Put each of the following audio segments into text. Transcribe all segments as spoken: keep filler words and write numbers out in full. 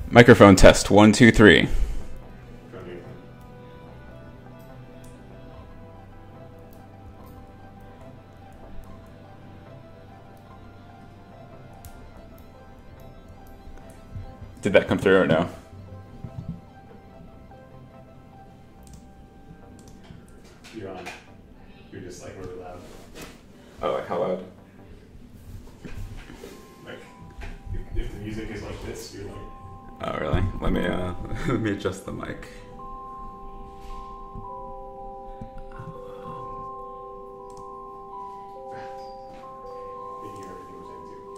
Microphone test, one, two, three. Did that come through or no? You're on. You're just like really loud. Oh, like how loud? Like, if, if the music is like this, you're like... Oh, really? Let me, uh, let me adjust the mic. You hear everything we're saying too.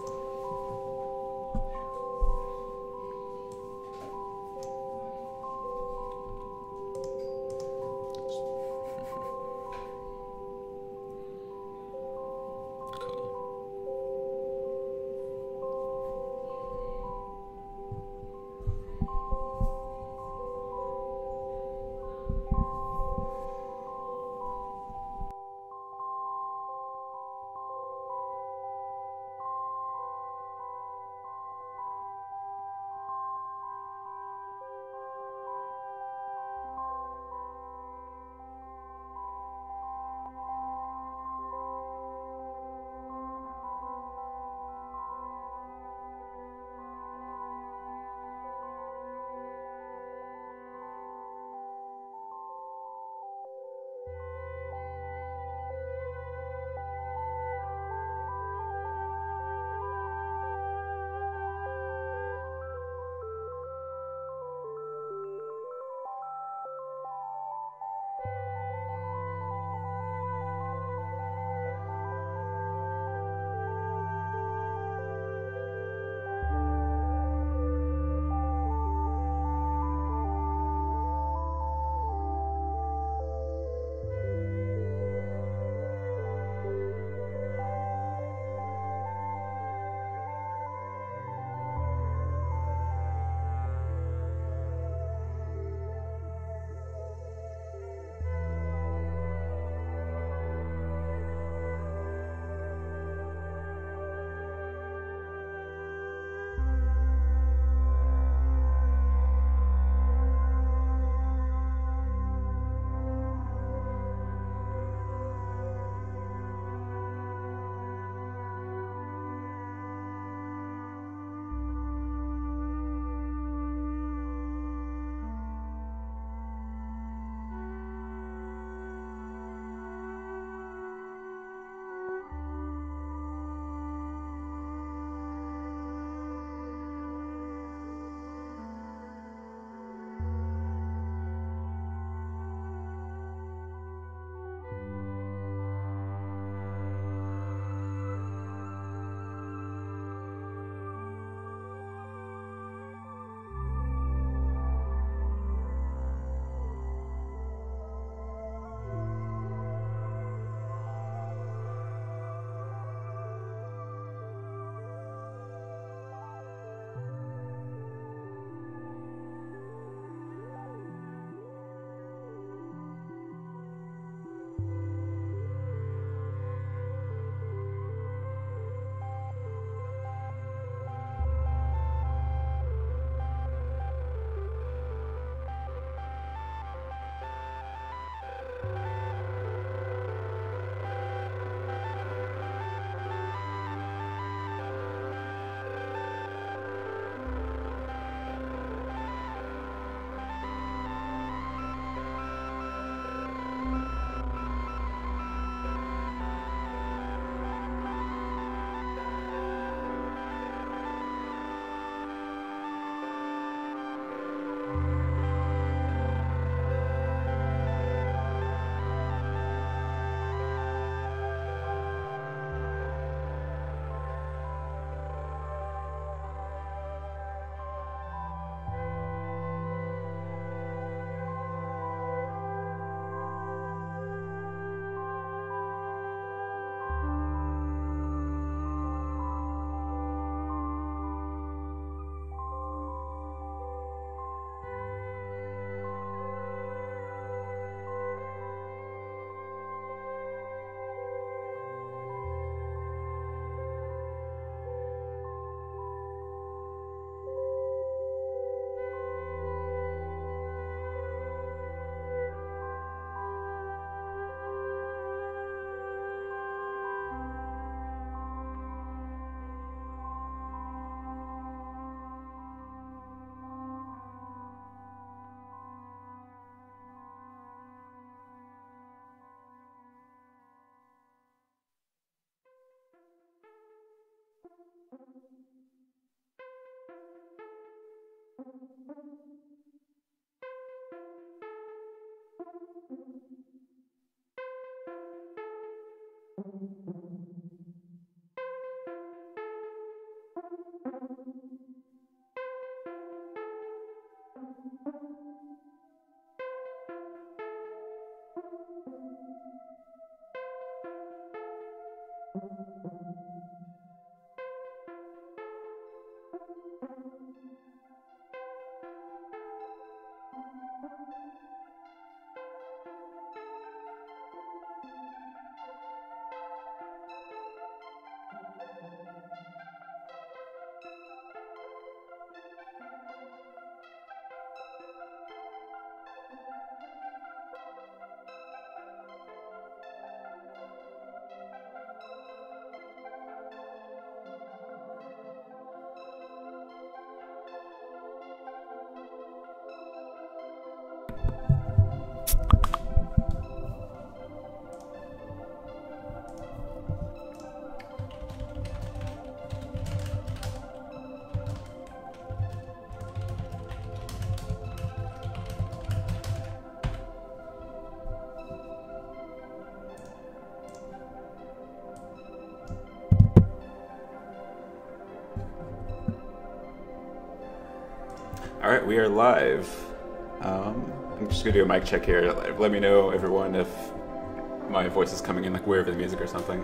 All right, we are live. Um, I'm just gonna do a mic check here. Let me know, everyone, if my voice is coming in like weird with the music or something.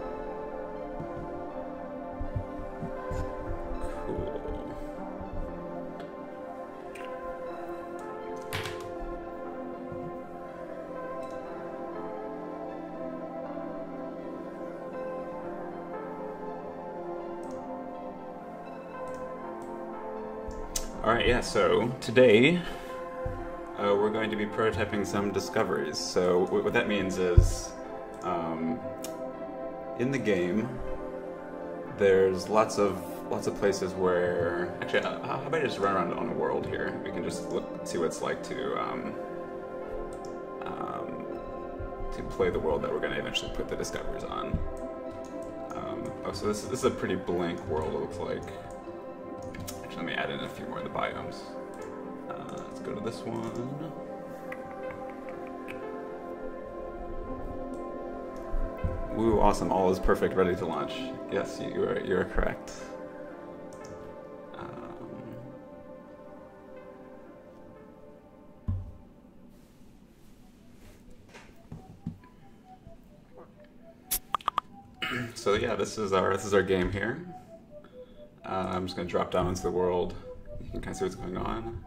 Cool. Alright, yeah, so today uh, we're going to be prototyping some discoveries. So w what that means is, um, in the game, there's lots of lots of places where, actually, uh, how about I just run around on the world here? We can just look, see what it's like to um, um, to play the world that we're going to eventually put the discoveries on. Um, oh, so this, this is a pretty blank world, it looks like. Let me add in a few more of the biomes. Uh, let's go to this one. Woo, awesome. All is perfect, ready to launch. Yes, you are, you are correct. Um, so yeah, this is our this is our game here. Uh, I'm just going to drop down into the world. You can kind of see what's going on.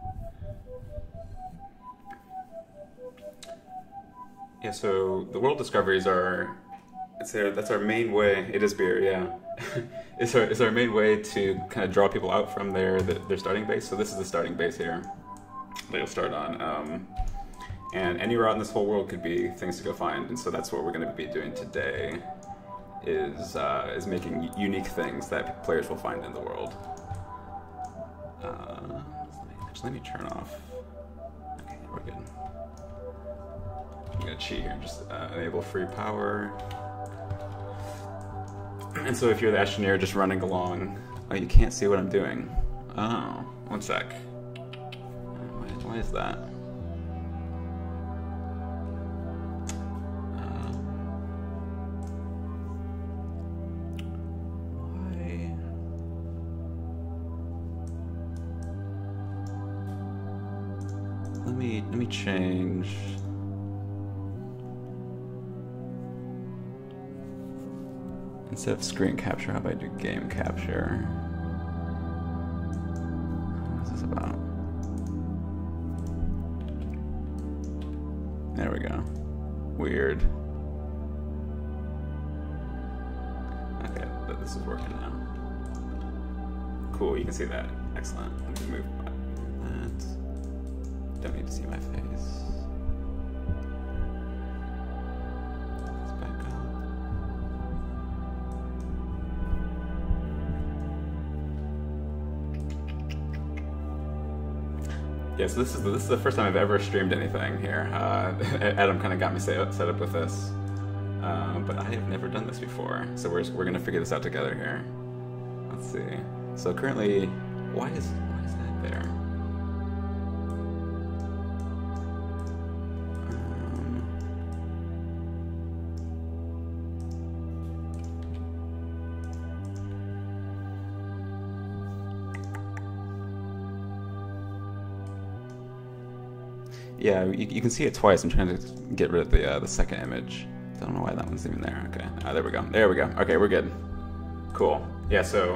Yeah, so the world discoveries are, it's our, that's our main way, it is beer, yeah. it's, our, it's our main way to kind of draw people out from their, their starting base. So this is the starting base here that you'll start on. Um, and anywhere out in this whole world could be things to go find. And so that's what we're going to be doing today. Is, uh, is making unique things that players will find in the world. Uh, actually, let me turn off. Okay, we're good. I'm gonna cheat here and just uh, enable free power. And so if you're the Astroneer just running along, oh, you can't see what I'm doing. Oh, one sec. Why, why is that? Let me, let me change. Instead of screen capture, how about I do game capture? What is this about? There we go. Weird. Okay, but this is working now. Cool, you can see that. Excellent. Let me move that. Don't need to see my face. Let's back up. Yeah, so this is the, this is the first time I've ever streamed anything here. Uh, Adam kind of got me set up, set up with this, um, but I have never done this before. So we're we're gonna figure this out together here. Let's see. So currently, why is why is that there? yeah, you, you can see it twice. I'm trying to get rid of the uh, the second image. I don't know why that one's even there. Okay, ah, there we go. There we go. Okay, we're good. Cool. Yeah. So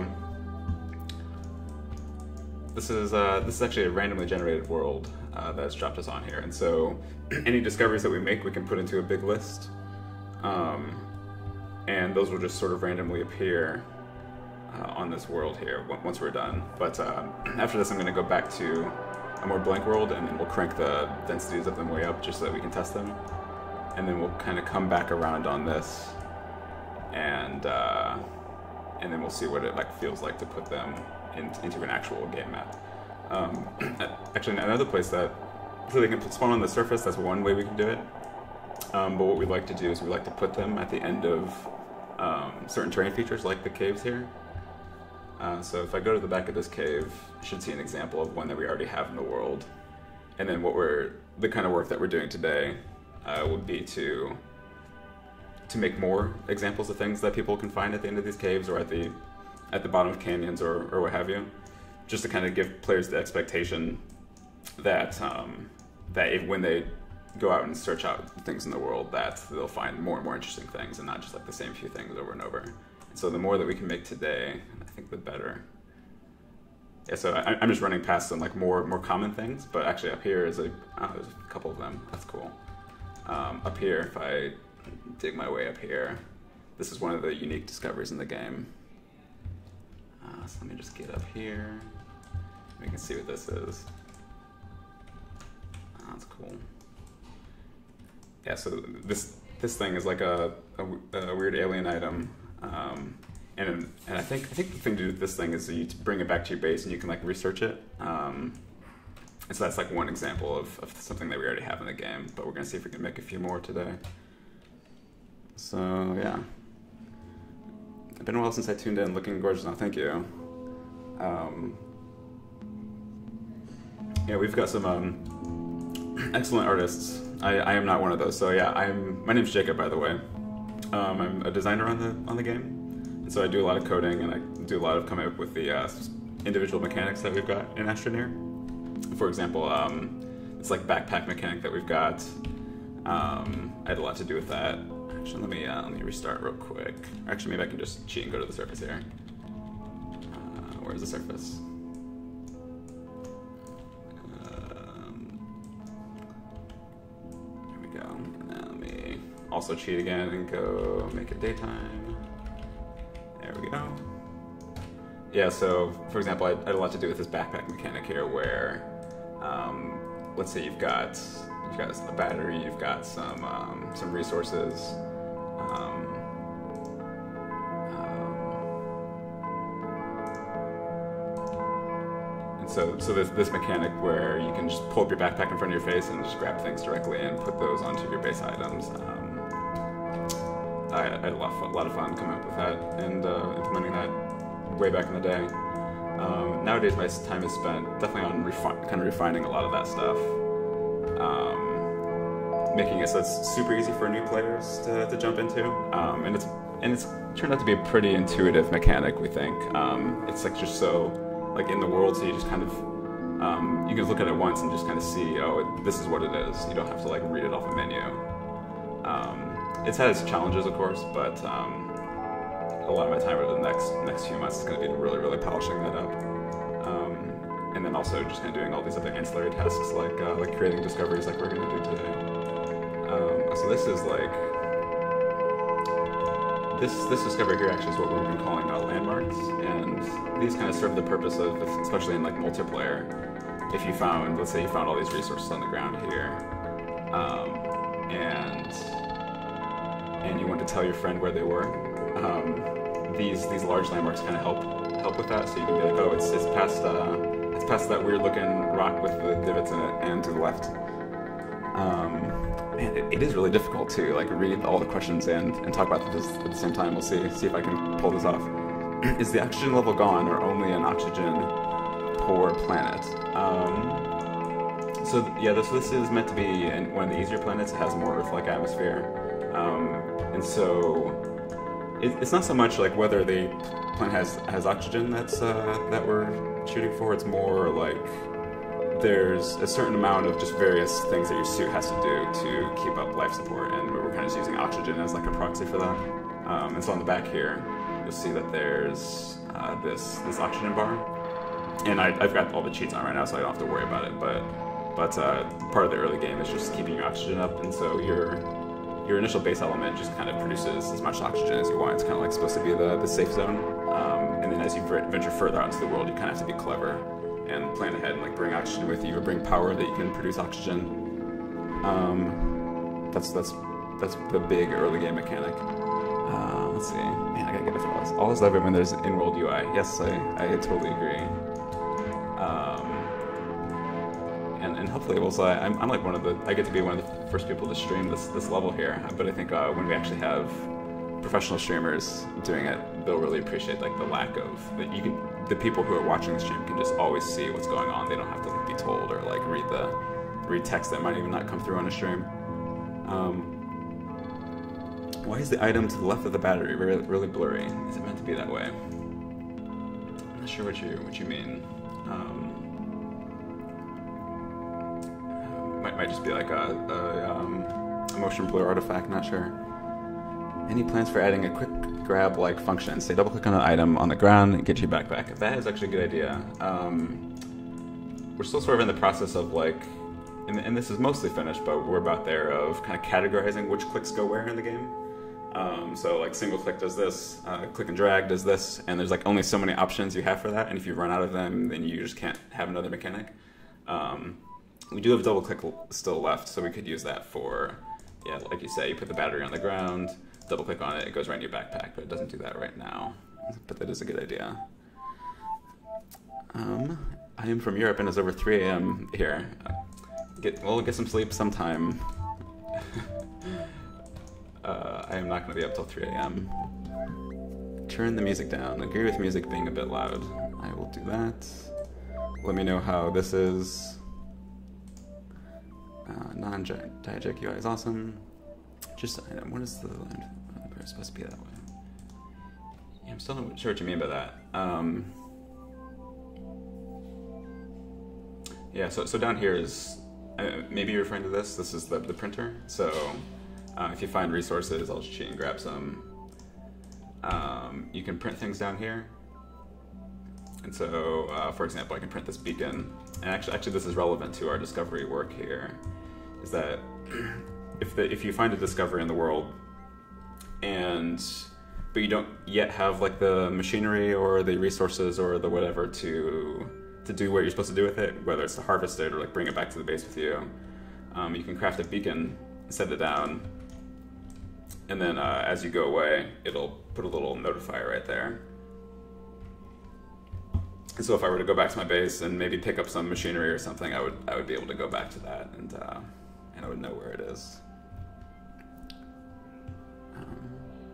this is uh, this is actually a randomly generated world uh, that's dropped us on here, and so any discoveries that we make, we can put into a big list, um, and those will just sort of randomly appear uh, on this world here once we're done. But uh, after this, I'm going to go back to a more blank world, and then we'll crank the densities of them way up just so that we can test them, and then we'll kind of come back around on this, and uh, and then we'll see what it like feels like to put them in, into an actual game map. Um, actually, another place that so they can spawn on the surface. That's one way we can do it. Um, but what we like to do is we like to put them at the end of um, certain terrain features, like the caves here. Uh, so if I go to the back of this cave, I should see an example of one that we already have in the world. And then what we're, the kind of work that we're doing today uh, would be to to make more examples of things that people can find at the end of these caves or at the at the bottom of canyons or, or what have you, just to kind of give players the expectation that um, that if, when they go out and search out things in the world, that they'll find more and more interesting things and not just like the same few things over and over. So the more that we can make today, I think the better. Yeah, so I, I'm just running past some like more more common things, but actually up here is a oh, there's a couple of them. That's cool. Um, up here, if I dig my way up here, this is one of the unique discoveries in the game. Uh, so let me just get up here. We can see what this is. Oh, that's cool. Yeah, so this this thing is like a, a, a weird alien item. Um, and and I think I think the thing to do with this thing is you bring it back to your base and you can like research it. Um, and so that's like one example of, of something that we already have in the game. But we're gonna see if we can make a few more today. So yeah, it's been a while since I tuned in. Looking gorgeous now, thank you. Um, yeah, we've got some um, excellent artists. I, I am not one of those. So yeah, I'm. My name's Jacob, by the way. Um, I'm a designer on the on the game, and so I do a lot of coding and I do a lot of coming up with the uh, individual mechanics that we've got in Astroneer. For example, um, it's like backpack mechanic that we've got. Um, I had a lot to do with that. Actually, let me uh, let me restart real quick. Actually, maybe I can just cheat and go to the surface here. Uh, where's the surface? Um, here we go. Now let me also cheat again and go make it daytime. There we go. Yeah, so for example, I, I had a lot to do with this backpack mechanic here where, um, let's say you've got you've got a battery, you've got some um, some resources. Um, um, and so, so this this mechanic where you can just pull up your backpack in front of your face and just grab things directly and put those onto your base items. Um, I, I had a lot, of fun, a lot of fun coming up with that and uh, implementing that way back in the day. Um, nowadays, my time is spent definitely on refi kind of refining a lot of that stuff. Um, making it so it's super easy for new players to, to jump into, um, and it's and it's turned out to be a pretty intuitive mechanic. We think um, it's like just so like in the world, so you just kind of um, you can look at it once and just kind of see, oh, it, this is what it is. You don't have to like read it off a menu. Um, it's had its challenges, of course, but um, a lot of my time over the next next few months is going to be really really polishing that up. Um, and then also just kind of doing all these other ancillary tasks like uh, like creating discoveries like we're going to do today. Um, so this is like, this this discovery here actually is what we've been calling uh, landmarks, and these kind of serve the purpose of, especially in like multiplayer, if you found, let's say you found all these resources on the ground here, um, and and you want to tell your friend where they were, um, these these large landmarks kind of help help with that, so you can be like, oh, it's, it's past uh, it's past that weird looking rock with the divots in it, and to the left. Um, Man, it, it is really difficult to like read all the questions and, and talk about this at the same time. We'll see see if I can pull this off. Is the oxygen level gone or only an oxygen poor planet? Um, so yeah, this this is meant to be in one of the easier planets. It has more Earth-like atmosphere, um, and so it, it's not so much like whether the planet has has oxygen that's uh, that we're shooting for. It's more like there's a certain amount of just various things that your suit has to do to keep up life support, and we're kind of just using oxygen as like a proxy for that. Um, and so on the back here, you'll see that there's uh, this this oxygen bar, and I, I've got all the cheats on right now, so I don't have to worry about it. But but uh, part of the early game is just keeping your oxygen up, and so your your initial base element just kind of produces as much oxygen as you want. It's kind of like supposed to be the the safe zone, um, and then as you venture further out into the world, you kind of have to be clever and plan ahead and like bring oxygen with you or bring power that you can produce oxygen. Um, that's that's that's the big early game mechanic. Uh, let's see. Man, I gotta get it all this. Always love it when there's in-world U I. Yes, I, I totally agree. Um, and and hopefully, also, I, I'm I'm like one of the I get to be one of the first people to stream this this level here. But I think uh, when we actually have professional streamers doing it, they'll really appreciate like the lack of that you can. The people who are watching the stream can just always see what's going on. They don't have to like, be told or like read the read text that might even not come through on a stream. Um, why is the item to the left of the battery really, really blurry? Is it meant to be that way? I'm not sure what you what you mean. Um, might might just be like a, a, um, a motion blur artifact. Not sure. Any plans for adding a quick grab like function? Say double click on an item on the ground and get your backpack. That is actually a good idea. Um, we're still sort of in the process of like, and, and this is mostly finished, but we're about there of kind of categorizing which clicks go where in the game. Um, so like single click does this, uh, click and drag does this, and there's like only so many options you have for that, and if you run out of them, then you just can't have another mechanic. Um, we do have double click still left, so we could use that for, yeah, like you say, you put the battery on the ground, double click on it, it goes right in your backpack, but it doesn't do that right now. But that is a good idea. Um, I am from Europe and it's over three A M here. Get We'll get some sleep sometime. uh, I am not going to be up till three A M Turn the music down. Agree with music being a bit loud. I will do that. Let me know how this is. Uh, Non-diegetic U I is awesome. Just, what is the line? It's supposed to be that way. Yeah, I'm still not sure what you mean by that. Um, yeah, so so down here is, uh, maybe you're referring to this. This is the, the printer. So uh, if you find resources, I'll just cheat and grab some. Um, you can print things down here. And so, uh, for example, I can print this beacon. And actually, actually, this is relevant to our discovery work here. Is that if the, if you find a discovery in the world, and but you don't yet have like the machinery or the resources or the whatever to to do what you're supposed to do with it, whether it's to harvest it or like bring it back to the base with you, um, you can craft a beacon, set it down, and then uh, as you go away, it'll put a little notifier right there. And so if I were to go back to my base and maybe pick up some machinery or something, I would I would be able to go back to that, and uh, and I would know where it is. Um,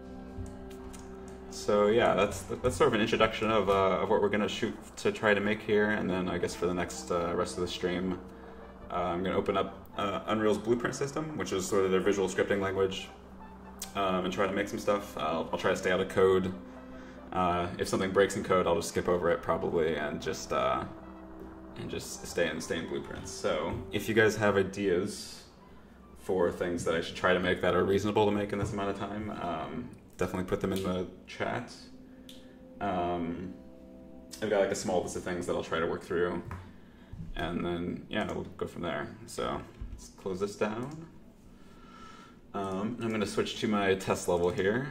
so yeah, that's that's sort of an introduction of uh, of what we're gonna shoot to try to make here, and then I guess for the next uh, rest of the stream, uh, I'm gonna open up uh, Unreal's blueprint system, which is sort of their visual scripting language, um, and try to make some stuff. I'll, I'll try to stay out of code. Uh, if something breaks in code, I'll just skip over it probably and just uh, and just stay in stay in blueprints. So if you guys have ideas for things that I should try to make that are reasonable to make in this amount of time, um, definitely put them in the chat. Um, I've got like a small list of things that I'll try to work through, and then yeah, we'll go from there. So let's close this down. Um, I'm going to switch to my test level here.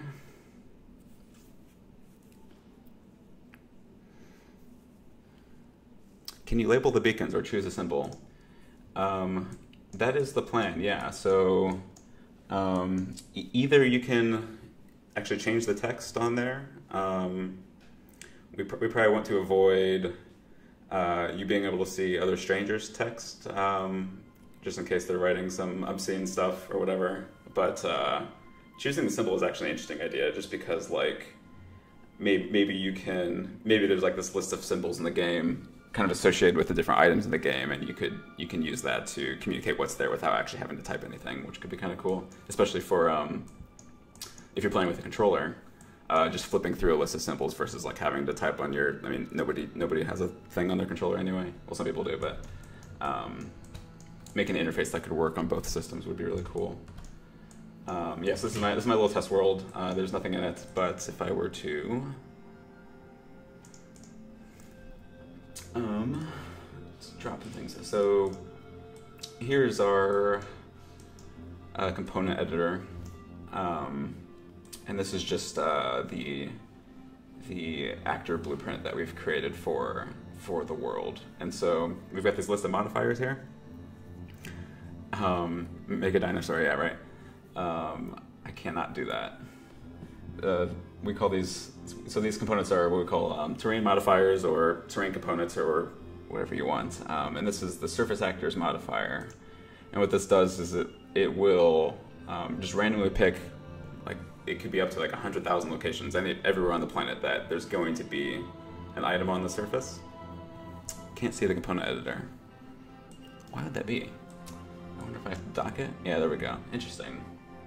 Can you label the beacons or choose a symbol? Um, that is the plan, yeah. So um, e either you can actually change the text on there. Um, we, pr we probably want to avoid uh, you being able to see other strangers' text, um, just in case they're writing some obscene stuff or whatever. But uh, choosing the symbol is actually an interesting idea, just because like maybe, maybe you can, maybe there's like this list of symbols in the game kind of associated with the different items in the game, and you could you can use that to communicate what's there without actually having to type anything, which could be kind of cool, especially for um, if you're playing with a controller, uh, just flipping through a list of symbols versus like having to type on your. I mean, nobody nobody has a thing on their controller anyway. Well, some people do, but um, making an interface that could work on both systems would be really cool. Um, yes, this is my this is my little test world. Uh, there's nothing in it, but if I were to um, just dropping things. So here's our uh, component editor, um, and this is just uh, the the actor blueprint that we've created for for the world. And so we've got this list of modifiers here. Um, make a dinosaur, yeah, right. Um, I cannot do that. Uh, we call these, so these components are what we call um, terrain modifiers or terrain components or whatever you want. Um, and this is the surface actors modifier. And what this does is it, it will um, just randomly pick, like, it could be up to like one hundred thousand locations, any, everywhere on the planet that there's going to be an item on the surface. Can't see the component editor. Why would that be? I wonder if I have to dock it. Yeah, there we go. Interesting.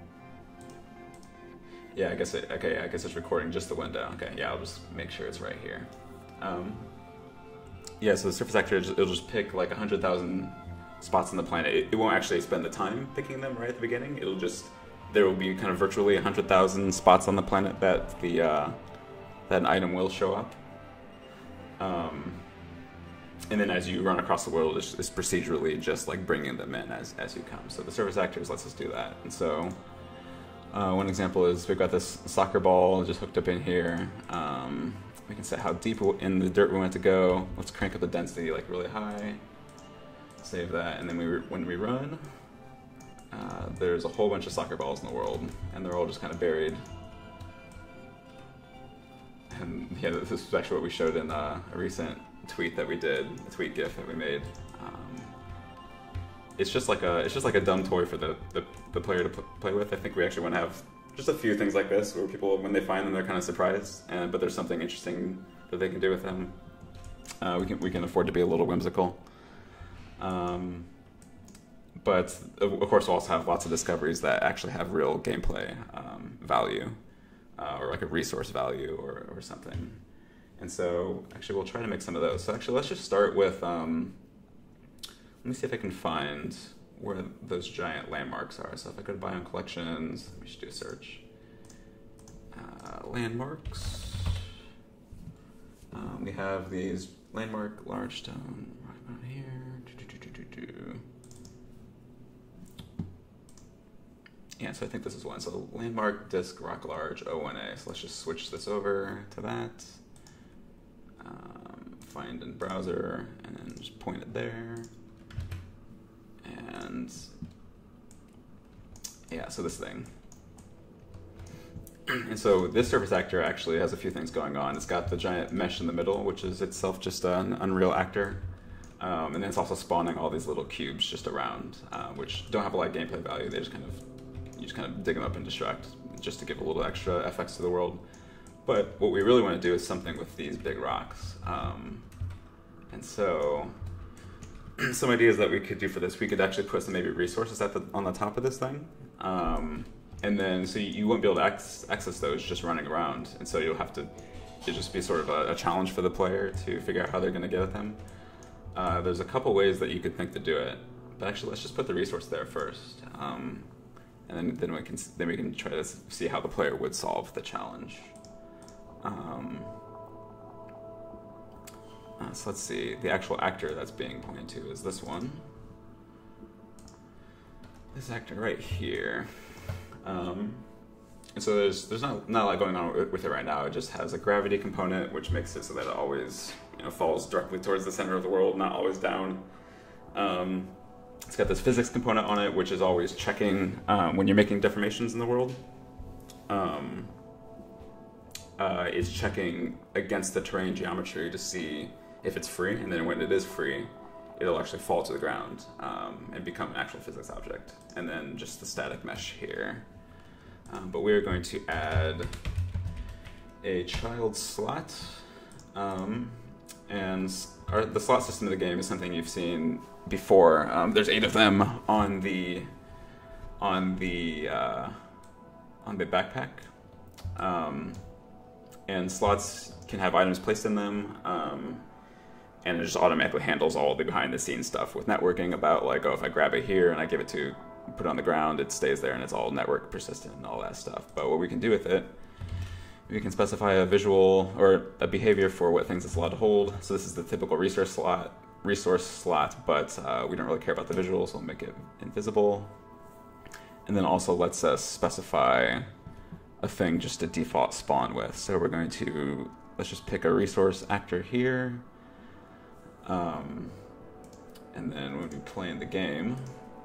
Yeah, I guess it, okay, I guess it's recording just the window. Okay, yeah, I'll just make sure it's right here. Um, yeah, so the surface actor, it'll just pick like one hundred thousand spots on the planet. It, it won't actually spend the time picking them right at the beginning. It'll just, there will be kind of virtually one hundred thousand spots on the planet that the uh, that an item will show up. Um, and then as you run across the world, it's, it's procedurally just like bringing them in as, as you come. So the surface actors lets us do that. And so uh, one example is we've got this soccer ball just hooked up in here. Um, we can set how deep in the dirt we want it to go. Let's crank up the density like really high. Save that, and then we when we run, uh, there's a whole bunch of soccer balls in the world, and they're all just kind of buried. And yeah, this is actually what we showed in uh, a recent tweet that we did, a tweet GIF that we made. Um, it's just like a it's just like a dumb toy for the the, the player to pl play with. I think we actually want to have just a few things like this where people, when they find them, they're kind of surprised, and but there's something interesting that they can do with them. Uh, we can we can afford to be a little whimsical. Um, but of course we'll also have lots of discoveries that actually have real gameplay um, value, uh, or like a resource value or, or something. And so actually we'll try to make some of those. So actually let's just start with, um, let me see if I can find where those giant landmarks are. So if I go to Biome Collections, we should do a search. Uh, landmarks. Um, we have these landmark large stone right about here. Yeah, so I think this is one. So landmark, disk, rock large, O one A. So let's just switch this over to that. Um, find in browser, and then just point it there. And yeah, so this thing. And so this surface actor actually has a few things going on. It's got the giant mesh in the middle, which is itself just an Unreal actor. Um, and then it's also spawning all these little cubes just around, uh, which don't have a lot of gameplay value. They just kind of, you just kind of dig them up and destruct, just to give a little extra effects to the world. But what we really want to do is something with these big rocks. Um, and so some ideas that we could do for this, we could actually put some maybe resources at the, on the top of this thing. Um, and then, so you, you won't be able to access, access those just running around. And so you'll have to, it'll just be sort of a, a challenge for the player to figure out how they're going to get at them. Uh, there's a couple ways that you could think to do it, but actually let's just put the resource there first, um, and then then we can then we can try to see how the player would solve the challenge. Um, uh, so let's see, the actual actor that's being pointed to is this one. This actor right here. Um, and so there's there's not not a lot going on with, with it right now. It just has a gravity component, which makes it so that it always, you know, falls directly towards the center of the world, not always down. Um, it's got this physics component on it, which is always checking um, when you're making deformations in the world. Um, uh, it's checking against the terrain geometry to see if it's free, and then when it is free, it'll actually fall to the ground um, and become an actual physics object. And then just the static mesh here. Um, but we're going to add a child slot. Um, and our, the slot system of the game is something you've seen before. Um, there's eight of them on the on the uh, on the backpack, um, and slots can have items placed in them. Um, and it just automatically handles all the behind the scenes stuff with networking about like, oh, if I grab it here and I give it to, put it on the ground, it stays there and it's all network persistent and all that stuff. But what we can do with it, we can specify a visual or a behavior for what things it's allowed to hold. So this is the typical resource slot, resource slot, but uh, we don't really care about the visual, so we'll make it invisible. And then also lets us specify a thing just to default spawn with. So we're going to, let's just pick a resource actor here. Um, and then when we play in the game,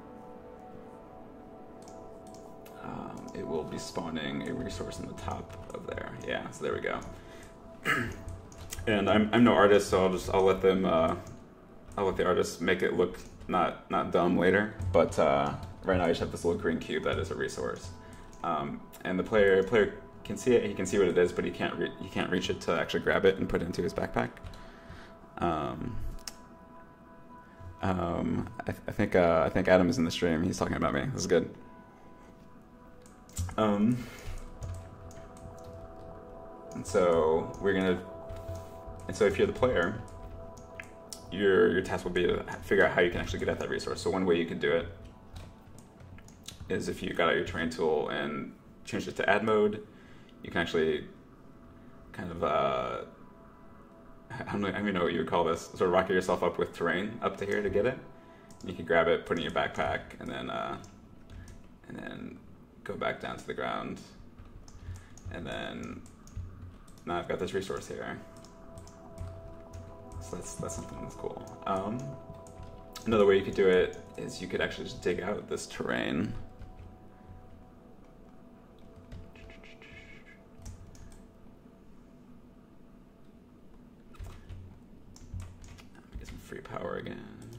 um, it will be spawning a resource in the top of there. Yeah, so there we go. And I'm, I'm no artist, so I'll just, I'll let them, uh, I'll let the artist make it look not, not dumb later. But uh, right now I just have this little green cube that is a resource. Um, and the player, player can see it, he can see what it is, but he can't, re he can't reach it to actually grab it and put it into his backpack. Um, um, I, th I think uh, I think Adam is in the stream. He's talking about me. This is good. Um, and so we're gonna, and so if you're the player, your your task will be to figure out how you can actually get at that resource. So one way you can do it is if you got out your terrain tool and changed it to add mode, you can actually kind of uh, I don't, know, I don't even know what you would call this, sort of rocket yourself up with terrain up to here to get it. You can grab it, put it in your backpack, and then uh, and then go back down to the ground. And then now I've got this resource here. So that's that's something that's cool. Um, another way you could do it is you could actually just dig out this terrain. Free power again.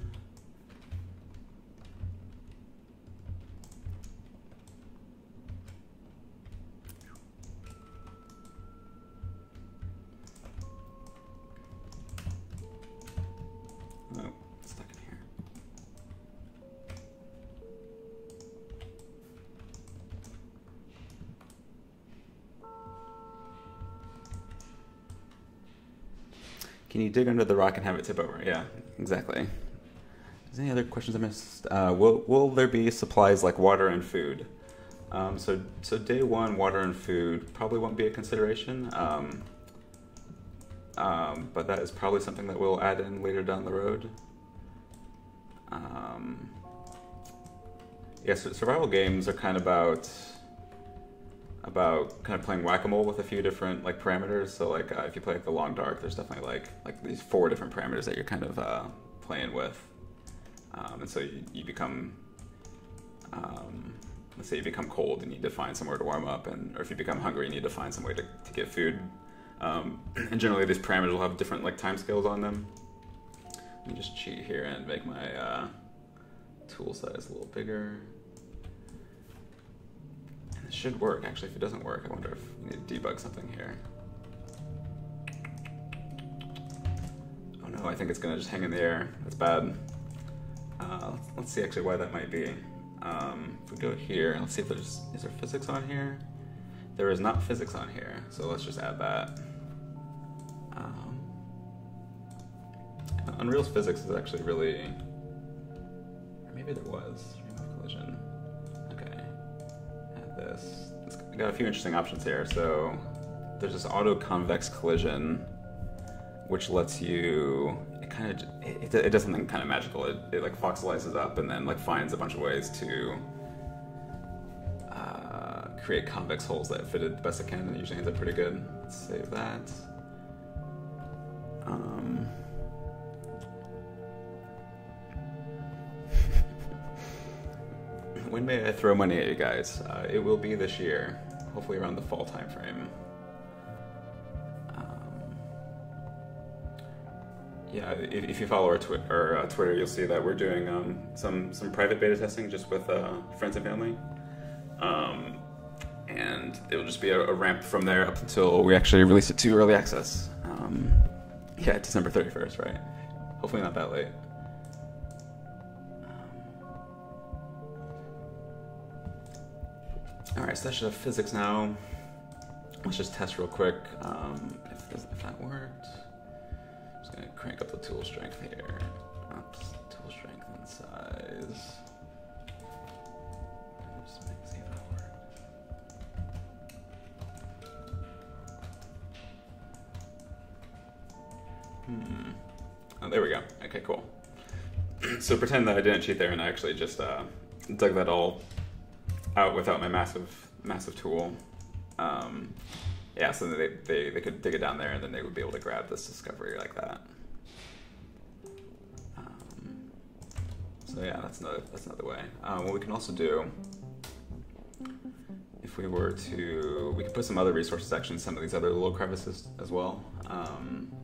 Oh, stuck in here. Can you dig under the rock and have it tip over? Yeah, exactly. Is there any other questions I missed? Uh, will, will there be supplies like water and food? Um, so, so day one, water and food probably won't be a consideration, um, um, but that is probably something that we'll add in later down the road. Um, yeah, so survival games are kind of about about kind of playing whack-a-mole with a few different like parameters. So like uh, if you play like the Long Dark, there's definitely like like these four different parameters that you're kind of uh, playing with, um, and so you, you become, um, let's say you become cold and you need to find somewhere to warm up, and or if you become hungry, you need to find some way to, to get food. Um, and generally these parameters will have different like time scales on them. Let me just cheat here and make my uh, tool size a little bigger. It should work. Actually, if it doesn't work, I wonder if we need to debug something here. Oh no, I think it's gonna just hang in the air. That's bad. Uh, let's, let's see actually why that might be. Um, if we go here, let's see if there's, is there physics on here? There is not physics on here, so let's just add that. Um, Unreal's physics is actually really, or maybe there was, remove collision. Okay, add this. It's got a few interesting options here. So there's this auto convex collision, which lets you, it kind of, it, it does something kind of magical. It, it like voxelizes up and then like finds a bunch of ways to uh, create convex holes that fit it the best it can, and it usually ends up pretty good. Let's save that. Um, when may I throw money at you guys? Uh, it will be this year, hopefully around the fall time frame. Um, yeah, if, if you follow our, twi our uh, Twitter, you'll see that we're doing um, some some private beta testing just with uh, friends and family, um, and it'll just be a, a ramp from there up until we actually release it to early access. Um, yeah, December thirty-first, right? Hopefully not that late. All right, so that should have physics now. Let's just test real quick um, if, if that worked. Just just gonna crank up the tool strength here. Oops, tool strength and size. Just make, see if that works. Hmm. Oh, there we go. Okay, cool. So pretend that I didn't cheat there and I actually just uh, dug that all out without my massive, massive tool. Um, yeah, so they, they, they could dig it down there and then they would be able to grab this discovery like that. Um, so yeah, that's another, that's another way. Uh, what we can also do, if we were to, we could put some other resources actually in some of these other little crevices as well. Um,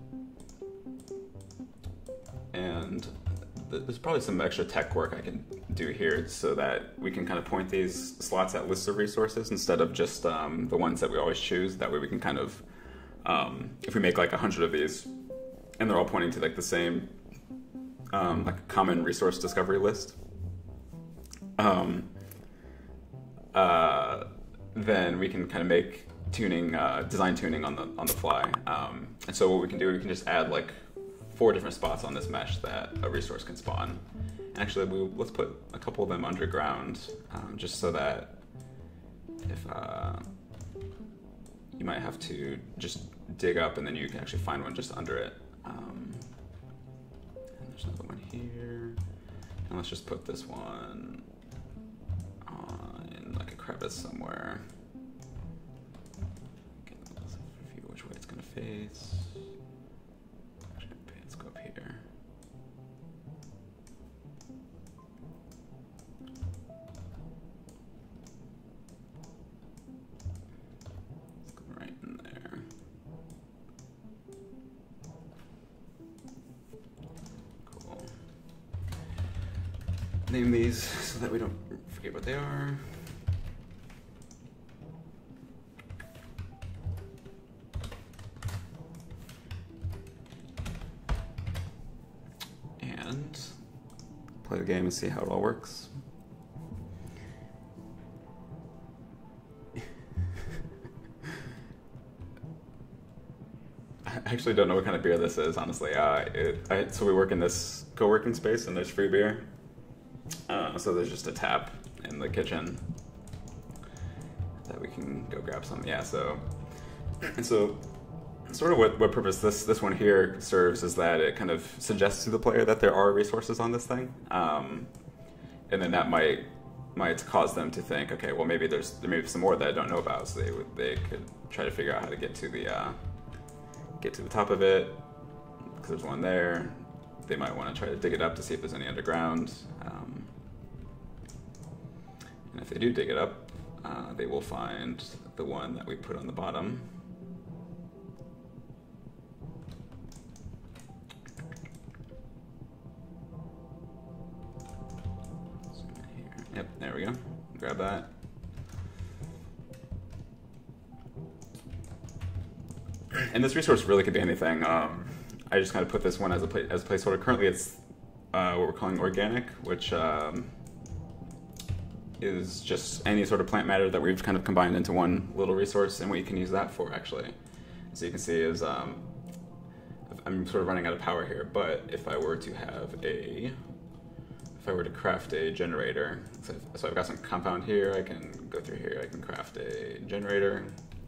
and there's probably some extra tech work I can do here so that we can kind of point these slots at lists of resources instead of just um, the ones that we always choose. That way we can kind of, um, if we make like a hundred of these and they're all pointing to like the same um, like common resource discovery list, um, uh, then we can kind of make tuning, uh, design tuning on the, on the fly. Um, and so what we can do, we can just add like four different spots on this mesh that a resource can spawn. And actually, we, let's put a couple of them underground, um, just so that if uh, you might have to just dig up and then you can actually find one just under it. Um, and there's another one here. And let's just put this one on in like a crevice somewhere. Okay, let's review which way it's gonna face. Let's go up here. Let's go right in there. Cool. Name these so that we don't forget what they are. Play the game and see how it all works. I actually don't know what kind of beer this is, honestly. Uh, it, I, so we work in this co-working space and there's free beer. Uh, so there's just a tap in the kitchen that we can go grab some. Yeah, so, and so sort of what, what purpose this, this one here serves is that it kind of suggests to the player that there are resources on this thing. Um, and then that might might cause them to think, okay, well maybe there's there may be some more that I don't know about, so they would they could try to figure out how to get to the uh, get to the top of it, because there's one there. They might want to try to dig it up to see if there's any underground. Um, and if they do dig it up, uh, they will find the one that we put on the bottom. Yep, there we go. Grab that. And this resource really could be anything. Um, I just kind of put this one as a, pla as a placeholder. Currently it's uh, what we're calling organic, which um, is just any sort of plant matter that we've kind of combined into one little resource, and what you can use that for, actually. So you can see is, um, I'm sort of running out of power here, but if I were to have a If I were to craft a generator, so, if, so I've got some compound here, I can go through here, I can craft a generator.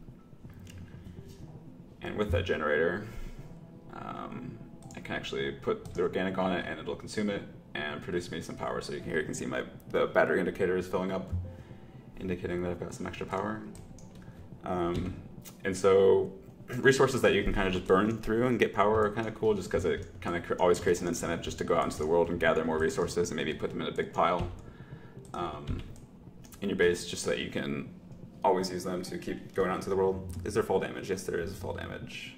And with that generator, um, I can actually put the organic on it and it'll consume it and produce me some power. So you can, here you can see my the battery indicator is filling up, indicating that I've got some extra power. Um, and so resources that you can kind of just burn through and get power are kind of cool, just because it kind of cr always creates an incentive just to go out into the world and gather more resources and maybe put them in a big pile um, in your base, just so that you can always use them to keep going out into the world. Is there fall damage? Yes, there is fall damage.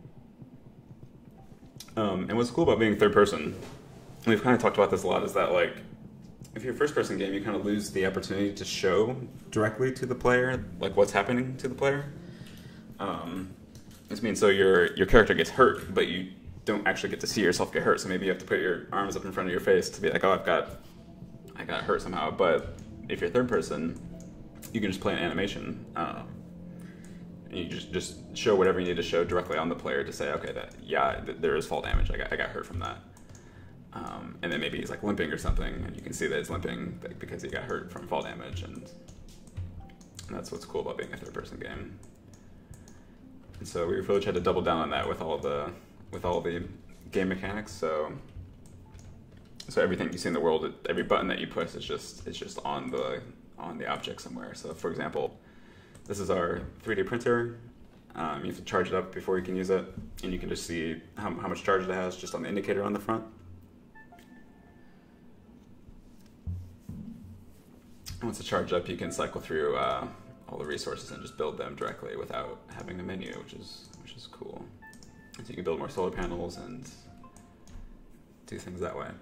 Um, and what's cool about being third person, and we've kind of talked about this a lot, is that like if you're a first person game, you kind of lose the opportunity to show directly to the player like what's happening to the player. Um, This means so your your character gets hurt, but you don't actually get to see yourself get hurt. So maybe you have to put your arms up in front of your face to be like, oh, I've got, I got hurt somehow. But if you're third person, you can just play an animation. Um, and you just just show whatever you need to show directly on the player to say, okay, that yeah, th there is fall damage. I got I got hurt from that. Um, and then maybe he's like limping or something, and you can see that he's limping because he got hurt from fall damage, and, and that's what's cool about being a third-person game. And so we really tried to double down on that with all the with all the game mechanics. So so everything you see in the world, every button that you push is just it's just on the on the object somewhere. So for example, this is our three D printer. Um, you have to charge it up before you can use it, and you can just see how, how much charge it has just on the indicator on the front. Once it's charged up, you can cycle through uh, all the resources and just build them directly without having a menu, which is which is cool. So you can build more solar panels and do things that way.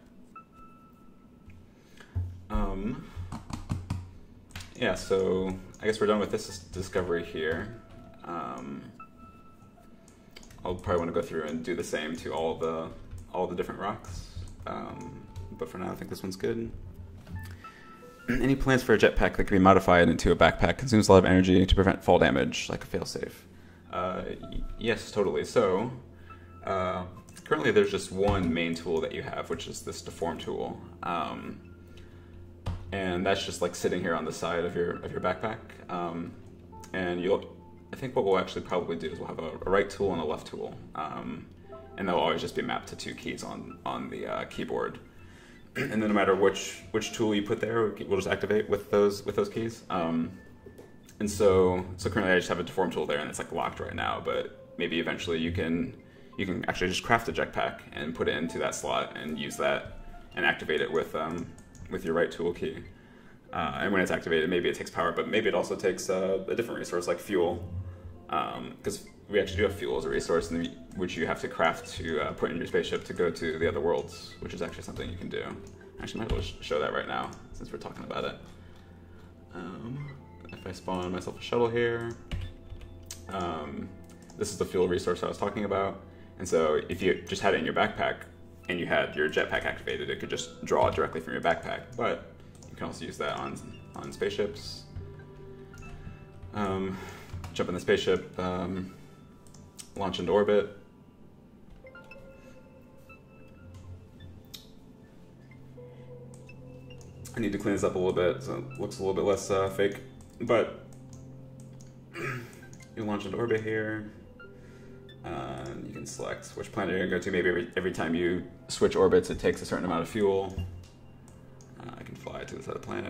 Um, yeah, so I guess we're done with this discovery here. Um, I'll probably want to go through and do the same to all the all the different rocks. Um, but for now, I think this one's good. Any plans for a jetpack that can be modified into a backpack consumes a lot of energy to prevent fall damage, like a failsafe. Uh, yes, totally. So, uh, currently there's just one main tool that you have, which is this deform tool. Um, and that's just like sitting here on the side of your of your backpack. Um, and you'll, I think what we'll actually probably do is we'll have a, a right tool and a left tool. Um, and they'll always just be mapped to two keys on, on the uh, keyboard. And then no matter which which tool you put there, we'll just activate with those with those keys. Um, and so so currently I just have a deform tool there, and it's like locked right now. But maybe eventually you can you can actually just craft a jetpack and put it into that slot and use that and activate it with um, with your right tool key. Uh, and when it's activated, maybe it takes power, but maybe it also takes uh, a different resource like fuel, because um, we actually do have fuel as a resource, and which you have to craft to uh, put in your spaceship to go to the other worlds, which is actually something you can do. Actually, might as well show that right now since we're talking about it. Um, if I spawn myself a shuttle here, um, this is the fuel resource I was talking about. And so if you just had it in your backpack and you had your jetpack activated, it could just draw it directly from your backpack. But you can also use that on on spaceships. Um, jump in the spaceship. Um, launch into orbit. I need to clean this up a little bit so it looks a little bit less uh, fake. But you launch into orbit here. Uh, you can select which planet you're going to go to. Maybe every, every time you switch orbits, it takes a certain amount of fuel. Uh, I can fly to this other planet.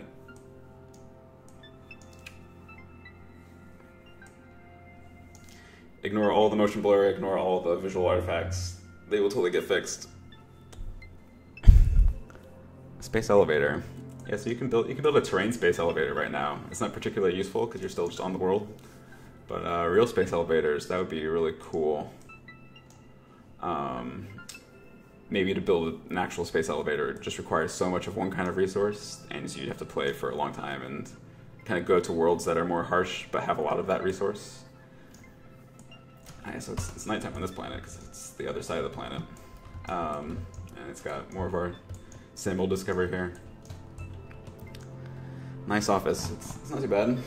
Ignore all the motion blur, ignore all the visual artifacts. They will totally get fixed. Space elevator. Yeah, so you can build you can build a terrain space elevator right now. It's not particularly useful because you're still just on the world. But uh, real space elevators, that would be really cool. Um, maybe to build an actual space elevator it just requires so much of one kind of resource, and so you have to play for a long time and kind of go to worlds that are more harsh but have a lot of that resource. Alright, so it's, it's nighttime on this planet because it's the other side of the planet. Um, and it's got more of our same old discovery here. Nice office. It's, it's not too bad.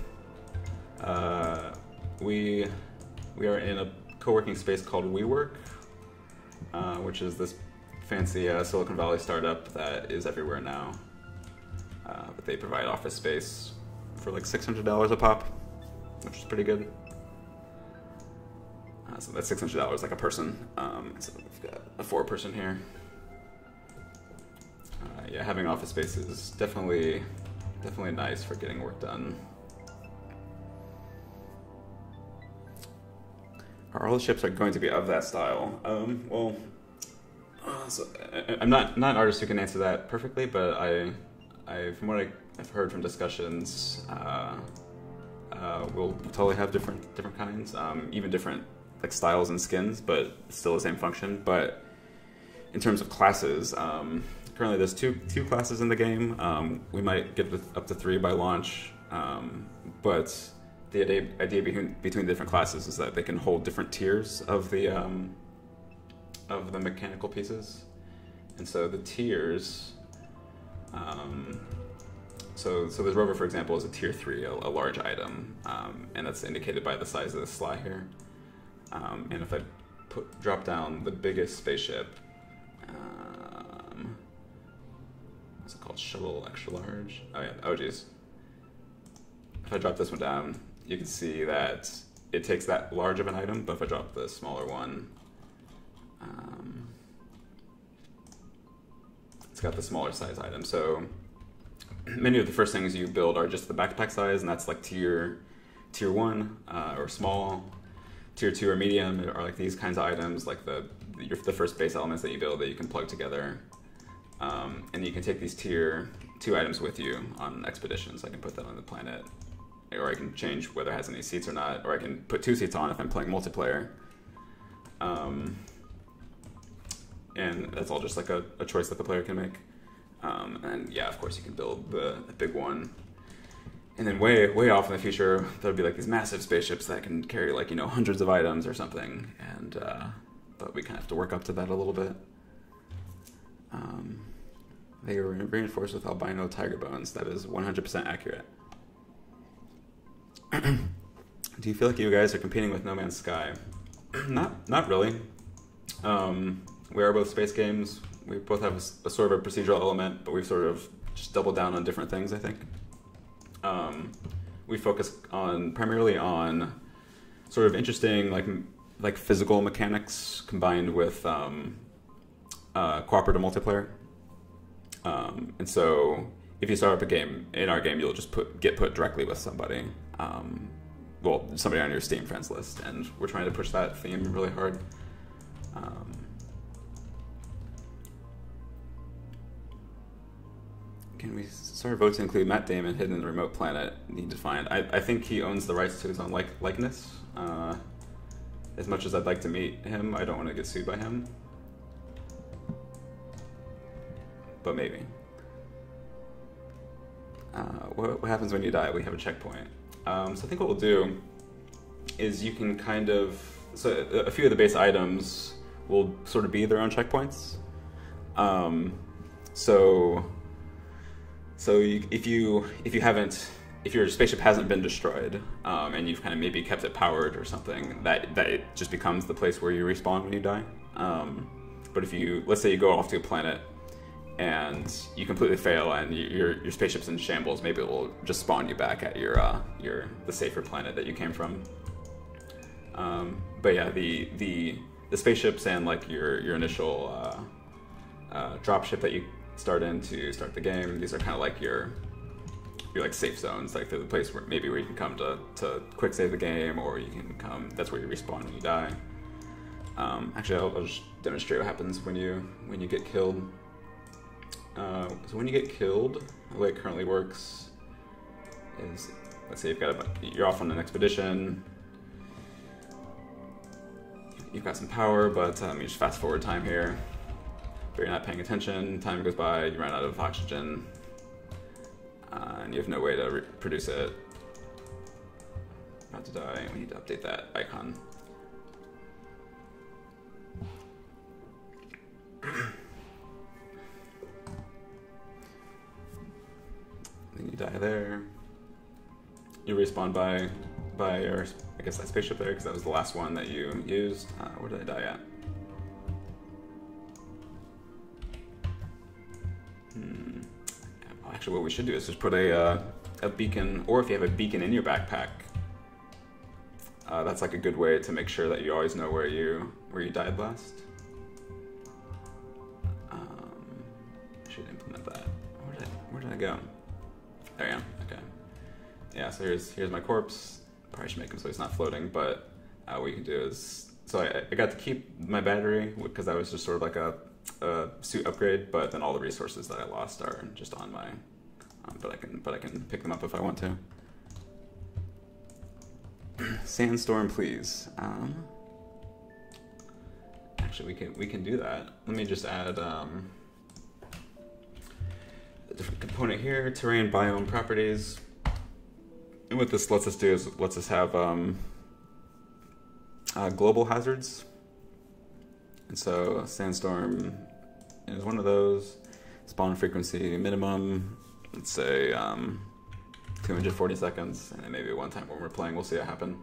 Uh, we we are in a co-working space called WeWork, uh, which is this fancy uh, Silicon Valley startup that is everywhere now. Uh, but they provide office space for like six hundred dollars a pop, which is pretty good. Uh, so that's six hundred dollars like a person. Um, so we've got a four-person here. Uh, yeah, having office space is definitely definitely nice for getting work done. Are all the ships are going to be of that style? Um, well, uh, so I, I'm not not an artist who can answer that perfectly, but I, I from what I, I've heard from discussions, uh, uh, we'll totally have different different kinds, um, even different like styles and skins, but still the same function. But in terms of classes, um, currently there's two two classes in the game. Um, we might get up to three by launch, um, but the idea, idea between, between different classes is that they can hold different tiers of the um, of the mechanical pieces, and so the tiers. Um, so so this rover, for example, is a tier three, a, a large item, um, and that's indicated by the size of the sly here. Um, and if I put drop down the biggest spaceship, um, what's it called? Shuttle extra large. Oh yeah. Oh geez. If I drop this one down, you can see that it takes that large of an item. But if I drop the smaller one, um, it's got the smaller size item. So many of the first things you build are just the backpack size, and that's like tier tier one uh, or small. Tier two or medium are like these kinds of items, like the your, the first base elements that you build that you can plug together. Um, and you can take these tier two items with you on expeditions. I can put that on the planet, or I can change whether it has any seats or not, or I can put two seats on if I'm playing multiplayer. Um, and that's all just like a, a choice that the player can make. Um, and yeah, of course you can build the, the big one. And then way, way off in the future, there'll be like these massive spaceships that can carry like, you know, hundreds of items or something. And, uh, but we kind of have to work up to that a little bit. Um, they were reinforced with albino tiger bones. That is one hundred percent accurate. Do you feel like you guys are competing with No Man's Sky? not, not really. Um, we are both space games. We both have a, a sort of a procedural element, but we've sort of just doubled down on different things, I think. Um, we focus on primarily on sort of interesting, like like physical mechanics combined with um, uh, cooperative multiplayer. Um, and so, if you start up a game in our game, you'll just put get put directly with somebody, um, well, somebody on your Steam friends list, and we're trying to push that theme really hard. Um, Can we sort of vote to include Matt Damon hidden in the remote planet? Need to find. I, I think he owns the rights to his own like, likeness. Uh, as much as I'd like to meet him, I don't want to get sued by him. But maybe. Uh, what, what happens when you die? We have a checkpoint. Um, so I think what we'll do is you can kind of... So a few of the base items will sort of be their own checkpoints. Um, so... So you, if you if you haven't if your spaceship hasn't been destroyed um, and you've kind of maybe kept it powered or something, that that it just becomes the place where you respawn when you die. Um, but if you let's say you go off to a planet and you completely fail and you, your your spaceship's in shambles, maybe it will just spawn you back at your uh, your the safer planet that you came from. Um, but yeah, the the the spaceships and like your your initial uh, uh, dropship that you start in to start the game. These are kind of like your your like safe zones, like they're the place where maybe where you can come to, to quick save the game, or you can come. That's where you respawn when you die. Um, actually, I'll, I'll just demonstrate what happens when you when you get killed. Uh, so when you get killed, the way it currently works is, let's say you've got a, you're off on an expedition. You've got some power, but um, you just fast forward time here. But you're not paying attention, time goes by, you run out of oxygen, uh, and you have no way to re produce it. About to die, we need to update that icon. Then you die there. You respawn by, by your, I guess that spaceship there, because that was the last one that you used. Uh, where did I die at? Hmm. Actually, what we should do is just put a, uh, a beacon, or if you have a beacon in your backpack, uh, that's like a good way to make sure that you always know where you where you died last. Um, I should implement that. Where did I, where did I go? There I am. Okay. Yeah. So here's here's my corpse. Probably should make him so he's not floating. But uh, what you can do is, so I, I got to keep my battery because that was just sort of like a a suit upgrade, but then all the resources that I lost are just on my, um, but I can but I can pick them up if I want to. Sandstorm, please. Um, actually, we can we can do that. Let me just add um, a different component here: terrain, biome, properties. And what this lets us do is it lets us have um, uh, global hazards. And so sandstorm is one of those. Spawn frequency minimum, let's say um, two hundred forty seconds, and then maybe one time when we're playing, we'll see it happen.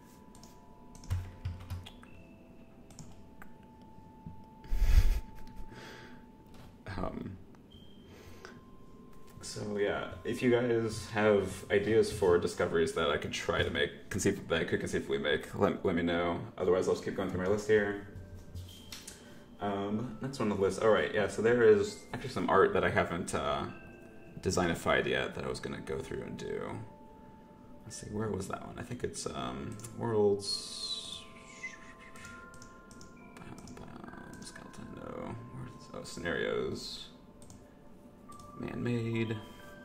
um, so yeah, if you guys have ideas for discoveries that I could try to make, conceive that I could conceivably make, let, let me know. Otherwise, I'll just keep going through my list here. Um, next one on the list. All right, yeah. So there is actually some art that I haven't uh, designified yet that I was gonna go through and do. Let's see, where was that one? I think it's um, worlds. Skeleton. No. Where's, oh, scenarios. Man-made.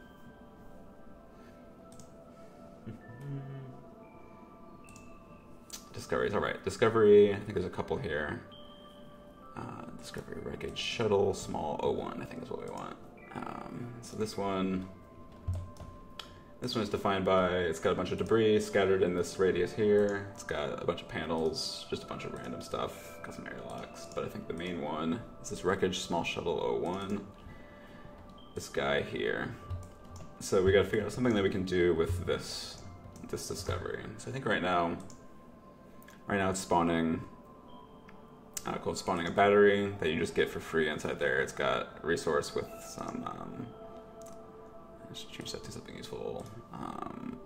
Discoveries. All right, discovery. I think there's a couple here. Uh, Discovery Wreckage Shuttle, small oh one, I think is what we want. Um, so this one, this one is defined by, it's got a bunch of debris scattered in this radius here. It's got a bunch of panels, just a bunch of random stuff, got some airlocks. But I think the main one is this Wreckage Small Shuttle oh one. This guy here. So we gotta figure out something that we can do with this, this discovery. So I think right now, right now it's spawning Uh, called spawning a battery that you just get for free inside there. It's got a resource with some, um, let's change that to something useful. Um,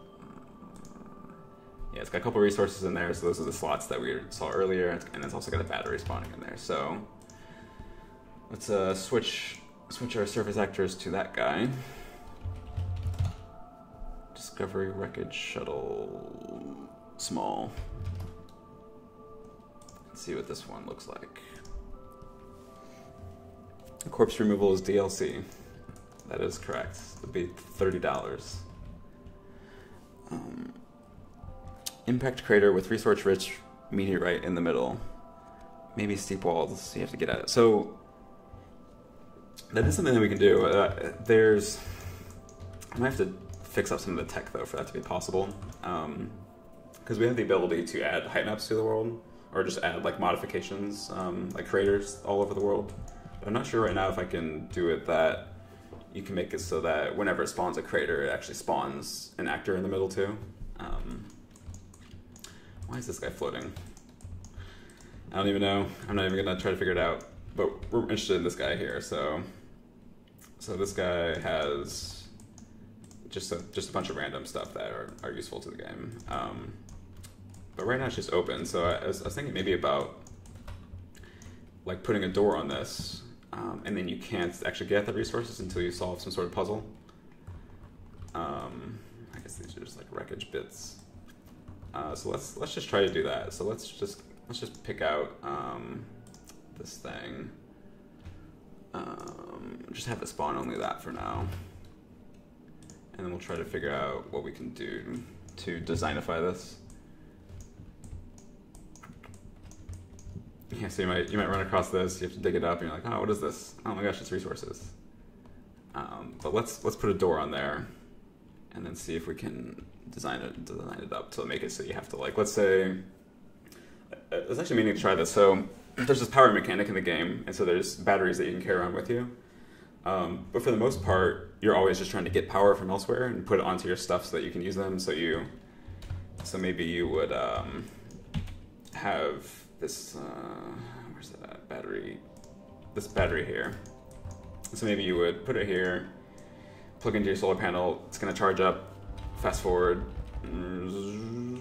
yeah, it's got a couple resources in there, so those are the slots that we saw earlier, and it's also got a battery spawning in there. So let's uh, switch switch our surface actors to that guy. Discovery Wreckage Shuttle small. See what this one looks like. Corpse removal is D L C. That is correct. It'll be thirty dollars. Um, impact crater with resource-rich meteorite in the middle. Maybe steep walls. You have to get at it. So that is something that we can do. Uh, there's. I might have to fix up some of the tech though for that to be possible, because um, we have the ability to add height maps to the world. Or just add like modifications, um, like craters all over the world. But I'm not sure right now if I can do it that you can make it so that whenever it spawns a crater, it actually spawns an actor in the middle too. Um, why is this guy floating? I don't even know. I'm not even gonna try to figure it out. But we're interested in this guy here. So, so this guy has just a, just a bunch of random stuff that are, are useful to the game. Um, But right now it's just open, so I was, I was thinking maybe about like putting a door on this, um, and then you can't actually get the resources until you solve some sort of puzzle. Um, I guess these are just like wreckage bits. Uh, so let's let's just try to do that. So let's just let's just pick out um, this thing. Um, just have it spawn only that for now, and then we'll try to figure out what we can do to designify this. Yeah, so you might you might run across this. You have to dig it up, and you're like, oh, what is this? Oh my gosh, it's resources. Um, but let's let's put a door on there, and then see if we can design it design it up to make it so you have to like let's say. I was actually meaning to try this. So there's this power mechanic in the game, and so there's batteries that you can carry around with you. Um, but for the most part, you're always just trying to get power from elsewhere and put it onto your stuff so that you can use them. So you, so maybe you would um, have. This, uh, where's that at? Battery, this battery here. So maybe you would put it here, plug into your solar panel, it's gonna charge up, fast forward, um,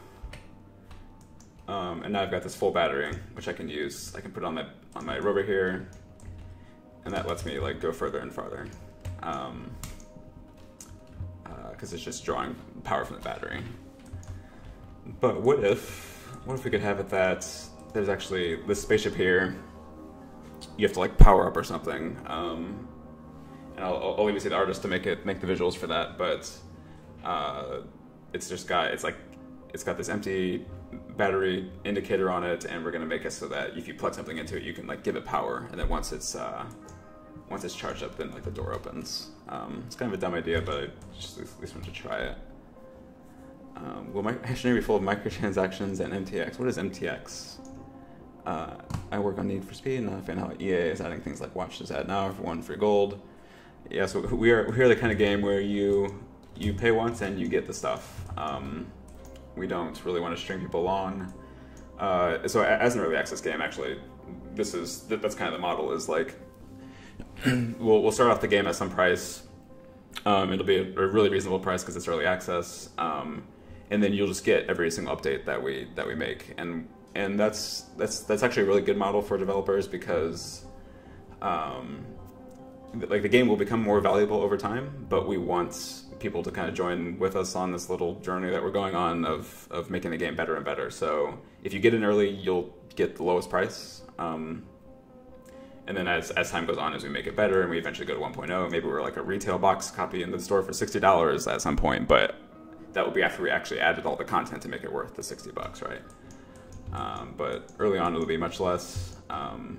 and now I've got this full battery, which I can use. I can put it on my, on my rover here, and that lets me like go further and farther. Um, uh, cause it's just drawing power from the battery. But what if, What if we could have it that there's actually this spaceship here, you have to like power up or something, um, and I'll, I'll leave it to the artist to make it make the visuals for that. But uh, it's just got it's like it's got this empty battery indicator on it, and we're gonna make it so that if you plug something into it, you can like give it power, and then once it's uh, once it's charged up, then like the door opens. Um, it's kind of a dumb idea, but I just at least want to try it. Um, will my Astroneer be full of microtransactions and M T X? What is M T X? Uh, I work on Need for Speed, and I find how E A is adding things like watch this ad now for one free gold. Yeah, so we are we are the kind of game where you you pay once and you get the stuff. Um, we don't really want to string people along. Uh, so as an early access game, actually, this is that's kind of the model. Is like we'll we'll start off the game at some price. Um, it'll be a, a really reasonable price because it's early access, um, and then you'll just get every single update that we that we make, and and that's that's that's actually a really good model for developers because. Um, like the game will become more valuable over time, but we want people to kind of join with us on this little journey that we're going on of, of making the game better and better. So if you get in early, you'll get the lowest price. Um, and then as, as time goes on, as we make it better and we eventually go to one point oh, maybe we're like a retail box copy in the store for sixty dollars at some point, but that will be after we actually added all the content to make it worth the sixty bucks, right? Um, but early on, it'll be much less. Um,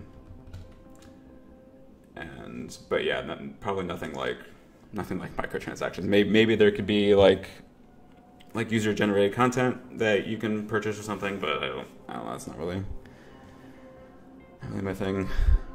And but yeah, not, probably nothing like nothing like microtransactions. Maybe maybe there could be like like user generated content that you can purchase or something, but I don't I don't know. That's not really not really my thing.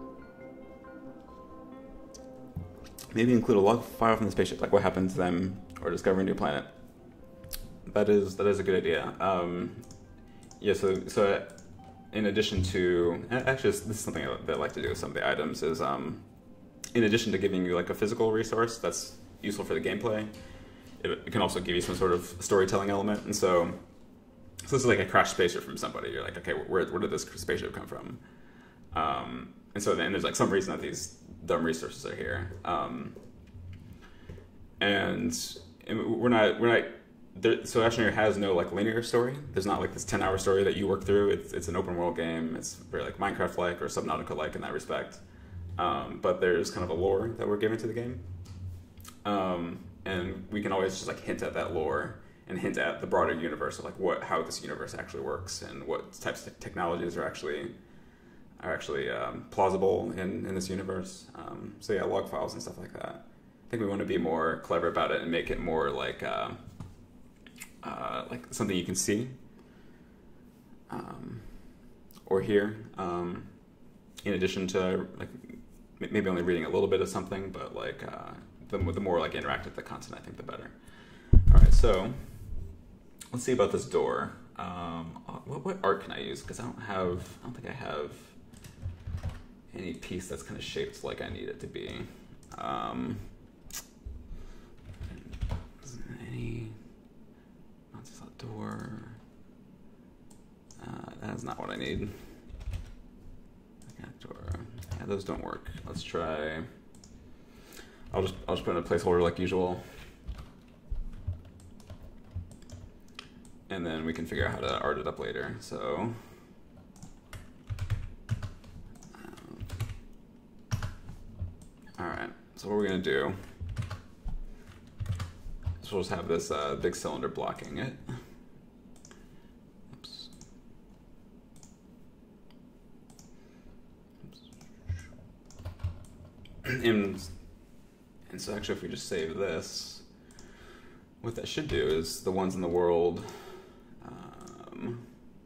Maybe include a log file from the spaceship, like what happens to them or discover a new planet. That is that is a good idea. Um, yeah. So so in addition to actually this is something that I like to do with some of the items is. Um, In addition to giving you like a physical resource that's useful for the gameplay, it, it can also give you some sort of storytelling element. And so, so this is like a crashed spaceship from somebody. You're like, okay, where, where did this spaceship come from? Um, and so then there's like some reason that these dumb resources are here. Um, and, and we're not we're not. There, so Astroneer has no like linear story. There's not like this ten hour story that you work through. It's it's an open world game. It's very like Minecraft like or Subnautica like in that respect. Um, but there's kind of a lore that we're giving to the game. Um, and we can always just like hint at that lore and hint at the broader universe of like what, how this universe actually works and what types of technologies are actually, are actually, um, plausible in, in this universe. Um, so yeah, log files and stuff like that. I think we want to be more clever about it and make it more like, uh, uh, like something you can see, um, or hear, um, in addition to like, maybe only reading a little bit of something, but like uh, the, the more like interactive the content, I think, the better. All right, so let's see about this door. Um, what, what art can I use? Because I don't have, I don't think I have any piece that's kind of shaped like I need it to be. Um, any, what's this door? Uh, that is not what I need. Door. Yeah, those don't work. Let's try. I'll just I'll just put in a placeholder like usual, and then we can figure out how to art it up later. So, um, all right. So what we're gonna do is we'll just have this uh, big cylinder blocking it. And, and so actually if we just save this, what that should do is the ones in the world, um,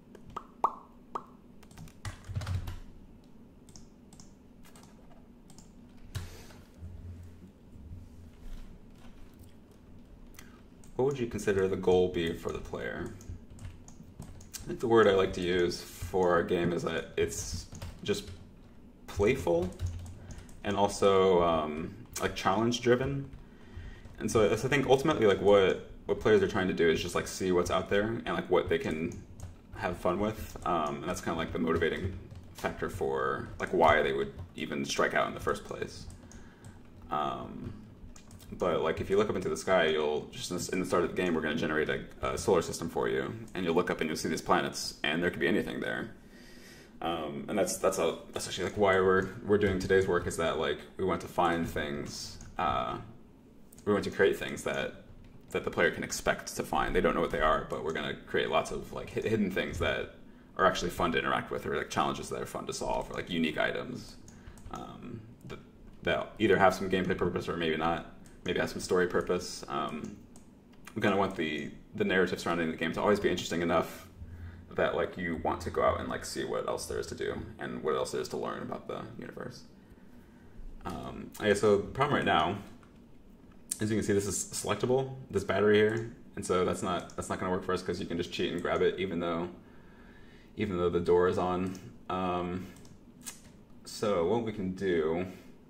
what would you consider the goal be for the player? I think the word I like to use for our game is that it's just playful and also um, like challenge driven. And so I think ultimately like what what players are trying to do is just like see what's out there and like what they can have fun with. Um, and that's kind of like the motivating factor for like why they would even strike out in the first place. Um, but like if you look up into the sky, you'll just in the start of the game we're going to generate a, a solar system for you, and you'll look up and you'll see these planets, and there could be anything there. Um, and that's that's a, that's actually like why we're we're doing today's work, is that like we want to find things, uh, we want to create things that that the player can expect to find. They don't know what they are, but we're going to create lots of like hidden things that are actually fun to interact with, or like challenges that are fun to solve, or like unique items um, that that either have some gameplay purpose or maybe not, maybe have some story purpose. Um, we kind of want the the narrative surrounding the game to always be interesting enough that like you want to go out and like see what else there is to do and what else there is to learn about the universe. Um, okay, so the problem right now as you can see, this is selectable, this battery here, and so that's not that's not going to work for us because you can just cheat and grab it even though even though the door is on. Um, so what we can do,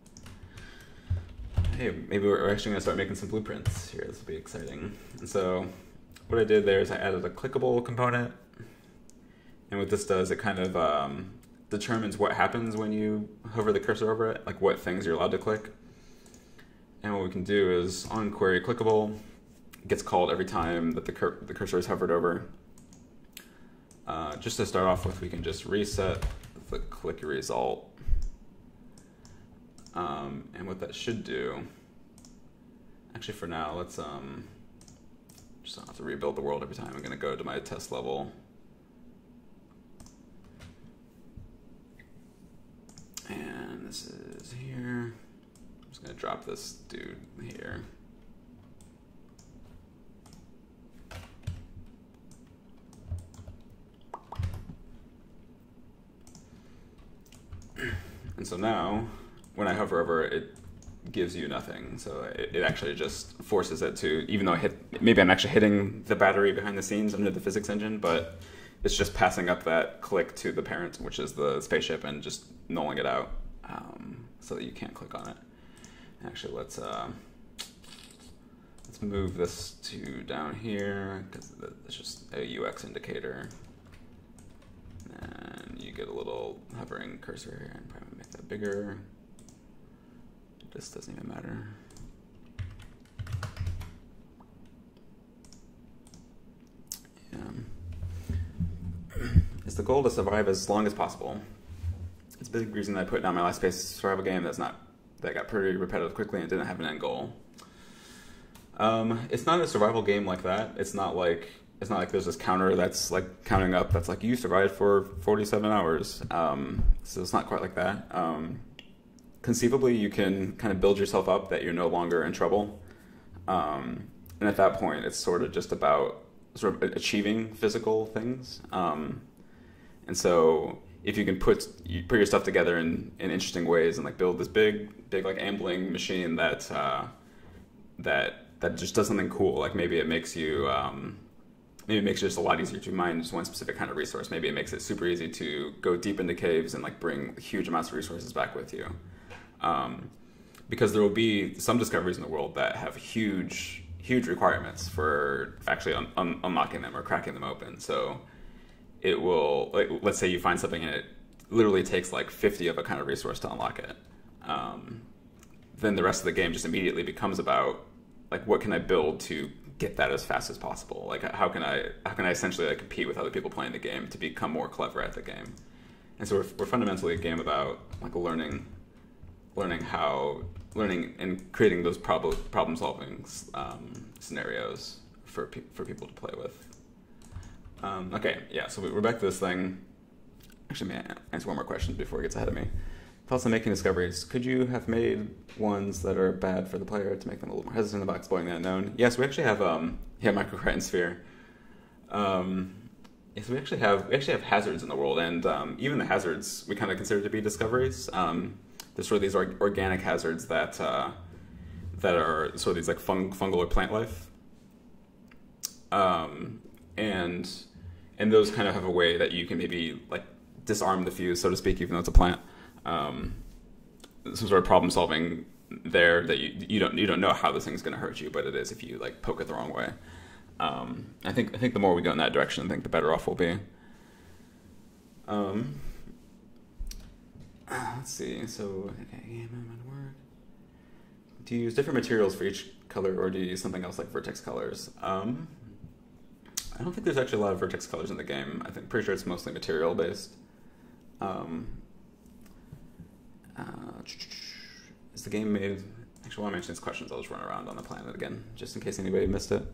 hey, maybe we're actually going to start making some blueprints here. This will be exciting. And so what I did there is I added a clickable component, and what this does, it kind of um, determines what happens when you hover the cursor over it, like what things you're allowed to click. And what we can do is on query clickable gets called every time that the, cur the cursor is hovered over. Uh, just to start off with, we can just reset the click result. Um, and what that should do, actually for now, let's um, just don't have to rebuild the world every time. I'm going to go to my test level. And this is here. I'm just going to drop this dude here. And so now, when I hover over it, it gives you nothing. So it, it actually just forces it to, even though I hit, maybe I'm actually hitting the battery behind the scenes under the physics engine, but it's just passing up that click to the parent, which is the spaceship, and just nulling it out um, so that you can't click on it. Actually, let's uh, let's move this to down here because it's just a U X indicator. And you get a little hovering cursor here, and probably make that bigger. This doesn't even matter. Yeah. It's the goal to survive as long as possible. It's a big reason that I put down my last space survival game that's not that got pretty repetitive quickly and didn't have an end goal. Um, it's not a survival game like that. It's not like it's not like there's this counter that's like counting up that's like you survived for forty-seven hours. Um, so it's not quite like that. Um, conceivably, you can kind of build yourself up that you're no longer in trouble. Um, and at that point, it's sort of just about sort of achieving physical things. Um, and so if you can put you put your stuff together in, in interesting ways and like build this big, big like ambling machine that uh, that that just does something cool. Like maybe it makes you um, maybe it makes it just a lot easier to mine just one specific kind of resource. Maybe it makes it super easy to go deep into caves and like bring huge amounts of resources back with you. Um, because there will be some discoveries in the world that have huge, huge requirements for actually un un unlocking them or cracking them open. So it will, like, let's say you find something and it literally takes like fifty of a kind of resource to unlock it. Um, then the rest of the game just immediately becomes about like, what can I build to get that as fast as possible? Like, how can I, how can I essentially like compete with other people playing the game to become more clever at the game? And so we're, we're fundamentally a game about like learning, learning how, learning and creating those problem problem solving um, scenarios for pe for people to play with. Um, okay, yeah. So we're back to this thing. Actually, may I answer one more question before it gets ahead of me? Thoughts on making discoveries. Could you have made ones that are bad for the player to make them a little more hesitant about exploring the unknown? Yes, we actually have um, yeah, microcryton sphere. Um, yes, we actually have we actually have hazards in the world, and um, even the hazards we kind of consider to be discoveries. Um, there's sort of these org organic hazards that uh, that are sort of these like fung fungal or plant life, um, and and those kind of have a way that you can maybe like disarm the fuse, so to speak, even though it's a plant. Um, some sort of problem solving there that you you don't you don't know how this thing's going to hurt you, but it is if you like poke it the wrong way. Um, I think I think the more we go in that direction, I think the better off we'll be. Um, let's see. So okay, work. Do you use different materials for each color, or do you use something else like vertex colors? Um, I don't think there's actually a lot of vertex colors in the game. I think pretty sure it's mostly material based. Um, Uh, is the game made... Actually, while I mention these questions, I'll just run around on the planet again, just in case anybody missed it.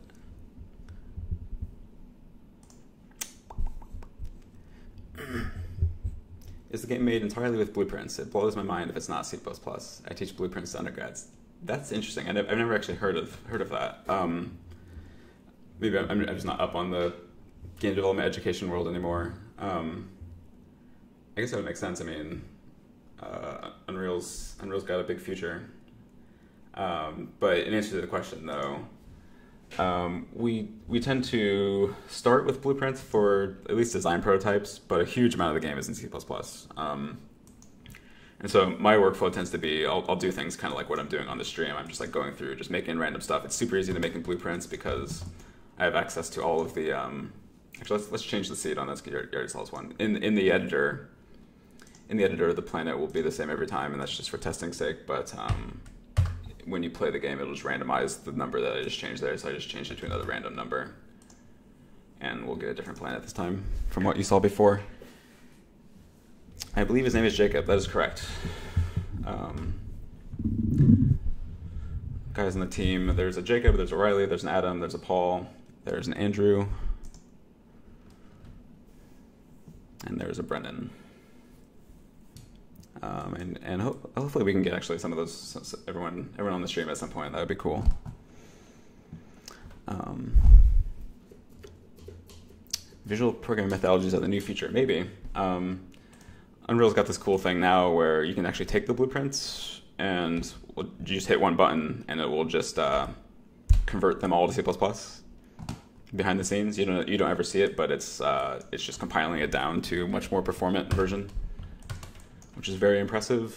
Is the game made entirely with blueprints? It blows my mind if it's not C plus plus. I teach blueprints to undergrads. That's interesting. I ne I've never actually heard of heard of that. Um, maybe I'm, I'm just not up on the game development education world anymore. Um, I guess that would make sense. I mean... Uh, Unreal's Unreal's got a big future. Um, but in answer to the question, though, um, we we tend to start with blueprints for at least design prototypes, but a huge amount of the game is in C plus plus. Um, and so my workflow tends to be I'll, I'll do things kind of like what I'm doing on the stream. I'm just like going through, just making random stuff. It's super easy to make in blueprints because I have access to all of the. Um, actually, let's let's change the seed on this. You already saw this one in in the editor. In the editor, the planet will be the same every time, and that's just for testing sake. But um, when you play the game, it'll just randomize the number that I just changed there. So I just changed it to another random number, and we'll get a different planet this time from what you saw before. I believe his name is Jacob. That is correct. Um, guys on the team, there's a Jacob, there's a Riley, there's an Adam, there's a Paul, there's an Andrew, and there's a Brennan. Um, and and ho hopefully we can get actually some of those, everyone everyone on the stream at some point. That would be cool. Um, visual programming methodologies are the new feature, maybe. Um, Unreal's got this cool thing now where you can actually take the blueprints and you just hit one button and it will just uh, convert them all to C plus plus behind the scenes. You don't you don't ever see it, but it's uh, it's just compiling it down to a much more performant version, which is very impressive.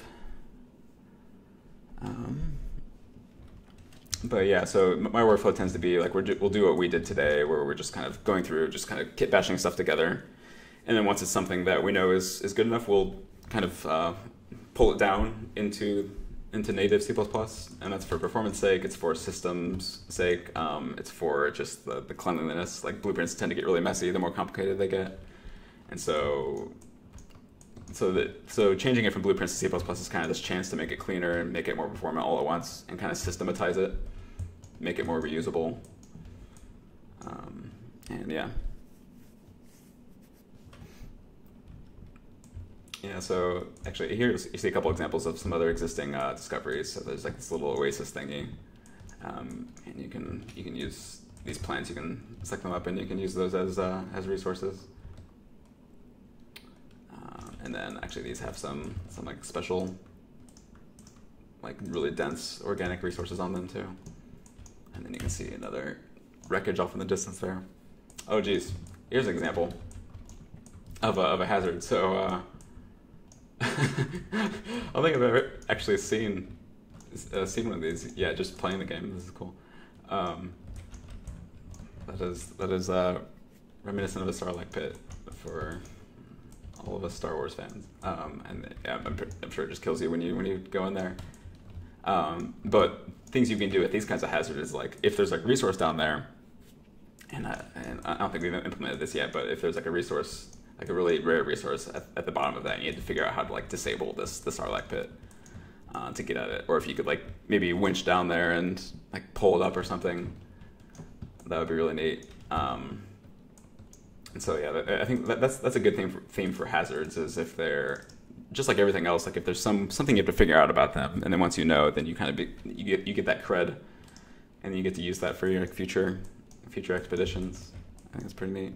Um, but yeah, so my workflow tends to be like we're, we'll do what we did today, where we're just kind of going through, just kind of kit bashing stuff together. And then once it's something that we know is, is good enough, we'll kind of uh, pull it down into into native C plus plus. And that's for performance sake, it's for systems sake, um, it's for just the, the cleanliness. Like blueprints tend to get really messy the more complicated they get. And so so that so changing it from blueprints to C plus plus is kind of this chance to make it cleaner and make it more performant all at once and kind of systematize it, make it more reusable. Um, and yeah. Yeah, so actually here you see a couple examples of some other existing uh, discoveries. So there's like this little oasis thingy, um, and you can you can use these plants. You can suck them up, and you can use those as uh, as resources. Uh, and then actually these have some some like special, like really dense organic resources on them too. And then you can see another wreckage off in the distance there. Oh geez, here's an example of a of a hazard. So. Uh, I don't think I've ever actually seen uh, seen one of these. Yeah, just playing the game. This is cool. Um, that is that is uh, reminiscent of a Sarlacc pit for all of us Star Wars fans. Um, and yeah, I'm, I'm sure it just kills you when you when you go in there. Um, but things you can do with these kinds of hazards is like if there's like a resource down there, and I, and I don't think we've implemented this yet, but if there's like a resource. Like a really rare resource at, at the bottom of that, and you had to figure out how to like disable this the Sarlacc pit uh, to get at it, or if you could like maybe winch down there and like pull it up or something, that would be really neat. Um, and so yeah, I think that, that's that's a good thing for, theme for hazards is if they're just like everything else, like if there's some something you have to figure out about them, and then once you know, then you kind of be, you get you get that cred, and you get to use that for your like, future future expeditions. I think it's pretty neat.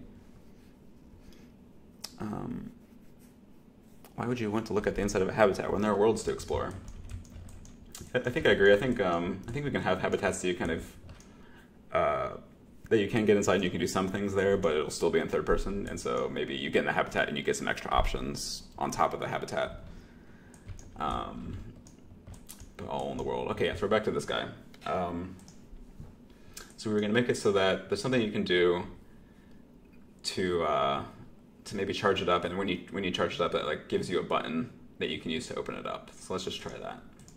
Um, why would you want to look at the inside of a habitat when there are worlds to explore? I, I think I agree. I think um, I think we can have habitats that you kind of uh, that you can get inside and you can do some things there, but it'll still be in third person. And so maybe you get in the habitat and you get some extra options on top of the habitat. Um, but all in the world. Okay, yeah, so we're back to this guy. Um, so we were going to make it so that there's something you can do to. Uh, to maybe charge it up, and when you when you charge it up, it like gives you a button that you can use to open it up. So let's just try that.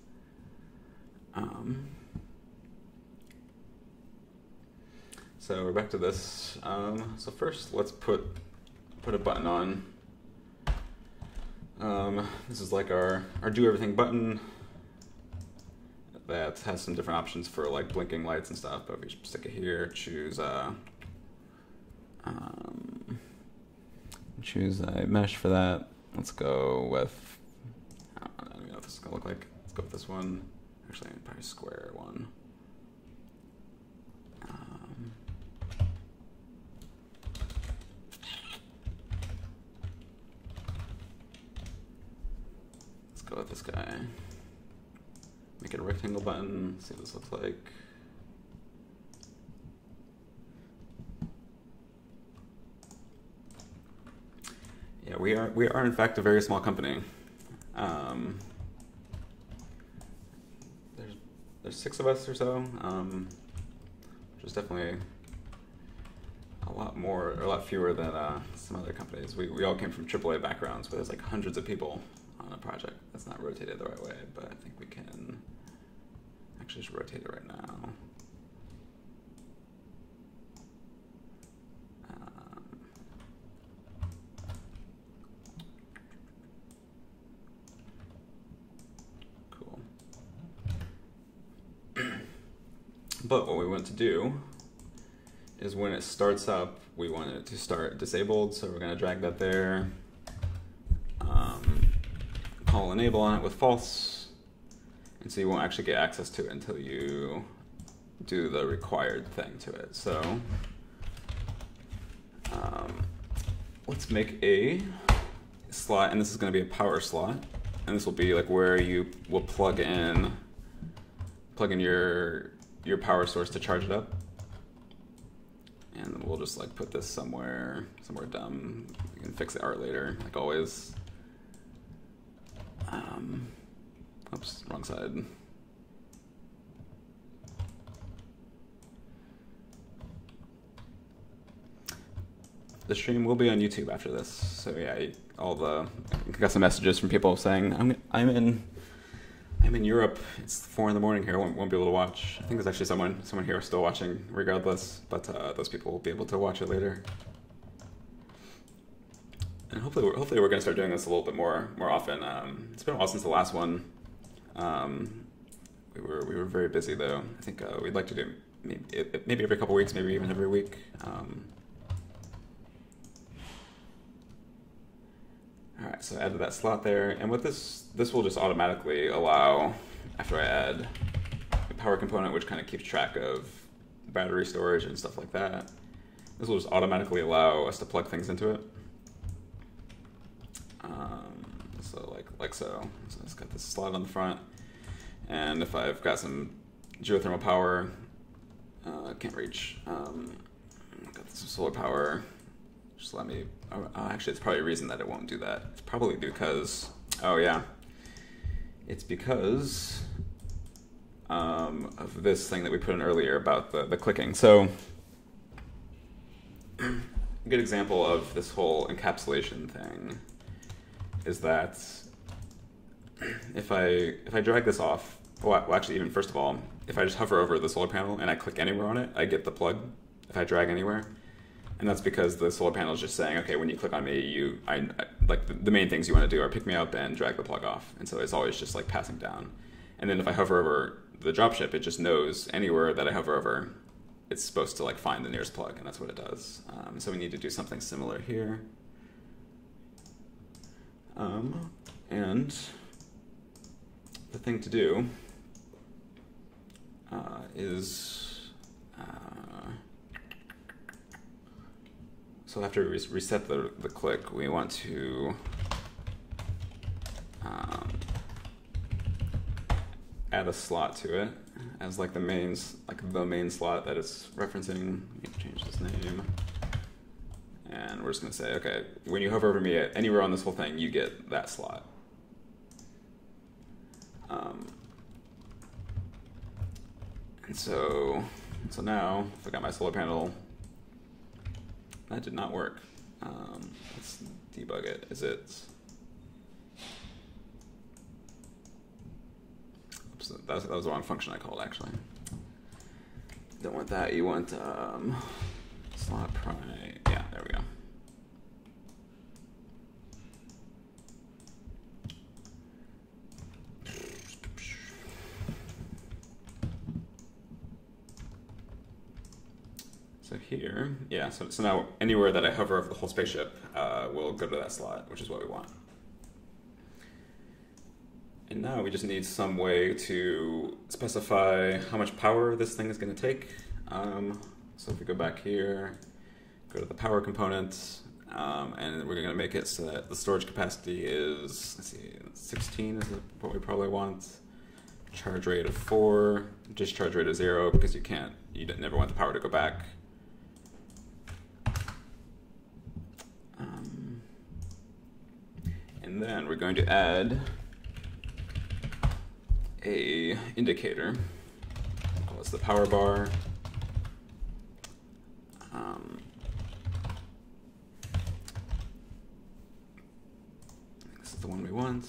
Um, so we're back to this. Um, so first, let's put put a button on. Um, this is like our our do everything button that has some different options for like blinking lights and stuff. But we should stick it here. Choose. Uh, um, Choose a mesh for that. Let's go with, I don't even know what this is gonna look like. Let's go with this one. Actually, probably square one. Um, let's go with this guy. make it a rectangle button. See what this looks like. Yeah, we are we are in fact a very small company. Um, there's there's six of us or so, um, which is definitely a lot more, or a lot fewer than uh, some other companies. We we all came from triple A backgrounds, but there's like hundreds of people on a project that's not rotated the right way. But I think we can actually just rotate it right now. But what we want to do is when it starts up, we want it to start disabled. So we're going to drag that there, um, call enable on it with false. And so you won't actually get access to it until you do the required thing to it. So um, let's make a slot, and this is going to be a power slot. And this will be like where you will plug in, plug in your your power source to charge it up. And we'll just like put this somewhere, somewhere dumb. We can fix the art later, like always. Um, oops, wrong side. The stream will be on YouTube after this. So yeah, all the, I got some messages from people saying, I'm, I'm in, I'm in Europe. It's four in the morning here. I won't, won't be able to watch. I think there's actually someone someone here still watching, regardless. But uh, those people will be able to watch it later. And hopefully, we're, hopefully, we're going to start doing this a little bit more more often. Um, it's been a while since the last one. Um, we were we were very busy though. I think uh, we'd like to do maybe maybe every couple weeks, maybe even every week. Um, All right, so I added that slot there, and with this, this will just automatically allow, after I add a power component, which kind of keeps track of battery storage and stuff like that, this will just automatically allow us to plug things into it. Um, so like like so. So it's got this slot on the front, and if I've got some geothermal power, uh, can't reach. Um, got some solar power. Just let me, oh, actually it's probably a reason that it won't do that. It's probably because, oh yeah, it's because um, of this thing that we put in earlier about the, the clicking. So a good example of this whole encapsulation thing is that if I, if I drag this off, well actually even first of all, if I just hover over the solar panel and I click anywhere on it, I get the plug if I drag anywhere. And that's because the solar panel is just saying, okay, when you click on me, you, I, I like the, the main things you want to do are pick me up and drag the plug off. And so it's always just like passing down. And then if I hover over the dropship, it just knows anywhere that I hover over, it's supposed to like find the nearest plug, and that's what it does. Um, so we need to do something similar here. Um, and the thing to do uh, is, uh, so after we reset the, the click, we want to um, add a slot to it as like the main, like the main slot that it's referencing. Let me change this name. And we're just gonna say, okay, when you hover over me anywhere on this whole thing, you get that slot. Um, and so, so now, if I got my solar panel, that did not work. Um, let's debug it. Is it? Oops, that was, that was the wrong function I called, actually. Don't want that. You want um, slot prime. Yeah, there we go. So here, yeah, so, so now anywhere that I hover over the whole spaceship uh, will go to that slot, which is what we want. And now we just need some way to specify how much power this thing is going to take. Um, so if we go back here, go to the power component, um, and we're going to make it so that the storage capacity is, let's see, sixteen is what we probably want. charge rate of four, discharge rate of zero, because you can't, you never want the power to go back. Um, and then we're going to add a indicator. Call this the power bar. Um, this is the one we want.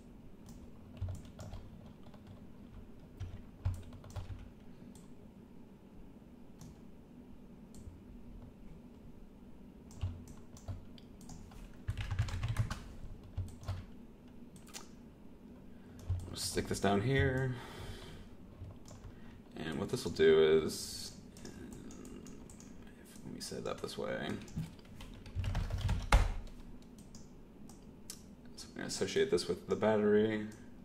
Stick this down here, and what this will do is, let me set it up this way. So I'm going to associate this with the battery,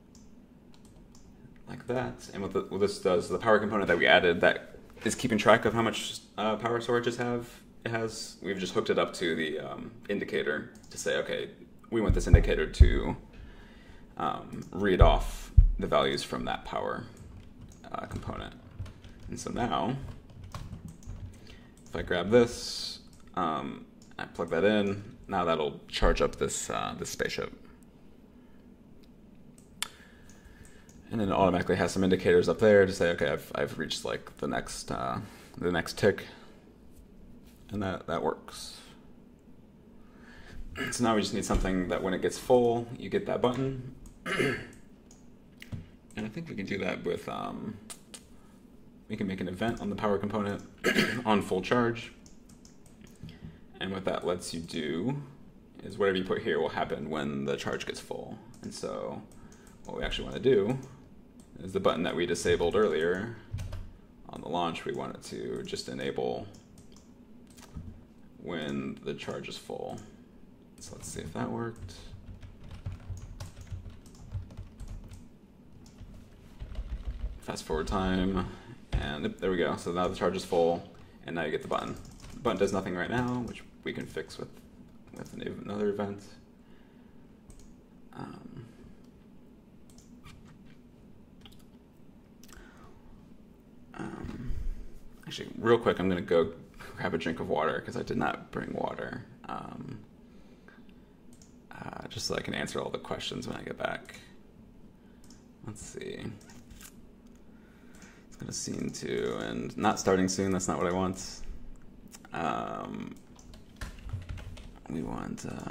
like that. And what, the, what this does, the power component that we added that is keeping track of how much uh, power storages have, it has, we've just hooked it up to the um, indicator to say, okay, we want this indicator to um, read off the values from that power uh, component. And so now, if I grab this, um, I plug that in, now that'll charge up this, uh, this spaceship. And then it automatically has some indicators up there to say, okay, I've, I've reached like the next, uh, the next tick, and that, that works. So now we just need something that when it gets full, you get that button. And I think we can do that with, um, we can make an event on the power component on full charge. And what that lets you do is whatever you put here will happen when the charge gets full. And so what we actually want to do is the button that we disabled earlier on the launch, we want it to just enable when the charge is full. So let's see if that worked. Fast forward time, and there we go. So now the charge is full, and now you get the button. The button does nothing right now, which we can fix with, with another event. Um, um, actually, real quick, I'm going to go grab a drink of water, because I did not bring water. Um, uh, just so I can answer all the questions when I get back. Let's see. Got a scene two, and not starting soon, that's not what I want. Um, we want, uh,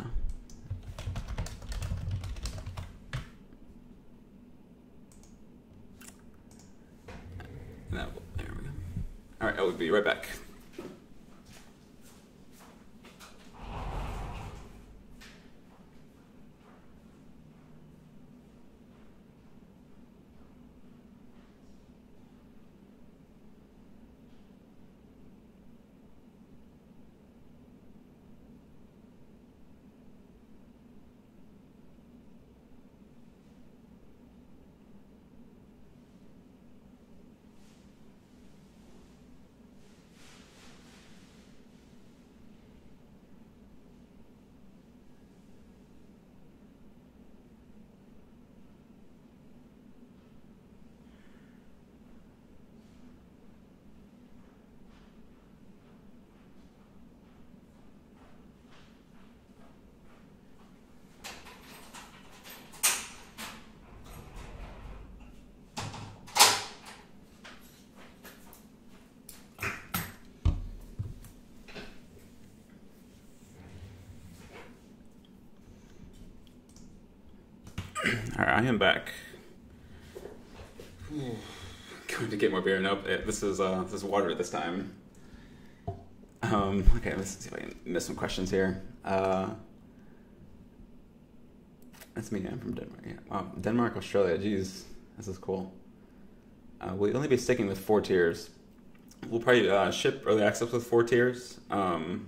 no, there we go. All right, I will be right back. All right, I am back. Going to get more beer. Nope, it, this is uh, this is water this time. Um, okay, let's see if I can miss some questions here. Uh, that's me. I'm from Denmark. Yeah. Wow, Denmark, Australia. Geez, this is cool. Uh, we'll only be sticking with four tiers. We'll probably uh, ship early access with four tiers. Um,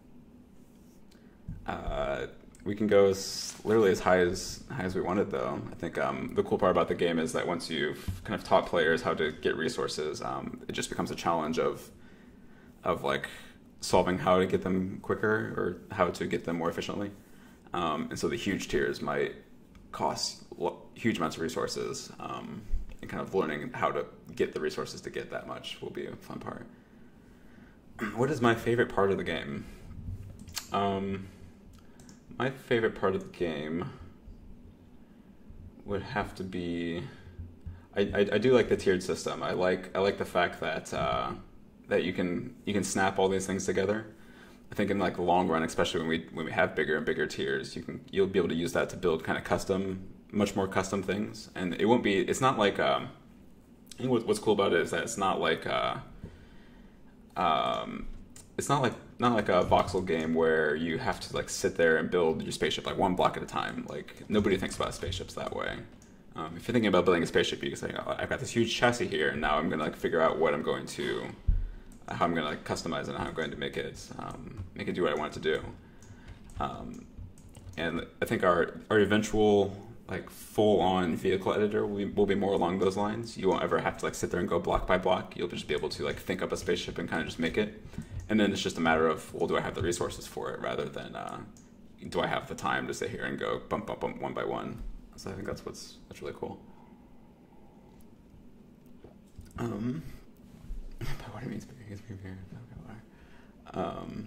uh, we can go as, literally as high as high as we wanted, though. I think um, the cool part about the game is that once you've kind of taught players how to get resources, um, it just becomes a challenge of of like solving how to get them quicker or how to get them more efficiently. Um, and so the huge tiers might cost huge amounts of resources. Um, and kind of learning how to get the resources to get that much will be a fun part. What is my favorite part of the game? Um, my favorite part of the game would have to be, I, I, I do like the tiered system. I like I like the fact that uh, that you can you can snap all these things together. I think in like the long run, especially when we when we have bigger and bigger tiers, you can you'll be able to use that to build kind of custom, much more custom things. And it won't be. It's not like. Um, I think what, what's cool about it is that it's not like. Uh, um, it's not like not like a voxel game where you have to like sit there and build your spaceship like one block at a time. Like nobody thinks about spaceships that way. Um, if you're thinking about building a spaceship, you can say, oh, I've got this huge chassis here, and now I'm going to like figure out what I'm going to, how I'm going to like customize it, and how I'm going to make it, um, make it do what I want it to do. Um, and I think our our eventual like full-on vehicle editor will be, will be more along those lines. You won't ever have to like sit there and go block by block. You'll just be able to like think up a spaceship and kind of just make it. And then it's just a matter of, well, do I have the resources for it, rather than uh, do I have the time to sit here and go bump, bump, bump, one by one. So I think that's what's that's really cool. Um, what do you mean? Um,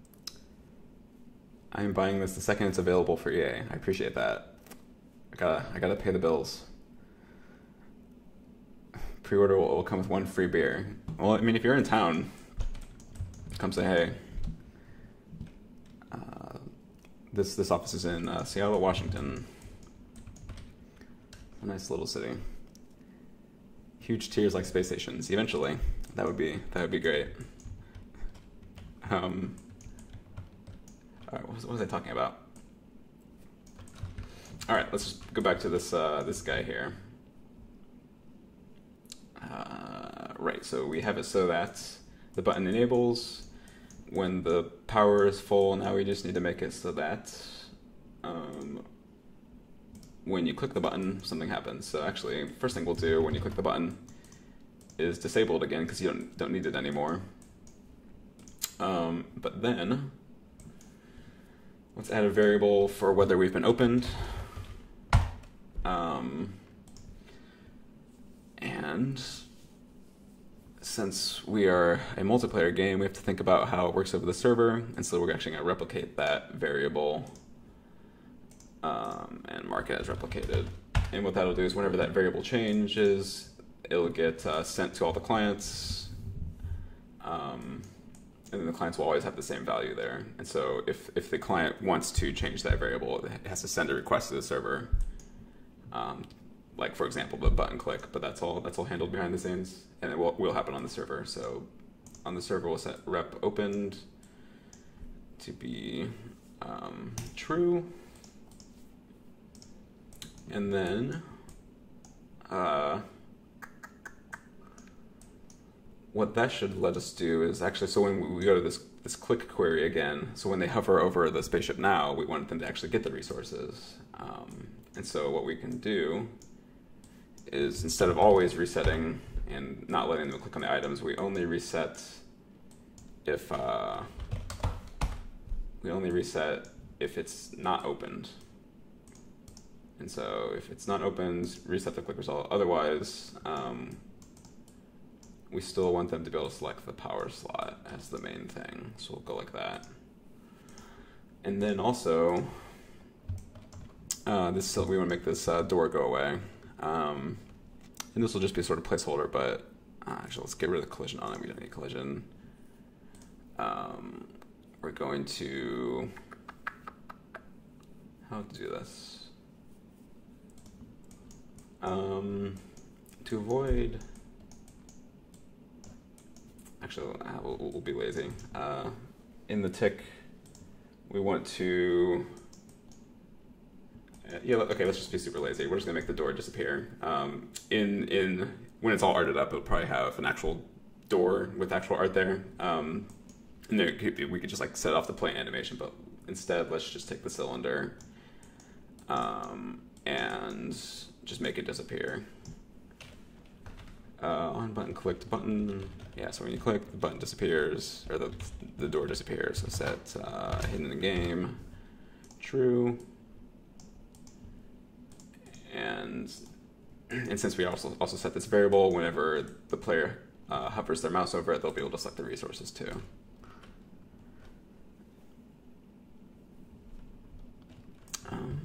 I'm buying this the second it's available for E A. I appreciate that. I gotta I gotta pay the bills. Pre-order will, will come with one free beer. Well, I mean, if you're in town, come say hey. Uh, this this office is in uh, Seattle, Washington. A nice little city. Huge tiers like space stations. Eventually, that would be that would be great. Um. All right, what was, what was I talking about? All right, let's just go back to this uh, this guy here. Uh, right, so we have it so that the button enables when the power is full. Now we just need to make it so that um, when you click the button, something happens. So actually, first thing we'll do when you click the button is disable it again, because you don't don't need it anymore. Um, but then let's add a variable for whether we've been opened. Um, and since we are a multiplayer game, we have to think about how it works over the server, and so we're actually going to replicate that variable um, and mark it as replicated. And what that'll do is whenever that variable changes, it'll get uh, sent to all the clients, um, and then the clients will always have the same value there. And so if, if the client wants to change that variable, it has to send a request to the server. Um, like for example, the button click, but that's all that's all handled behind the scenes, and it will, will happen on the server. So on the server, we'll set rep opened to be um, true, and then uh, what that should let us do is actually, so when we go to this this click query again, so when they hover over the spaceship now, we want them to actually get the resources. Um, and so what we can do is, instead of always resetting and not letting them click on the items, we only reset if uh, we only reset if it's not opened. And so if it's not opened, reset the click result. Otherwise, um, we still want them to be able to select the power slot as the main thing. So we'll go like that. And then also, uh, this we want to make this uh, door go away. Um, and this will just be a sort of placeholder, but uh, actually let's get rid of the collision on it. We don't need collision. Um, we're going to, how to do this? Um, to avoid, actually uh, we'll, we'll be lazy. Uh, in the tick, we want to, uh, yeah, okay, let's just be super lazy. We're just gonna make the door disappear. Um, in, in, when it's all arted up, it'll probably have an actual door with actual art there. Um, and there could be, we could just like set off the plane animation, but instead let's just take the cylinder um, and just make it disappear. Uh, on button clicked button, yeah, so when you click, the button disappears, or the, the door disappears. So set uh, hidden in game, true, and and since we also also set this variable, whenever the player uh, hovers their mouse over it, they'll be able to select the resources too. Um,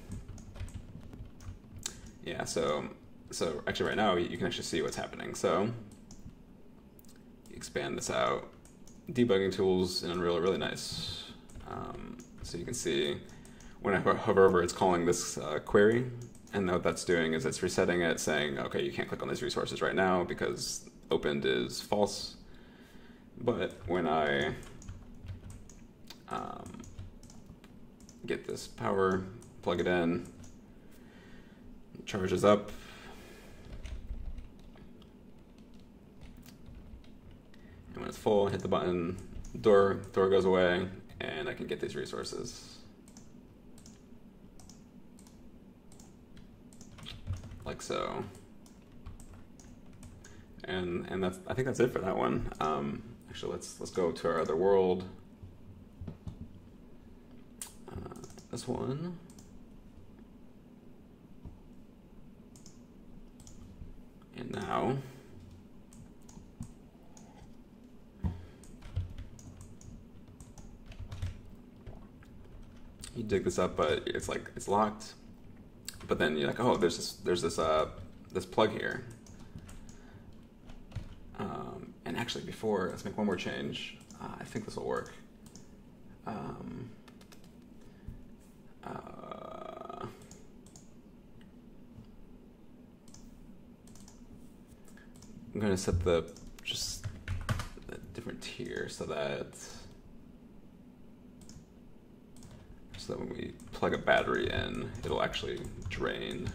yeah, so so actually right now you can actually see what's happening. So expand this out. Debugging tools in Unreal are really nice. Um, so you can see when I hover over, it's calling this uh, query, and what that's doing is it's resetting it, saying, okay, you can't click on these resources right now because opened is false. But when I um, get this power, plug it in, it charges up. And when it's full, hit the button, door, door goes away, and I can get these resources. Like so. And and that's I think that's it for that one. Um, actually, let's let's go to our other world. Uh, this one. And now. You dig this up, but it's like it's locked. But then you're like, oh, there's this there's this uh this plug here. Um, and actually, before let's make one more change. Uh, I think this will work. Um, uh, I'm going to set the just a different tier so that. So that when we plug a battery in, it'll actually drain.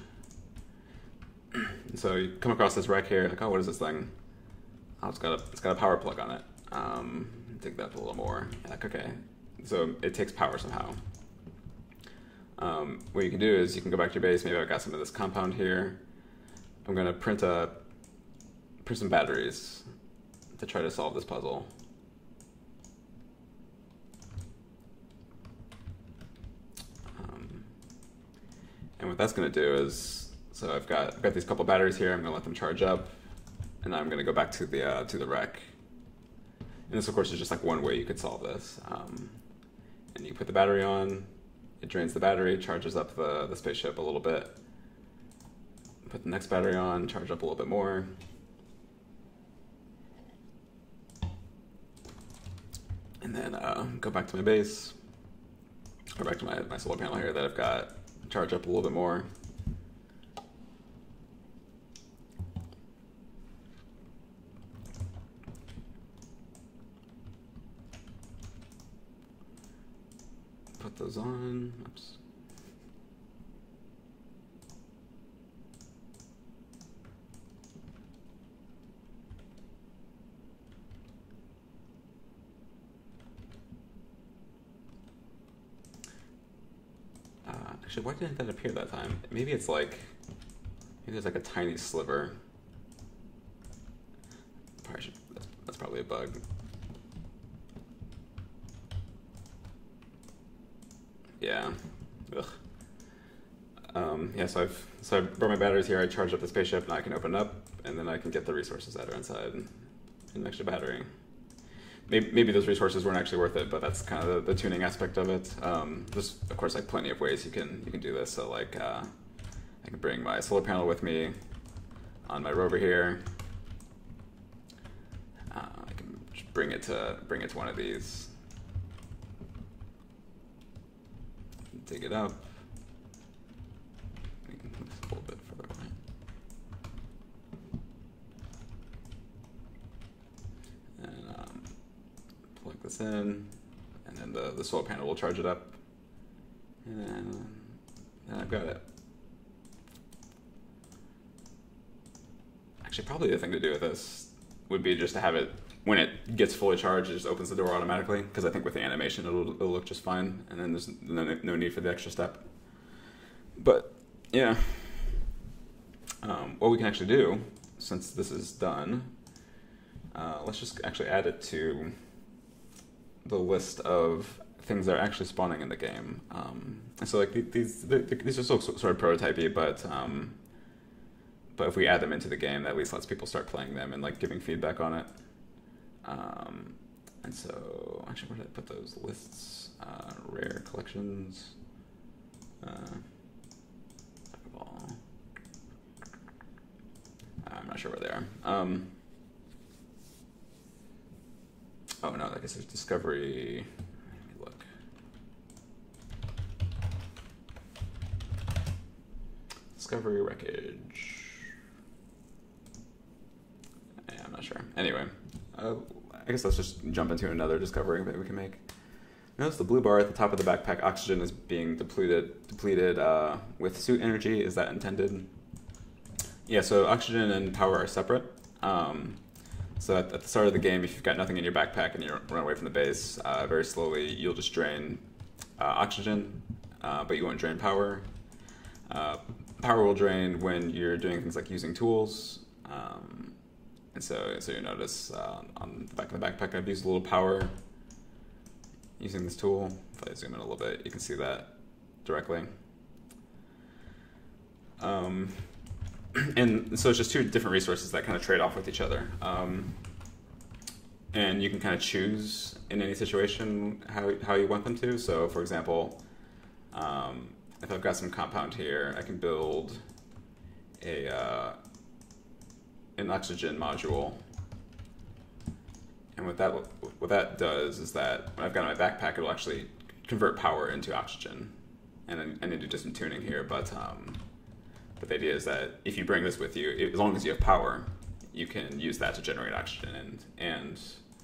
So you come across this rack here, like, oh, what is this thing? Oh, it's got a it's got a power plug on it. Um, dig that up a little more. Like, okay, so it takes power somehow. Um, what you can do is you can go back to your base. Maybe I've got some of this compound here. I'm gonna print a print some batteries to try to solve this puzzle. And what that's going to do is, so I've got I've got these couple batteries here. I'm going to let them charge up, and I'm going to go back to the uh, to the wreck. And this, of course, is just like one way you could solve this. Um, and you put the battery on, it drains the battery, charges up the the spaceship a little bit. Put the next battery on, charge up a little bit more. And then uh, go back to my base, or back to my my solar panel here that I've got. Charge up a little bit more. Put those on. Oops. Actually, why didn't that appear that time? Maybe it's like, maybe there's like a tiny sliver. Probably should, that's, that's probably a bug. Yeah. Ugh. Um, yeah, so I've so I brought my batteries here. I charged up the spaceship. Now I can open it up, and then I can get the resources that are inside and an extra battery. Maybe, maybe those resources weren't actually worth it, but that's kind of the, the tuning aspect of it. Um, there's, of course, like plenty of ways you can you can do this. So, like, uh, I can bring my solar panel with me on my rover here. Uh, I can just bring it to bring it to one of these. Dig it up. We can move this a little bit further away. And um, plug this in, and then the, the solar panel will charge it up. And then I've got it. Actually, probably the thing to do with this would be just to have it, when it gets fully charged, it just opens the door automatically, because I think with the animation it'll, it'll look just fine, and then there's no, no need for the extra step. But, yeah. Um, what we can actually do, since this is done, uh, let's just actually add it to the list of things that are actually spawning in the game. Um, and so, like, these, these are still sort of prototypey, but um, but if we add them into the game, that at least lets people start playing them and like giving feedback on it. Um, and so, actually, where did I put those lists? Uh, rare collections. Uh, I'm not sure where they are. Um, oh no, I guess there's discovery. Let me look. Discovery wreckage. Yeah, I'm not sure. Anyway, uh, I guess let's just jump into another discovery that we can make. Notice the blue bar at the top of the backpack. Oxygen is being depleted. Depleted uh, with suit energy. Is that intended? Yeah. So oxygen and power are separate. Um, so at, at the start of the game, if you've got nothing in your backpack and you run away from the base, uh, very slowly you'll just drain uh, oxygen, uh, but you won't drain power. Uh, power will drain when you're doing things like using tools. Um, and so, so you notice uh, on the back of the backpack, I've used a little power using this tool. If I zoom in a little bit, you can see that directly. Um, and so it's just two different resources that kind of trade off with each other. Um, and you can kind of choose in any situation how, how you want them to. So for example, um, if I've got some compound here, I can build a uh, an oxygen module. And what that what that does is that when I've got it in my backpack, it'll actually convert power into oxygen. And then I need to do some tuning here, but um, but the idea is that if you bring this with you, as long as you have power, you can use that to generate oxygen. And and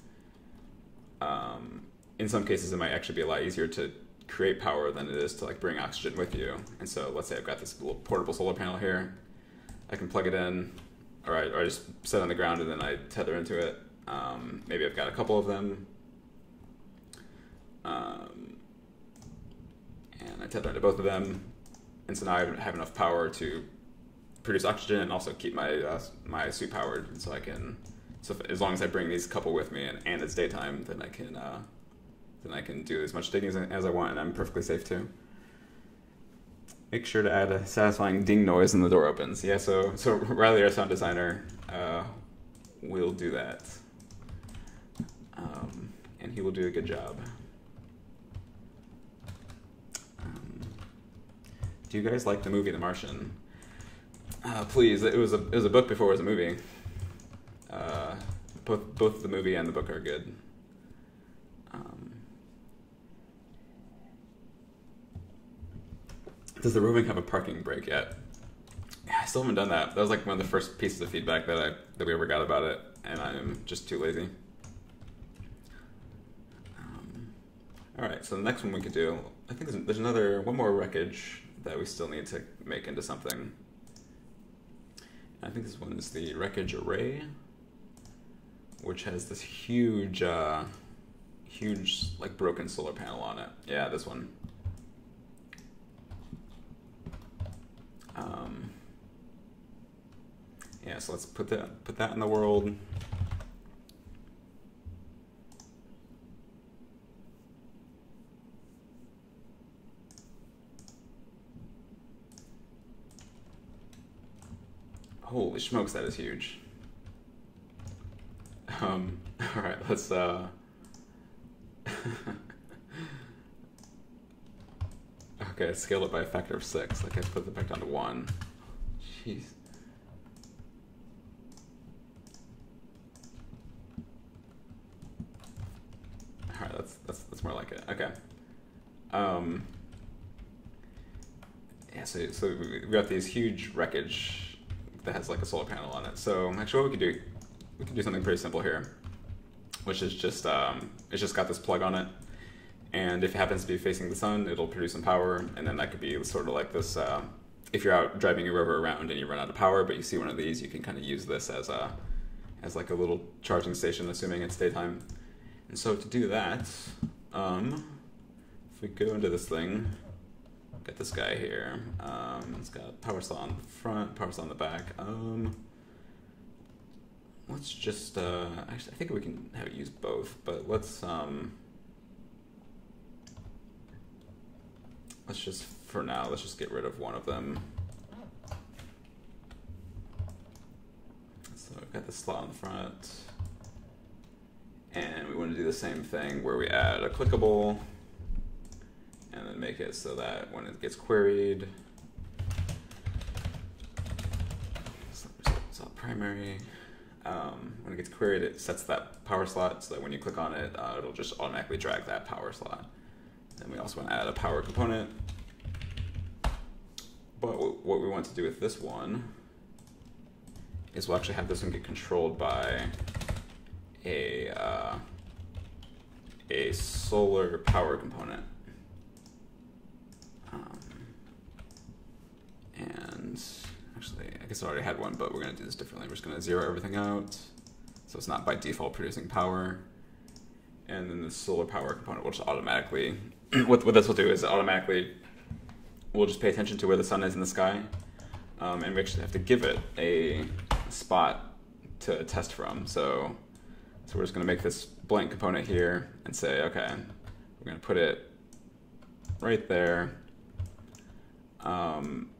um, in some cases, it might actually be a lot easier to create power than it is to like bring oxygen with you. And so let's say I've got this little portable solar panel here. I can plug it in, or I, or I just set it on the ground and then I tether into it. Um, maybe I've got a couple of them. Um, and I tether into both of them. And so now I have enough power to produce oxygen and also keep my uh, my suit powered. And so I can, so if, as long as I bring these couple with me and, and it's daytime, then I can uh, then I can do as much digging as, as I want, and I'm perfectly safe too. Make sure to add a satisfying ding noise when the door opens. Yeah, so so Riley, our sound designer, uh, will do that, um, and he will do a good job. Um, do you guys like the movie The Martian? Uh, please, it was a it was a book before it was a movie. Uh, both both the movie and the book are good. Um, Does the roving have a parking brake yet? Yeah, I still haven't done that. That was like one of the first pieces of feedback that I that we ever got about it, and I'm just too lazy. Um, all right, so the next one we could do, I think there's, there's another one more wreckage that we still need to make into something. I think this one is the wreckage array, which has this huge, uh, huge like broken solar panel on it. Yeah, this one. Um, yeah, so let's put that put that in the world. Holy smokes, that is huge. Um, all right, let's. Uh, Okay, scale it by a factor of six. Like I put it back down to one. Jeez. All right, that's that's that's more like it. Okay. Um. Yeah. So so we got these huge wreckage that has like a solar panel on it. So actually, what we could do, we could do something pretty simple here, which is just um, it's just got this plug on it. And if it happens to be facing the sun, it'll produce some power, and then that could be sort of like this, uh, if you're out driving your rover around and you run out of power, but you see one of these, you can kind of use this as a, as like a little charging station, assuming it's daytime. And so to do that, um, if we go into this thing, get this guy here, um, it's got power cell on the front, power cell on the back. Um, let's just, uh, actually, I think we can have it use both, but let's, um, Let's just, for now, let's just get rid of one of them. So we've got the slot on the front. And we want to do the same thing where we add a clickable and then make it so that when it gets queried, it's all primary. Um, when it gets queried, it sets that power slot so that when you click on it, uh, it'll just automatically drag that power slot. Then we also want to add a power component. But what we want to do with this one is we'll actually have this one get controlled by a uh, a solar power component. Um, and actually, I guess I already had one, but we're going to do this differently. We're just going to zero everything out, so it's not by default producing power. And then the solar power component will just automatically, what, what this will do is automatically, we'll just pay attention to where the sun is in the sky, um, and we actually have to give it a spot to test from. So, so we're just going to make this blank component here and say, okay, we're going to put it right there. Um,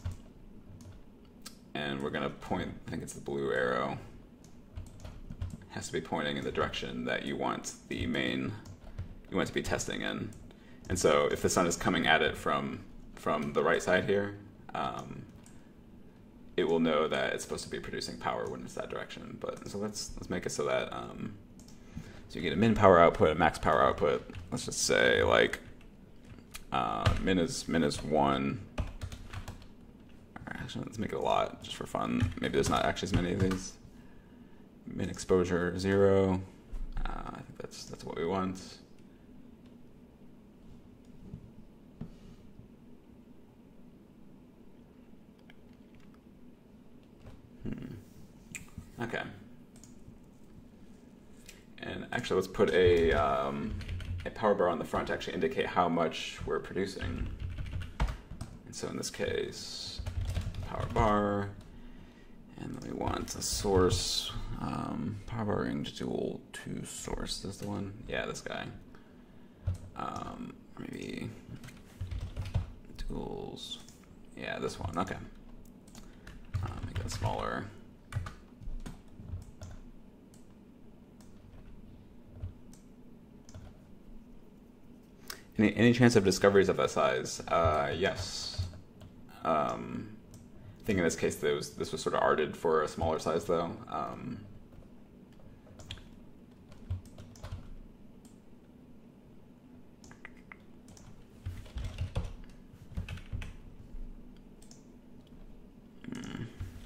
and we're going to point, I think it's the blue arrow, has to be pointing in the direction that you want the main, you want it to be testing in. And so if the sun is coming at it from, from the right side here, um, it will know that it's supposed to be producing power when it's that direction. But so let's let's make it so that um, so you get a min power output, a max power output. Let's just say like uh, min is min is one. Or actually, let's make it a lot just for fun. Maybe there's not actually as many of these. Min exposure zero. Uh, I think that's that's what we want. Hmm. Okay. And actually, let's put a um, a power bar on the front to actually indicate how much we're producing. And so in this case, power bar, and then we want a source. Um, power bar range dual to source. This is the one? Yeah, this guy. Um, maybe duals. Yeah, this one. Okay. Uh, make it smaller. Any, any chance of discoveries of that size? Uh, yes. Um, I think in this case, this was, this was sort of arted for a smaller size, though. Um, hmm.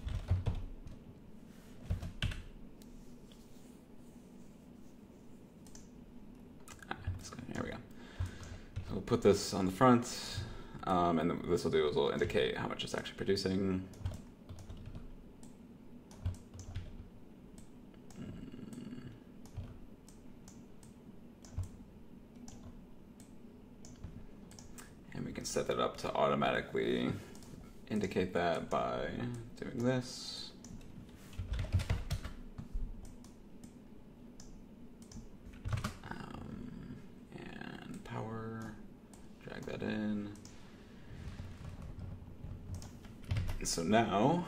Ah, there we go. So we'll put this on the front. Um, and what this will do is will indicate how much it's actually producing. And we can set that up to automatically indicate that by doing this. Um, and power, drag that in. So now,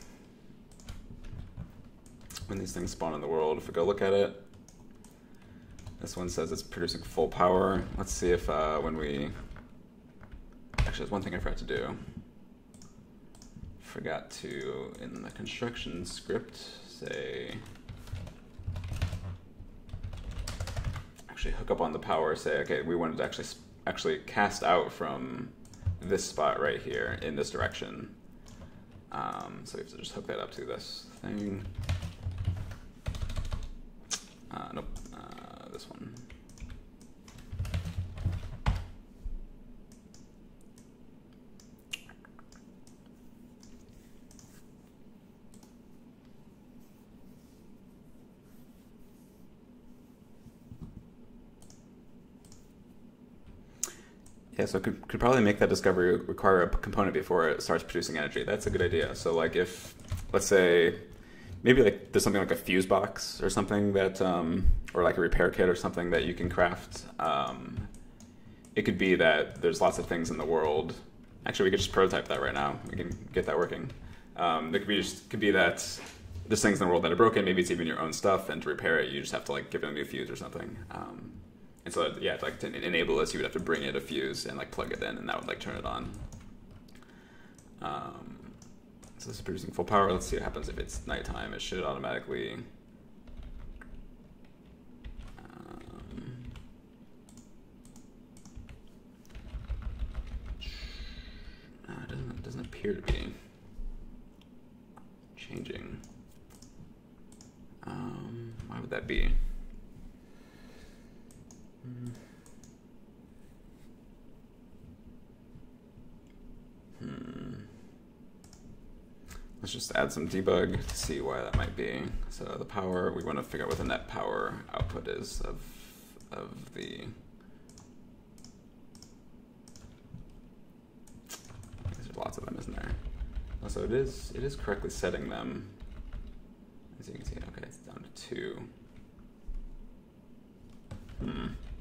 when these things spawn in the world, if we go look at it, this one says it's producing full power. Let's see if uh, when we, actually there's one thing I forgot to do. Forgot to, in the construction script, say, actually hook up on the power, say, okay, we wanted to actually, actually cast out from this spot right here in this direction. Um, so we have to just hook that up to this thing. Uh, nope, uh, this one. Yeah, so could could probably make that discovery require a component before it starts producing energy. That's a good idea. So like if, let's say, maybe like there's something like a fuse box or something that, um, or like a repair kit or something that you can craft. Um, it could be that there's lots of things in the world. Actually, we could just prototype that right now. We can get that working. Um, there could be just could be that there's things in the world that are broken. Maybe it's even your own stuff, and to repair it, you just have to like give it a new fuse or something. Um, and so yeah, like to enable this, you would have to bring it a fuse and like plug it in, and that would like turn it on. Um, so this is producing full power. Let's see what happens if it's nighttime. It should automatically. Um, uh, it doesn't it doesn't appear to be changing. Um, why would that be? Hmm. Hmm. Let's just add some debug to see why that might be. So the power, we want to figure out what the net power output is of of the. There's lots of them, isn't there? So it is it is correctly setting them. As you can see, okay, it's down to two. Hmm.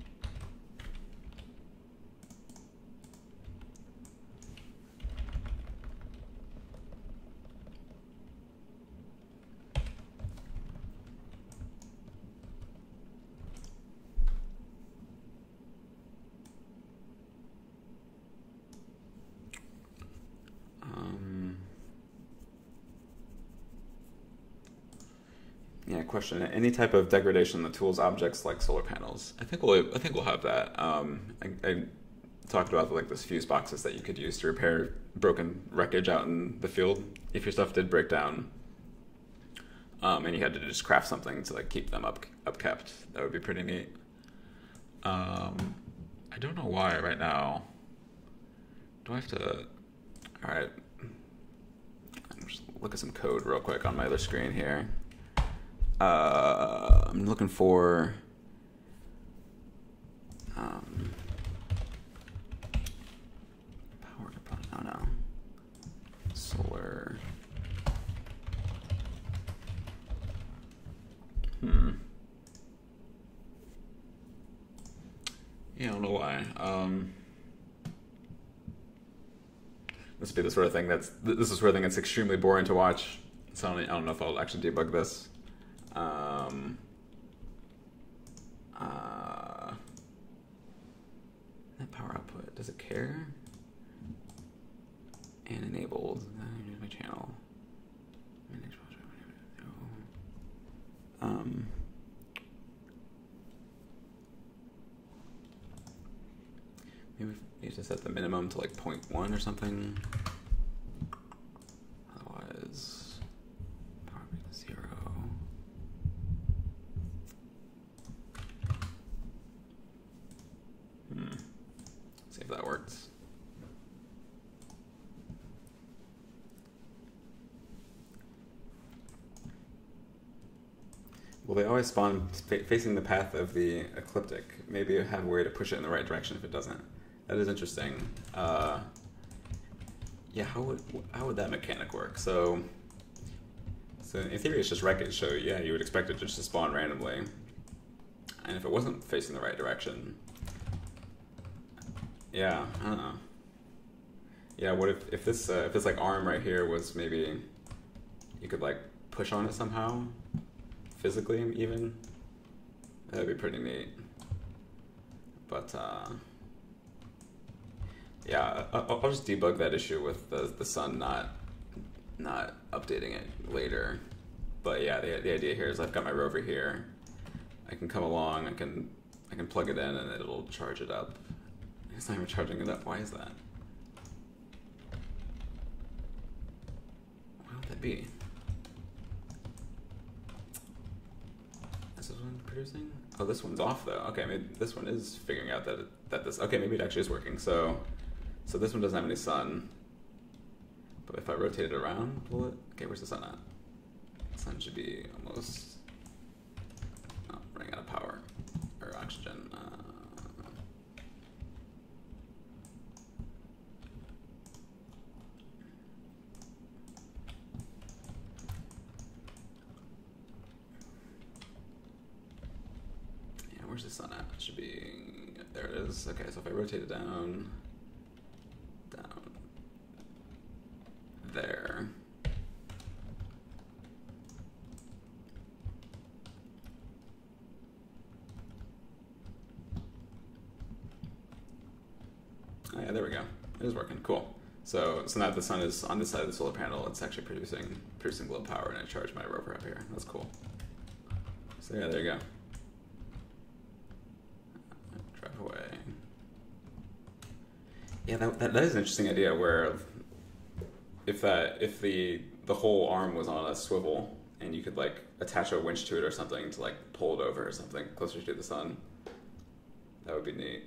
Yeah, question. Any type of degradation in the tools objects like solar panels? I think we'll I think we'll have that. Um, I, I talked about like those fuse boxes that you could use to repair broken wreckage out in the field if your stuff did break down, um, and you had to just craft something to like keep them up upkept. That would be pretty neat. Um, I don't know why right now. Do I have to? All right. I'll just look at some code real quick on my other screen here. Uh, I'm looking for um, power component. Oh no, solar. Hmm. Yeah, I don't know why. Um, this would be the sort of thing that's this is the sort of thing that's extremely boring to watch. So I don't, I don't know if I'll actually debug this. Um, uh, net power output, does it care? And enabled, here's my channel. Um, maybe we need to set the minimum to like zero point one or something. Otherwise, power zero. Hmm. See if that works. Well, they always spawn facing the path of the ecliptic. Maybe you have a way to push it in the right direction if it doesn't. That is interesting. Uh, yeah, how would how would that mechanic work? So, so in theory, it's just wreckage. So yeah, you would expect it just to spawn randomly. And if it wasn't facing the right direction, yeah, I don't know. Yeah, what if if this uh, if this like arm right here was maybe you could like push on it somehow, physically even. That'd be pretty neat. But uh, yeah, I'll, I'll just debug that issue with the the sun not not updating it later. But yeah, the the idea here is I've got my rover here. I can come along. I can I can plug it in and it'll charge it up. It's not even charging it up. Why is that? Why would that be? Is this one producing? Oh, this one's off though. Okay, maybe this one is figuring out that it, that this. Okay, maybe it actually is working. So, so this one doesn't have any sun. But if I rotate it around, will it? Okay, where's the sun at? The sun should be almost. Oh, running out of power or oxygen. Uh, Where's the sun at? It should be, there it is. Okay, so if I rotate it down, down there, Oh, yeah, there we go. It is working. Cool. So, so now that the sun is on this side of the solar panel, it's actually producing producing glow power, and I charge my rover up here. That's cool. So yeah, there you go. Drive away. Yeah, that, that that is an interesting idea. Where if that if the the whole arm was on a swivel, and you could like attach a winch to it or something to like pull it over or something closer to the sun, that would be neat.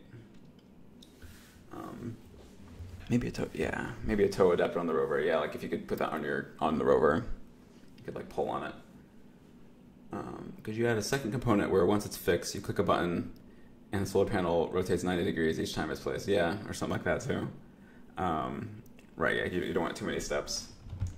Um, maybe a tow, yeah, maybe a tow adapter on the rover. Yeah, like if you could put that on your on the rover, you could like pull on it. Um, could you add a second component where once it's fixed, you click a button, and the solar panel rotates ninety degrees each time it's placed? Yeah, or something like that too. Um, right, yeah, you, you don't want too many steps.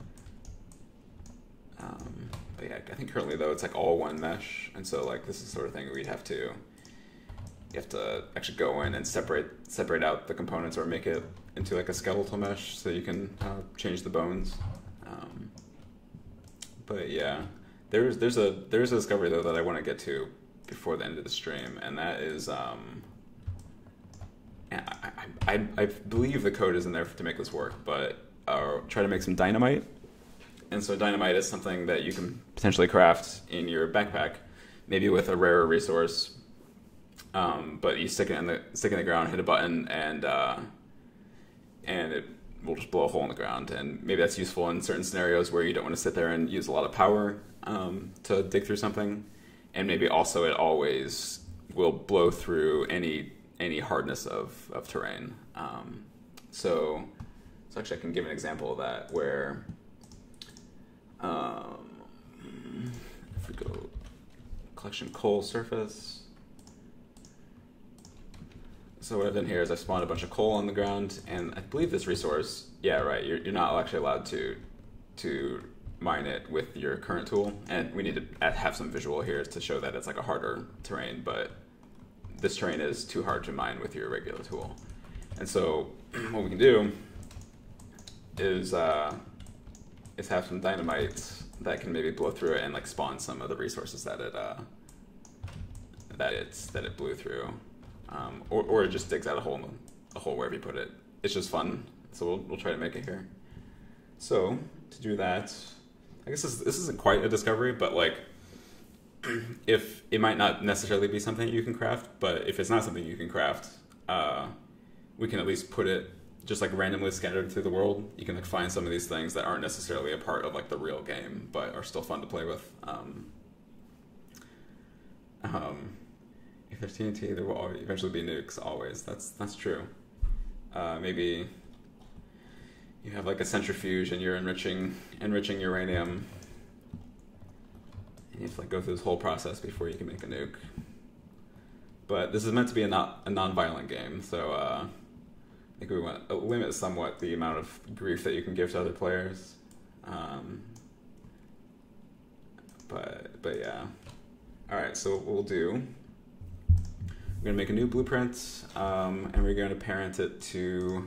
Um, but yeah, I think currently though it's like all one mesh, and so like this is the sort of thing we'd have to. You have to actually go in and separate separate out the components or make it into like a skeletal mesh so you can uh, change the bones. Um, but yeah, there's there's a there's a discovery though that I want to get to before the end of the stream, and that is um, I, I, I, I believe the code is in there to make this work, but uh, try to make some dynamite. And so dynamite is something that you can potentially craft in your backpack, maybe with a rarer resource. Um, but you stick it in the stick it in the ground, hit a button, and uh, and it will just blow a hole in the ground. And maybe that's useful in certain scenarios where you don't want to sit there and use a lot of power um, to dig through something. And maybe also it always will blow through any any hardness of, of terrain. Um, so, so actually I can give an example of that where um, if we go collection coal surface. So what I've done here is I've spawned a bunch of coal on the ground, and I believe this resource, yeah, right, you're, you're not actually allowed to to mine it with your current tool, and we need to add, have some visual here to show that it's like a harder terrain, but this terrain is too hard to mine with your regular tool. And so what we can do is uh, is have some dynamite that can maybe blow through it and like spawn some of the resources that it uh, that it's that it blew through. Um, or, or it just digs out a hole, a hole wherever you put it. It's just fun, so we'll, we'll try to make it here. So to do that, I guess this, this isn't quite a discovery, but like, if it might not necessarily be something you can craft, but if it's not something you can craft, uh, we can at least put it just like randomly scattered through the world. You can like find some of these things that aren't necessarily a part of like the real game, but are still fun to play with. Um, um, If there's T N T, there will eventually be nukes, always. That's that's true. Uh, maybe you have like a centrifuge and you're enriching enriching uranium. And you have to like go through this whole process before you can make a nuke. But this is meant to be a not a non-violent game, so uh, I think we want to limit somewhat the amount of grief that you can give to other players. Um, but but yeah. All right, so what we'll do. We're going to make a new blueprint, um, and we're going to parent it to.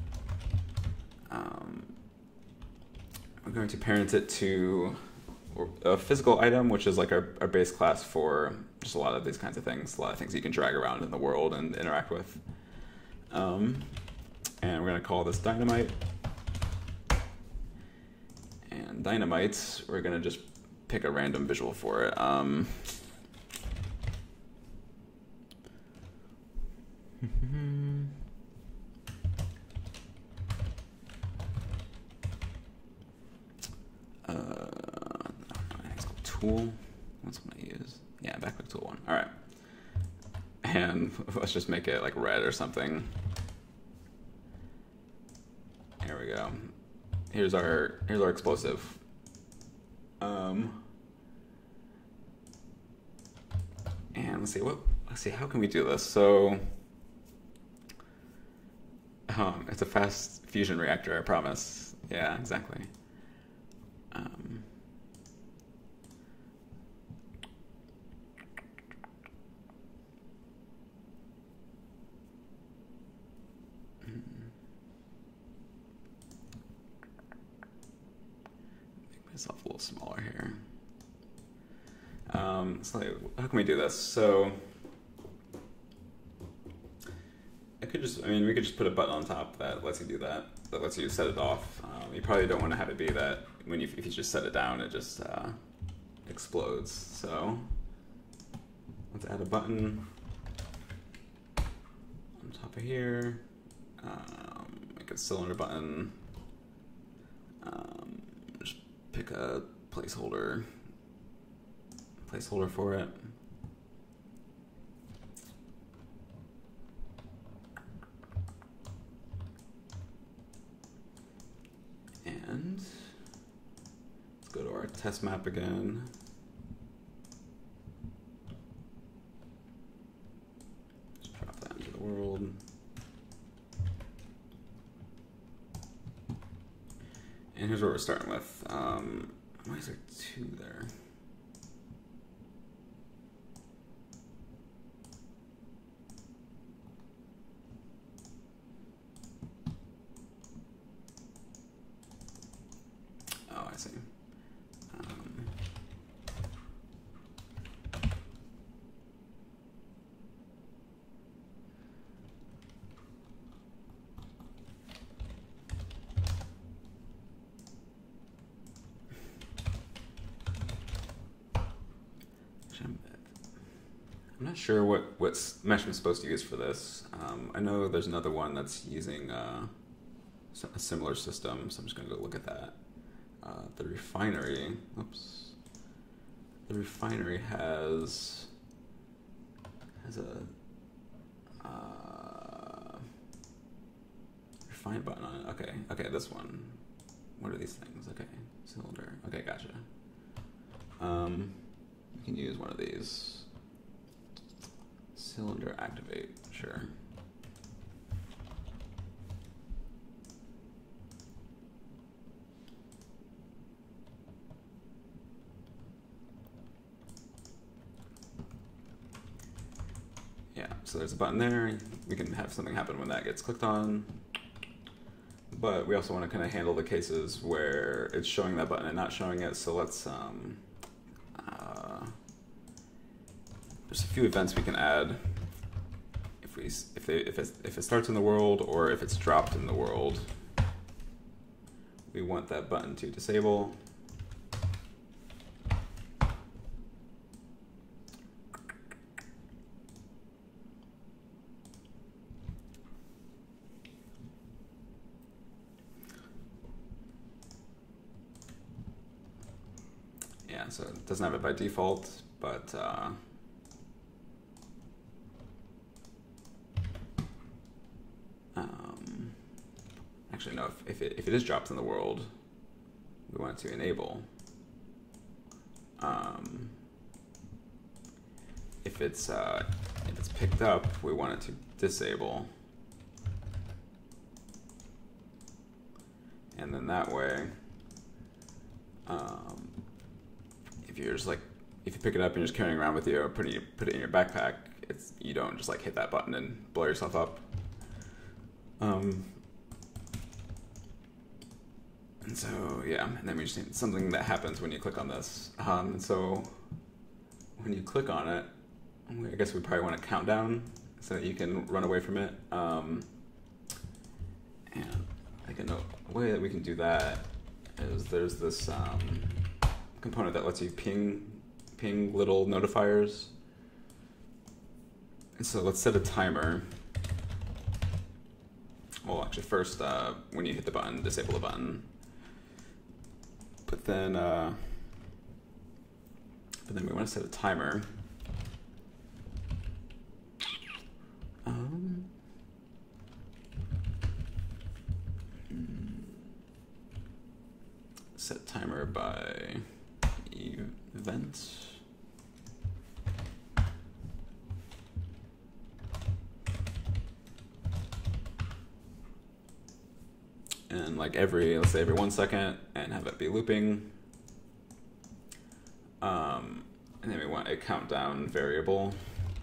Um, we're going to parent it to a physical item, which is like our, our base class for just a lot of these kinds of things. A lot of things you can drag around in the world and interact with. Um, and we're going to call this dynamite. And dynamite, we're going to just pick a random visual for it. Um, uh, it's called tool. What's what I use? Yeah, backpack tool one. All right, and let's just make it like red or something. Here we go. Here's our here's our explosive. Um, and let's see what let's see how can we do this? So. Um, it's a fast fusion reactor, I promise. Yeah, exactly. Um, make myself a little smaller here. Um, so how can we do this? So I could could just, I mean, we could just put a button on top that lets you do that, that lets you set it off. Um, you probably don't want to have it be that when you, if you just set it down, it just uh, explodes. So let's add a button on top of here. Um, make a cylinder button. Um, just pick a placeholder, placeholder for it. And let's go to our test map again. Just drop that into the world. And here's what we're starting with. Um, why is there two there? Oh, I see. Um, I'm not sure what, what mesh I'm supposed to use for this. Um, I know there's another one that's using uh, a similar system, so I'm just going to go look at that. Uh, the refinery, oops. The refinery has has a uh, refine button on it. Okay, okay, this one. What are these things? Okay, cylinder. Okay, gotcha. Um, we can use one of these. Cylinder activate, sure. Yeah, so there's a button there. We can have something happen when that gets clicked on. But we also want to kind of handle the cases where it's showing that button and not showing it. So let's, um, uh, there's a few events we can add. If we, if they, if it, if it starts in the world or if it's dropped in the world, we want that button to disable. Yeah, so it doesn't have it by default, but uh, um, actually no, if, if, it, if it is dropped in the world, we want it to enable. Um, if it's uh, if it's picked up, we want it to disable. And then that way, um, if you're just like, if you pick it up and you're just carrying it around with you or putting it, put it in your backpack, it's, you don't just like hit that button and blow yourself up. Um, and so, yeah, and then we just need something that happens when you click on this. Um, and so when you click on it, I guess we probably want to count down so that you can run away from it. Um, and I think a way that we can do that is there's this um, component that lets you ping ping little notifiers. And so let's set a timer. Well, actually first, uh, when you hit the button, disable the button. But then, uh, but then we want to set a timer. Um, set timer by event. And like every, let's say every one second, and have it be looping. Um, and then we want a countdown variable.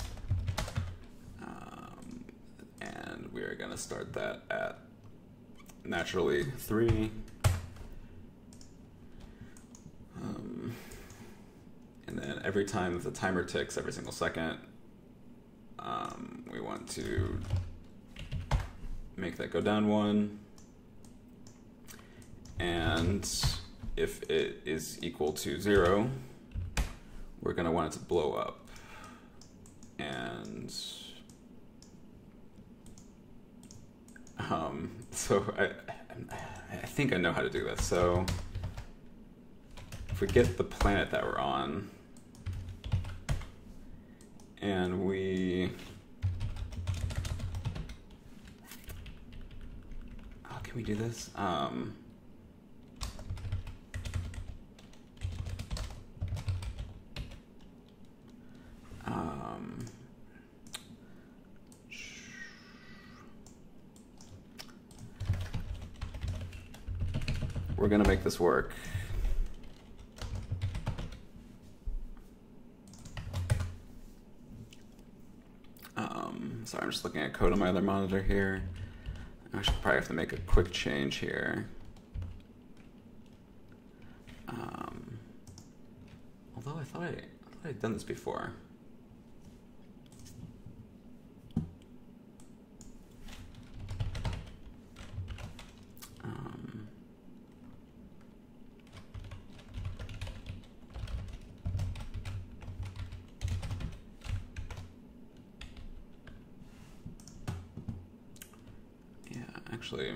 Um, and we are going to start that at naturally three. Um, and then every time the timer ticks, every single second, um, we want to make that go down one. And if it is equal to zero, we're going to want it to blow up. And um, so I, I think I know how to do this. So if we get the planet that we're on, and we, how can we do this? Um, um, we're gonna make this work. Um, sorry, I'm just looking at code on my other monitor here. I should probably have to make a quick change here. Um, although I thought I, I thought I'd done this before. Um, yeah, actually.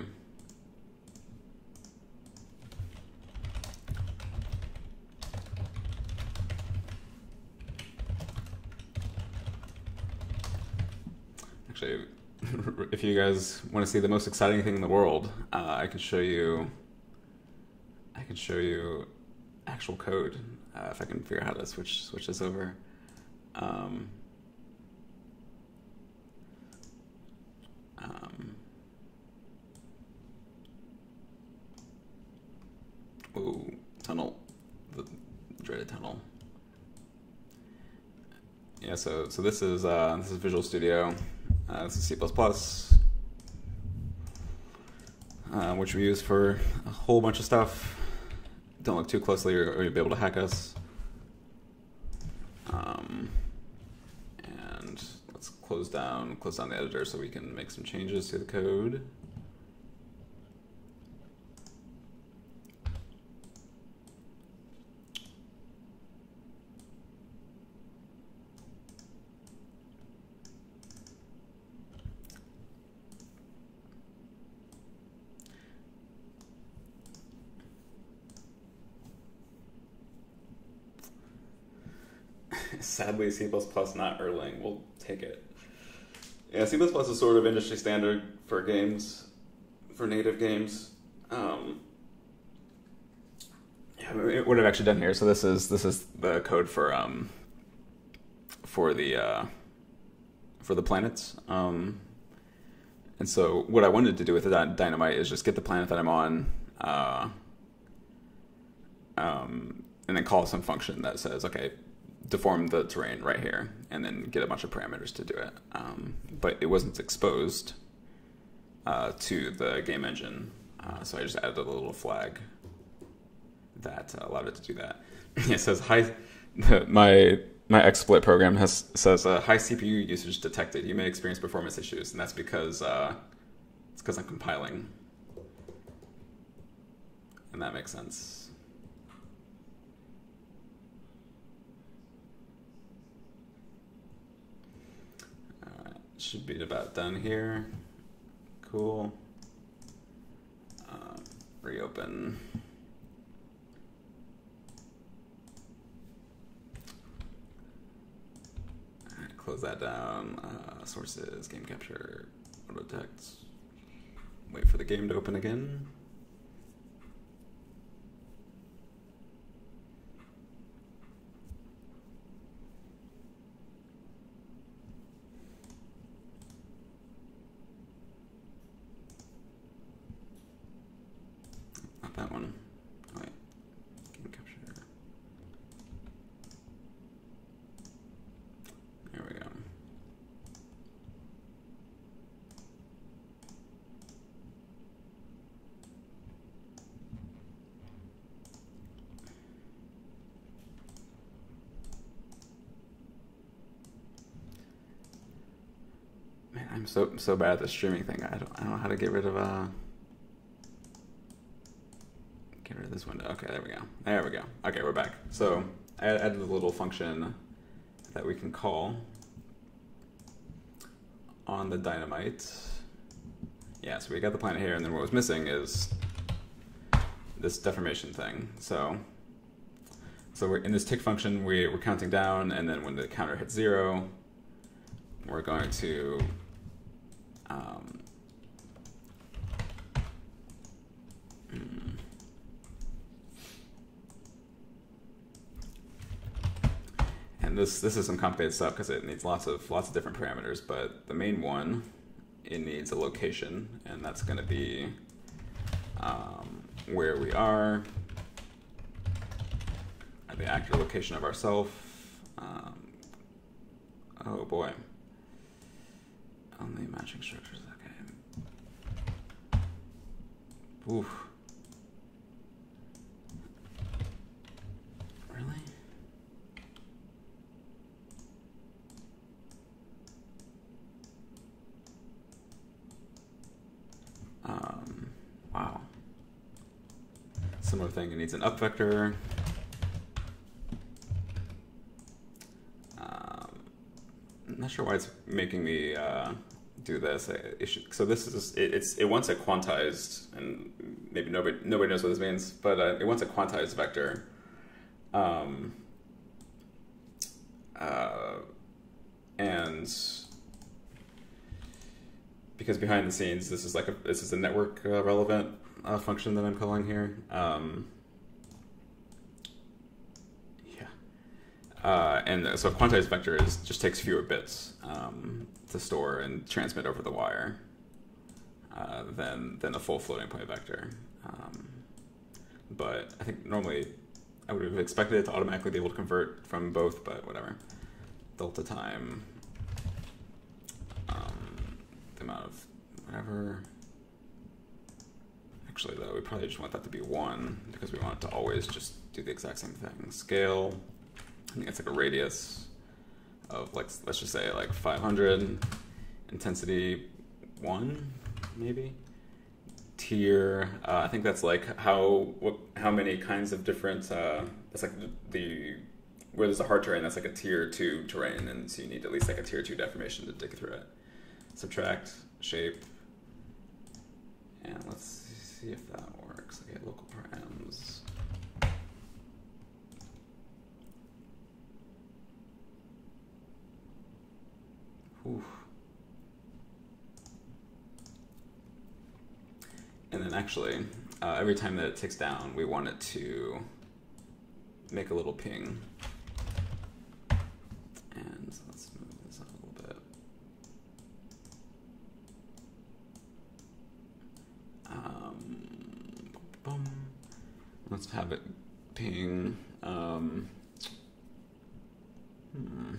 Actually, if you guys want to see the most exciting thing in the world, uh, I can show you. I can show you actual code uh, if I can figure out how to switch switch this over. Um, um, ooh, tunnel, the dreaded tunnel. Yeah, so so this is uh, this is Visual Studio. Uh, this is C plus plus, uh, which we use for a whole bunch of stuff. Don't look too closely or, or you'll be able to hack us. Um, and let's close down, close down the editor so we can make some changes to the code. Sadly, C plus plus, not Erlang. We'll take it. Yeah, C plus plus is sort of industry standard for games, for native games. Um, yeah, what I've actually done here. So this is this is the code for um, for the uh, for the planets. Um, and so what I wanted to do with the dynamite is just get the planet that I'm on, uh, um, and then call some function that says, okay, deform the terrain right here, and then get a bunch of parameters to do it. Um, but it wasn't exposed uh, to the game engine, uh, so I just added a little flag that allowed it to do that. It says high. my my XSplit program has says uh, high C P U usage detected. You may experience performance issues, and that's because uh, it's because I'm compiling, and that makes sense. Should be about done here. Cool. Uh, reopen. All right, close that down. Uh, sources, game capture, auto text. Wait for the game to open again. That one. Oh, wait. Game capture. There we go. I'm so so bad at the streaming thing. I don't I don't know how to get rid of uh get rid of this window. Okay, there we go. There we go. Okay, we're back. So I added a little function that we can call on the dynamite. Yeah, so we got the planet here, and then what was missing is this deformation thing. So so we're in this tick function, we, we're counting down, and then when the counter hits zero, we're going to um, hmm. And this this is some complicated stuff because it needs lots of lots of different parameters, but the main one, it needs a location, and that's going to be um, where we are, the accurate location of ourself. Um, oh boy. Only matching structures, okay. Oof. Really? Um, wow. Similar thing, it needs an up vector. I'm not sure why it's making me uh, do this. It should, so this is it, it's it wants a quantized, and maybe nobody nobody knows what this means, but uh, it wants a quantized vector. Um, uh, and because behind the scenes, this is like a this is a network uh, relevant uh, function that I'm calling here. Um, Uh, and so a quantized vector is, just takes fewer bits um, to store and transmit over the wire uh, than, than a full floating point vector. Um, but I think normally I would have expected it to automatically be able to convert from both, but whatever. Delta time, um, the amount of whatever. Actually though, we probably just want that to be one because we want it to always just do the exact same thing. Scale. I think it's like a radius of like, let's just say like five hundred, intensity one, maybe. Tier, uh, I think that's like how what how many kinds of different, uh, that's like the, the, where there's a hard terrain, that's like a tier two terrain, and so you need at least like a tier two deformation to dig through it. Subtract, shape, and let's see if that works. Okay, local params. Oof. And then actually, uh, every time that it ticks down, we want it to make a little ping. And so let's move this up a little bit. Um, boom. Let's have it ping. Um, hmm.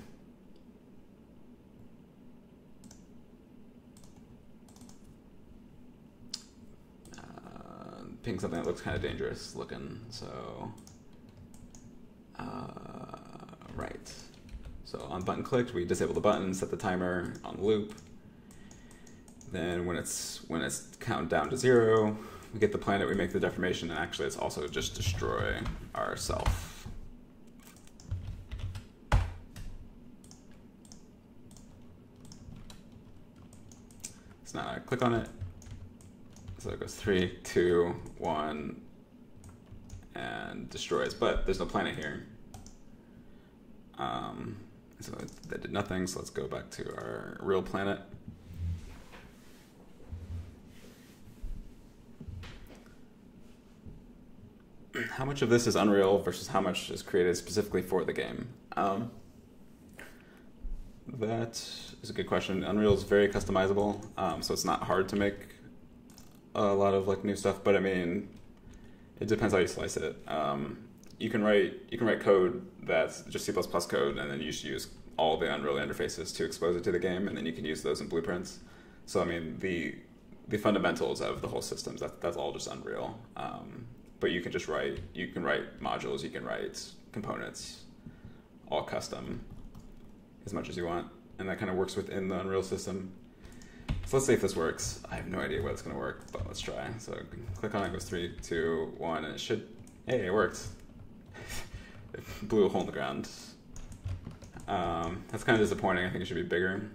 Ping something that looks kind of dangerous looking, so uh, right. So on button clicked, we disable the button, set the timer on loop. Then when it's when it's counted down to zero, we get the planet, we make the deformation, and actually it's also just destroy our self. So now I click on it. So it goes three, two, one, and destroys. But there's no planet here. Um, so that did nothing. So let's go back to our real planet. How much of this is Unreal versus how much is created specifically for the game? Um, that is a good question. Unreal is very customizable, um, so it's not hard to make a lot of like new stuff, but I mean, it depends how you slice it. Um, you can write you can write code that's just C plus plus code, and then you just use all the Unreal interfaces to expose it to the game, and then you can use those in blueprints. So I mean, the the fundamentals of the whole systems, that, that's all just Unreal. Um, but you can just write you can write modules, you can write components, all custom, as much as you want, and that kind of works within the Unreal system. So let's see if this works. I have no idea whether it's going to work, but let's try. So click on it, goes three, two, one, and it should, hey, it works. It blew a hole in the ground. Um, that's kind of disappointing. I think it should be bigger.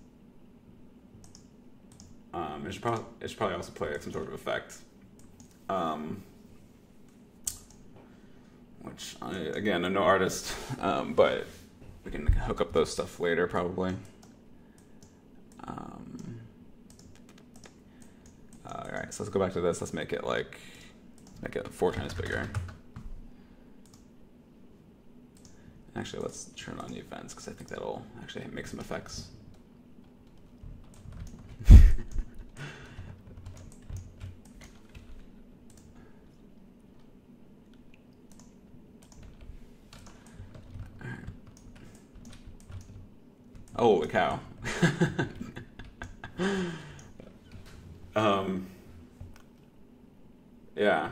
Um, it, should probably, it should probably also play like some sort of effect. Um, which, I, again, I'm no artist, um, but we can hook up those stuff later probably. Um, uh, all right, so let's go back to this. Let's make it like, make it four times bigger. Actually, let's turn on the events because I think that'll actually make some effects. Holy cow. um, yeah.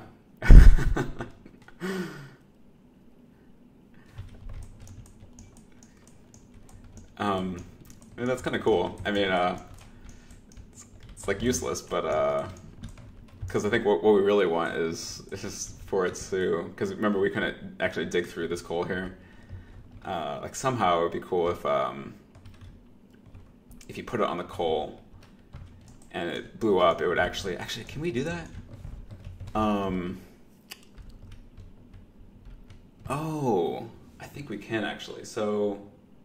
um, I mean, that's kind of cool. I mean, uh, it's, it's like useless, but, uh, because I think what, what we really want is, is just for it to, because remember we couldn't actually dig through this coal here. Uh, like somehow it would be cool if, um, if you put it on the coal and it blew up, it would actually, actually, can we do that? Um, oh, I think we can actually. So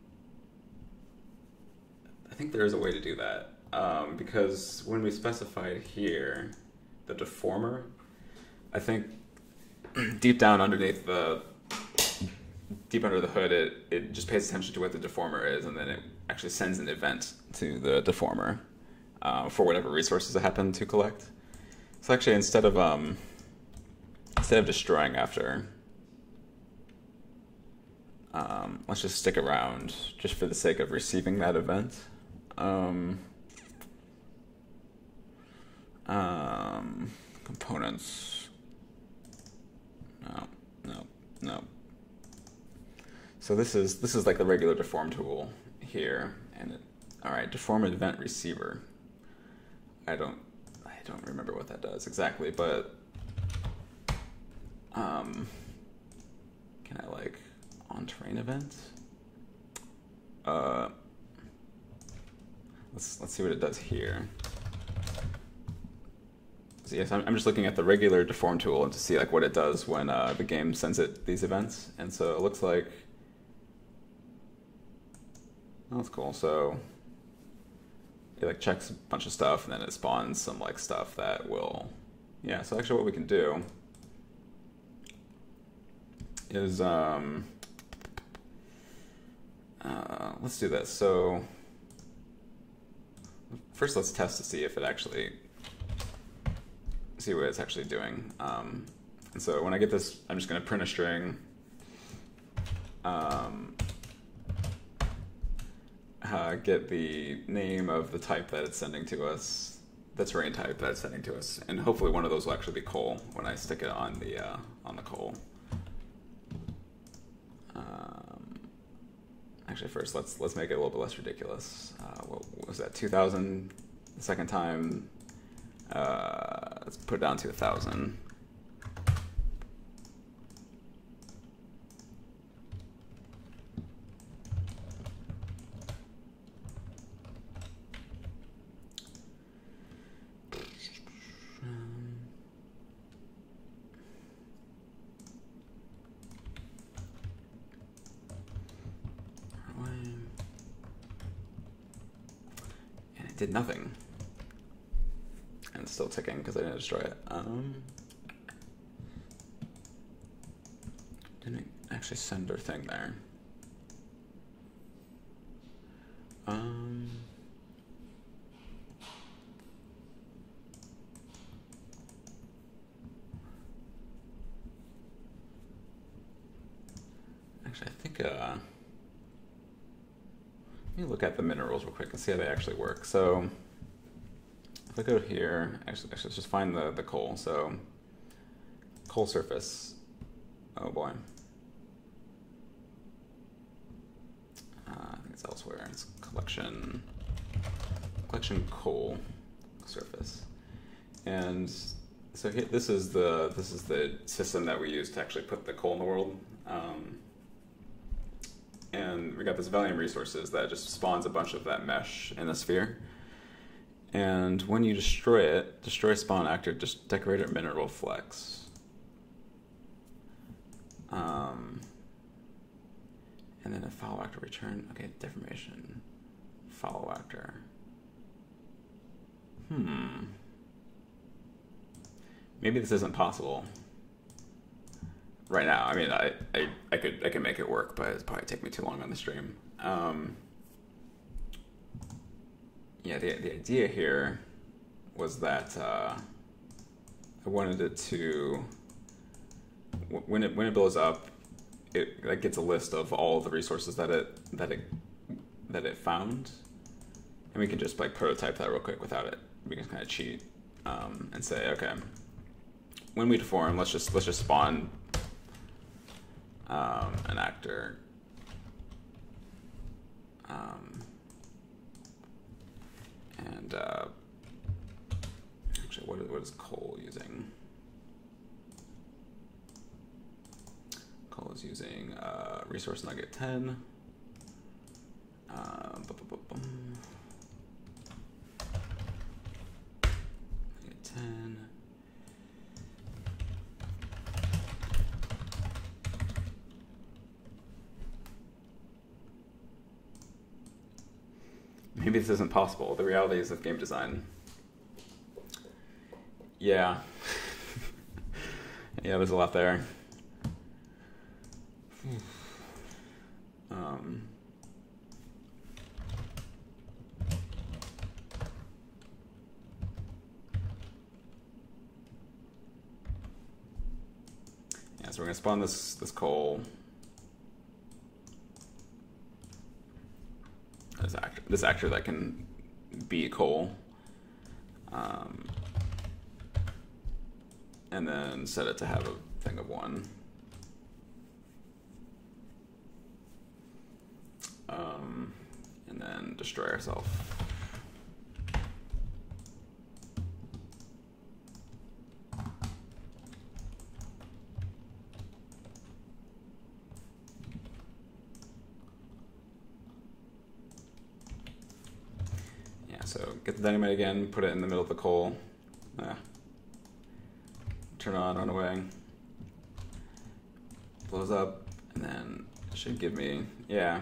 I think there is a way to do that. Um, because when we specified here, the deformer, I think deep down underneath the, deep under the hood, it, it just pays attention to what the deformer is, and then it actually sends an event to the deformer uh, for whatever resources it happened to collect. So actually, instead of um, instead of destroying after, um, let's just stick around just for the sake of receiving that event. Um, um, components. No, no, no. So this is this is like the regular deform tool here, and it, all right, deform event receiver. I don't I don't remember what that does exactly, but um, can I like on terrain event? Uh, let's let's see what it does here. So yes, I'm, I'm just looking at the regular deform tool and to see like what it does when uh, the game sends it these events, and so it looks like. Oh, that's cool. So it like checks a bunch of stuff, and then it spawns some like stuff that will, yeah. So actually, what we can do is um, uh, let's do this. So first, let's test to see if it actually see what it's actually doing. Um, and so when I get this, I'm just going to print a string. Um, Uh, get the name of the type that it's sending to us, the terrain type that it's sending to us, and hopefully one of those will actually be coal when I stick it on the uh, on the coal. Um, actually, first let's let's make it a little bit less ridiculous. Uh, what, what was that? two thousand. The second time, uh, let's put it down to a thousand. Did nothing, and it's still ticking because I didn't destroy it. Um, didn't actually send our thing there. Um, actually, I think. Uh, Let me look at the minerals real quick and see how they actually work. So if I go here, actually, actually let's just find the, the coal. So coal surface, oh boy. Uh, I think it's elsewhere, it's collection, collection coal surface, and so here, this is the this is the system that we use to actually put the coal in the world. Um, and we got this Valium resources that just spawns a bunch of that mesh in a sphere. And when you destroy it, destroy spawn actor, just decorator mineral flex. Um, and then a follow actor return. Okay, deformation. Follow actor. Hmm. Maybe this isn't possible right now. I mean, I, I, I could I could make it work, but it'd probably take me too long on the stream. Um, yeah, the the idea here was that uh, I wanted it to when it when it blows up, it like gets a list of all of the resources that it that it that it found, and we can just like prototype that real quick without it. We can kind of cheat um, and say, okay, when we deform, let's just let's just spawn um, an actor. Um, and uh, actually, what is, what is Cole using? Cole is using uh, resource nugget ten. Uh, bu -bu -bu -bum. Nugget ten. Maybe this isn't possible. The realities of game design. Yeah. Yeah, there's a lot there. um, yeah, so we're gonna spawn this this coal. This actor, this actor that can be coal, um, and then set it to have a thing of one. Um, and then destroy ourselves. So get the dynamite again, put it in the middle of the coal. Ah. Turn on, run away. Blows up, and then it should give me, yeah.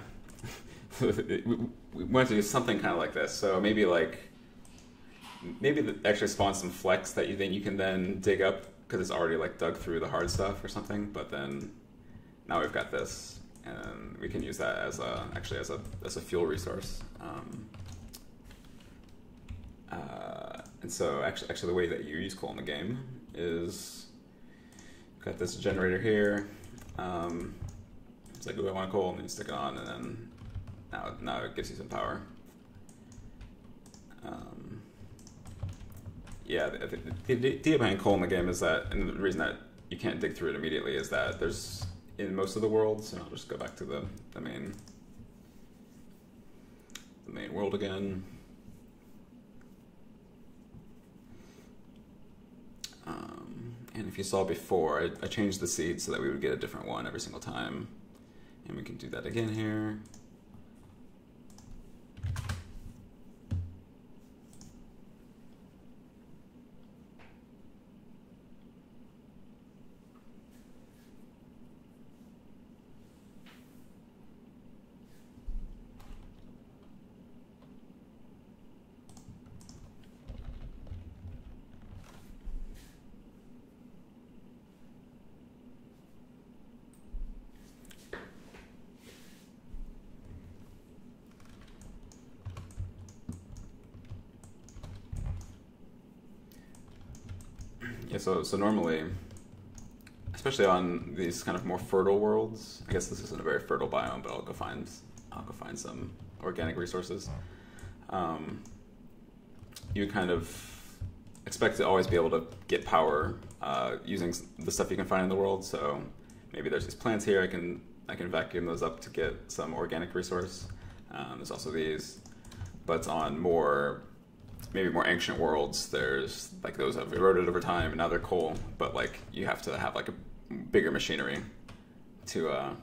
We want to do something kind of like this. So maybe like, maybe the, actually spawn some flex that you think you can then dig up because it's already like dug through the hard stuff or something. But then now we've got this, and we can use that as a actually as a as a fuel resource. Um, Uh, and so actually, actually the way that you use coal in the game is you've got this generator here. Um, it's like, oh, I want coal, and then you stick it on, and then now, now it gives you some power. Um, yeah, the, the, the idea behind coal in the game is that, and the reason that you can't dig through it immediately is that there's, in most of the worlds, and I'll just go back to the, the main, the main world again. Um, and if you saw before, I, I changed the seed so that we would get a different one every single time. And we can do that again here. Yeah, so, so normally, especially on these kind of more fertile worlds, I guess this isn't a very fertile biome, but I'll go find, I'll go find some organic resources. Um, you kind of expect to always be able to get power uh, using the stuff you can find in the world. So maybe there's these plants here, I can, I can vacuum those up to get some organic resource. Um, there's also these, but on more maybe more ancient worlds, there's like those have eroded over time and now they're coal, but like you have to have like a bigger machinery to uh,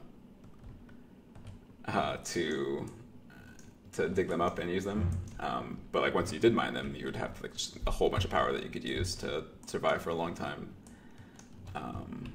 uh, to to dig them up and use them. Um, but like once you did mine them, you would have like just a whole bunch of power that you could use to survive for a long time. Um,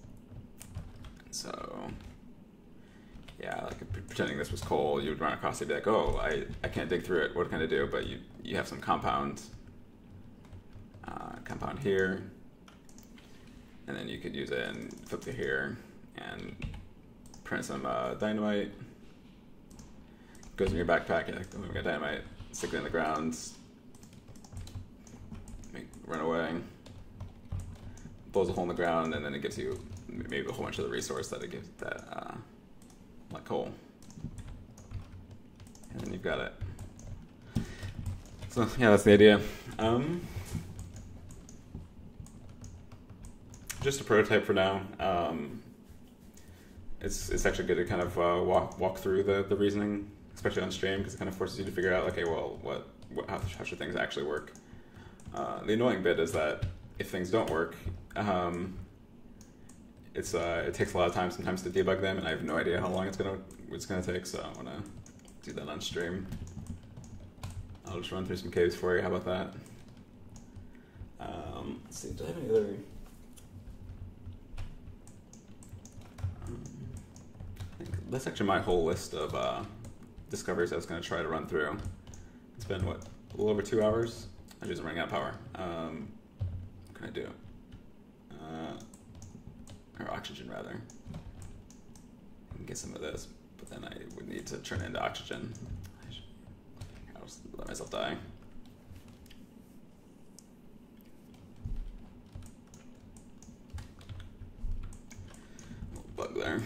so yeah, like pretending this was coal, you would run across it and be like, oh, I, I can't dig through it. What can I do? But you you have some compound uh, compound here, and then you could use it and flip to here and print some uh, dynamite. Goes in your backpack. You're like, oh, we got dynamite. Stick it in the ground. Make, run away. Blows a hole in the ground, and then it gives you maybe a whole bunch of the resource that it gives that uh, like coal. And then you've got it. So yeah, that's the idea. Um, just a prototype for now. Um, it's it's actually good to kind of uh, walk walk through the the reasoning, especially on stream, because it kind of forces you to figure out, okay, well, what, what how, how should things actually work? Uh, the annoying bit is that if things don't work, um, it's uh, it takes a lot of time sometimes to debug them, and I have no idea how long it's gonna it's gonna take. So I want to do that on stream. I'll just run through some caves for you. How about that? Um, let's see. Do I have any other? Um, I think that's actually my whole list of uh, discoveries I was going to try to run through. It's been what, a little over two hours. I'm just running out of power. Um, what can I do? Uh, or oxygen rather. I can get some of this, but then I would need to turn it into oxygen. I should, I'll just let myself die. Little bug there.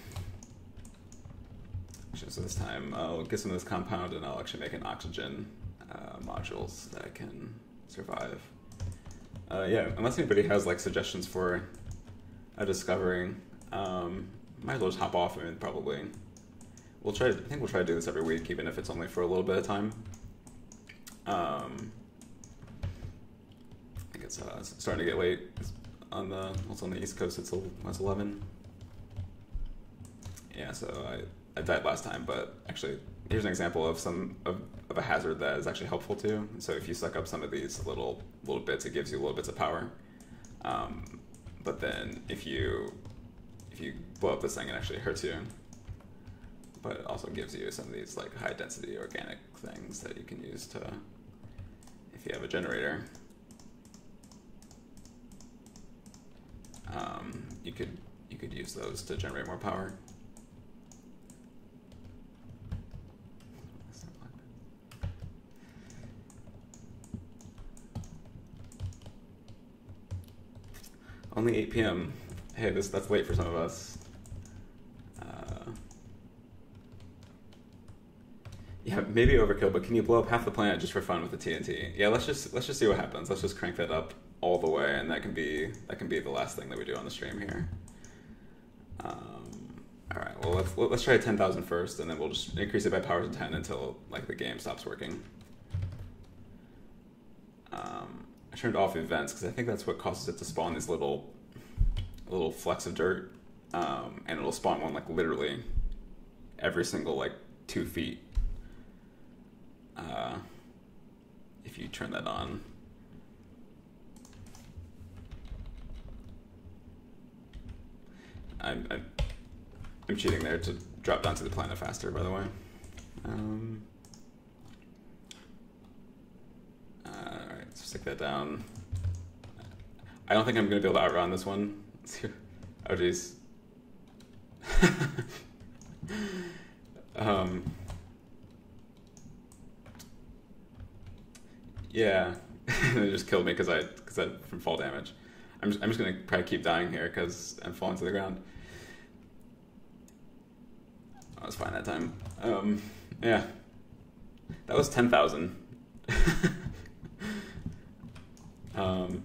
So this time I'll get some of this compound and I'll actually make an oxygen uh, modules that can survive. Uh, yeah, unless anybody has like suggestions for a discovery, um, might as well just hop off. I mean, probably we'll try. To, I think we'll try to do this every week, even if it's only for a little bit of time. Um, I think it's, uh, it's starting to get late on the. Also on the East Coast, it's it's eleven. Yeah, so I. I died last time, but actually, here's an example of some of, of a hazard that is actually helpful too. So if you suck up some of these little little bits, it gives you little bits of power. Um, but then if you if you blow up this thing, it actually hurts you. But it also gives you some of these like high density organic things that you can use to, if you have a generator, um, you could you could use those to generate more power. Only eight p m Hey, this that's late for some of us. Uh, yeah, maybe overkill, but can you blow up half the planet just for fun with the T N T? Yeah, let's just let's just see what happens. Let's just crank that up all the way, and that can be that can be the last thing that we do on the stream here. Um, all right, well let's let's try ten thousand first, and then we'll just increase it by powers of ten until like the game stops working. Um, I turned off events because I think that's what causes it to spawn these little little flecks of dirt, um, and it'll spawn one like literally every single like two feet uh, if you turn that on. I'm, I'm, I'm cheating there to drop down to the planet faster, by the way. Um, Alright, so stick that down. I don't think I'm going to be able to outrun this one. Oh, jeez. um, yeah, it just killed me because I because I from fall damage. I'm just, I'm just going to probably keep dying here because I'm falling to the ground. I was fine that time. Um, yeah, that was ten thousand. um,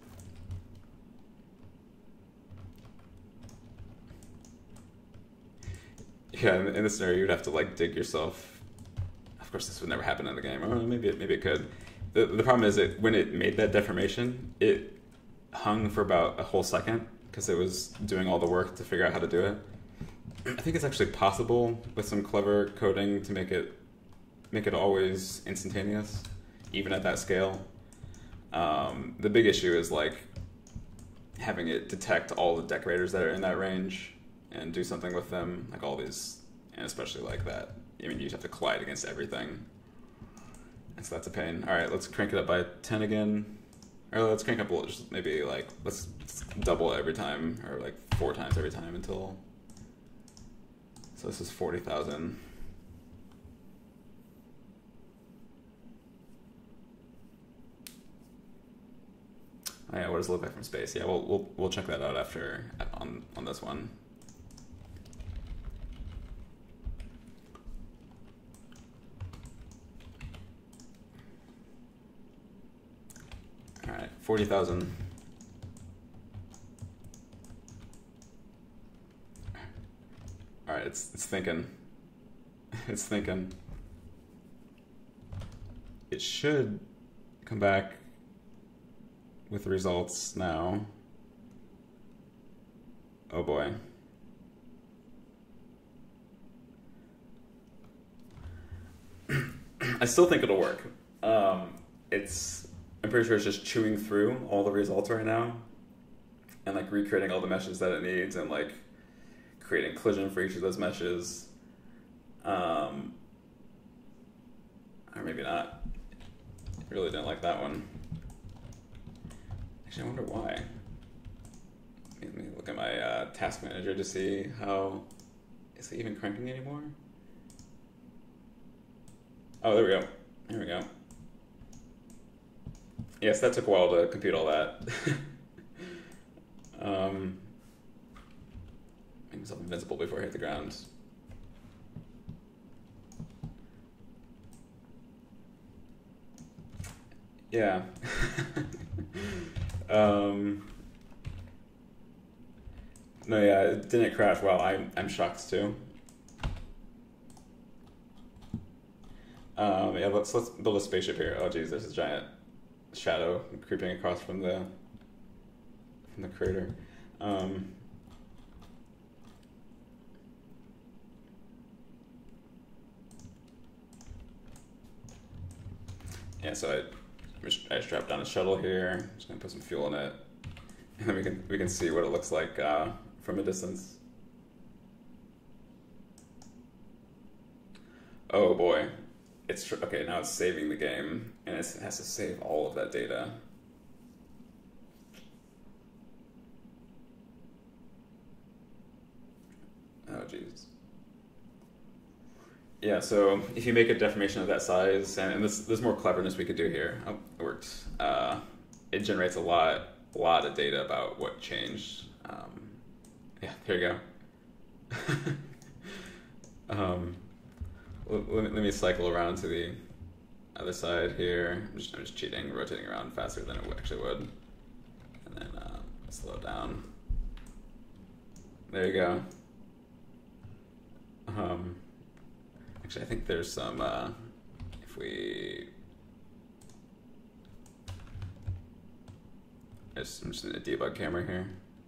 yeah, in, in this scenario, you'd have to like dig yourself. Of course, this would never happen in the game. Or maybe it, maybe it could. the, the problem is that when it made that deformation, it hung for about a whole second because it was doing all the work to figure out how to do it. I think it's actually possible with some clever coding to make it make it always instantaneous, even at that scale. Um, the big issue is like having it detect all the decorators that are in that range and do something with them, like all these, and especially like that. I mean, you have to collide against everything, and so that's a pain. All right, let's crank it up by ten again, or let's crank up a little, just maybe like let's double it every time, or like four times every time until. So this is forty thousand. Oh yeah, what does it look like from space? Yeah, we'll we'll we'll check that out after on on this one. All right, forty thousand. All right, it's it's thinking. It's thinking. It should come back with the results now. Oh boy. I still think it'll work. Um, it's, I'm pretty sure it's just chewing through all the results right now and like recreating all the meshes that it needs and like creating collision for each of those meshes. Um, or maybe not. I really didn't like that one. Actually, I wonder why. Let me look at my uh, task manager to see how, is it even cranking anymore? Oh, there we go. Here we go. Yes, that took a while to compute all that. um, make myself invincible before I hit the ground. Yeah. um, no, yeah, it didn't crash. Wow, I'm, I'm shocked too. Um, yeah, let's let's build a spaceship here. Oh geez, there's a giant shadow creeping across from the from the crater. Um, yeah, so I. I just dropped down a shuttle here. Just gonna put some fuel in it, and then we can we can see what it looks like uh, from a distance. Oh boy, it's tr okay. Now it's saving the game, and it's, it has to save all of that data. Oh geez. Yeah, so if you make a deformation of that size, and, and this, there's more cleverness we could do here. Oh, it worked. Uh, it generates a lot, a lot of data about what changed. Um, yeah, here you go. um, let, let, me, let me cycle around to the other side here. I'm just, I'm just cheating, rotating around faster than it actually would. And then uh, slow down. There you go. Um, Actually, I think there's some, uh, if we, I just, I'm just in a debug camera here.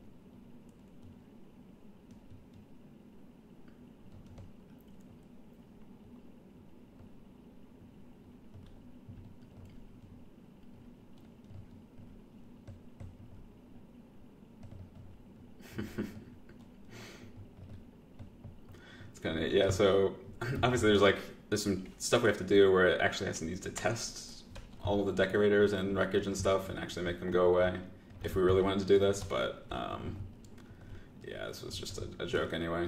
It's kind of, yeah, so obviously there's like, there's some stuff we have to do where it actually has to needs to test all of the decorators and wreckage and stuff and actually make them go away if we really wanted to do this, but um, yeah, this was just a, a joke anyway.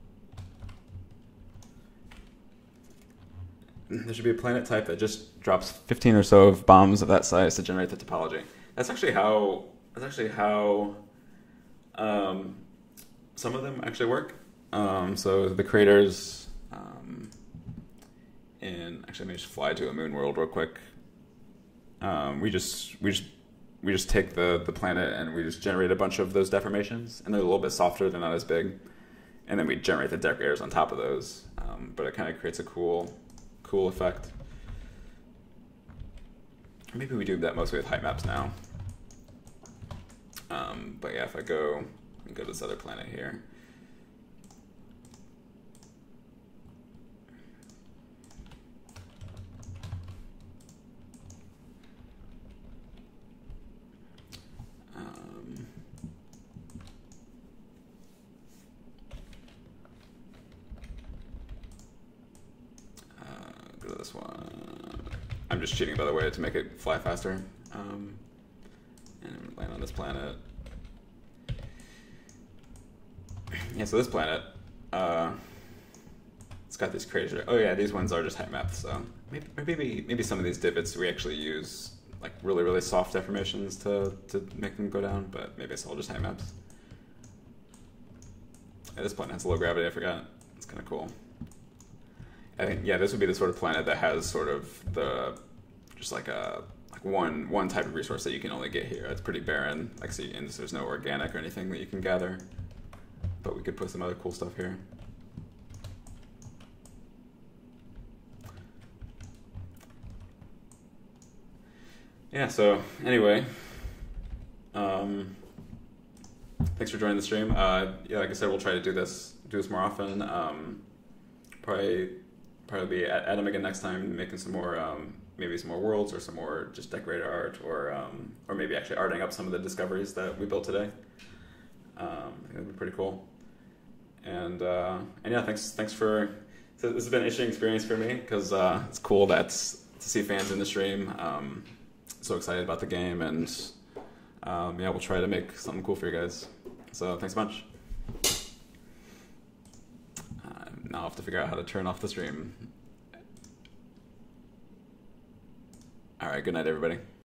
There should be a planet type that just drops fifteen or so of bombs of that size to generate the topology. That's actually how, that's actually how um, some of them actually work. Um, so the craters, um, in actually let me just fly to a moon world real quick. Um, we just we just we just take the the planet and we just generate a bunch of those deformations, and they're a little bit softer, they're not as big, and then we generate the decorators on top of those. Um, but it kind of creates a cool cool effect. maybe we do that mostly with height maps now. Um, but yeah, if I go, let me go to this other planet here. Um, uh, go to this one. I'm just cheating, by the way, to make it fly faster. Um, and land on this planet. Yeah, so this planet, uh, it's got these crazy. Oh yeah, these ones are just height maps. So maybe maybe maybe some of these divots we actually use like really really soft deformations to to make them go down, but maybe it's all just height maps. Yeah, this planet has low gravity. I forgot. It's kind of cool. I think yeah, this would be the sort of planet that has sort of the just like a like one one type of resource that you can only get here. It's pretty barren. Like see, and there's no organic or anything that you can gather. But we could put some other cool stuff here. Yeah, so anyway, um, thanks for joining the stream. Uh, yeah, like I said, we'll try to do this do this more often. Um, probably probably be at Adam again next time, making some more um, maybe some more worlds or some more just decorated art, or um, or maybe actually arting up some of the discoveries that we built today. Um, I think that'd be pretty cool. And uh, and yeah, thanks thanks for. So this has been an interesting experience for me because uh, it's cool that to see fans in the stream. Um, so excited about the game, and um, yeah, we'll try to make something cool for you guys. So thanks a bunch. Uh, now I have to figure out how to turn off the stream. All right, good night, everybody.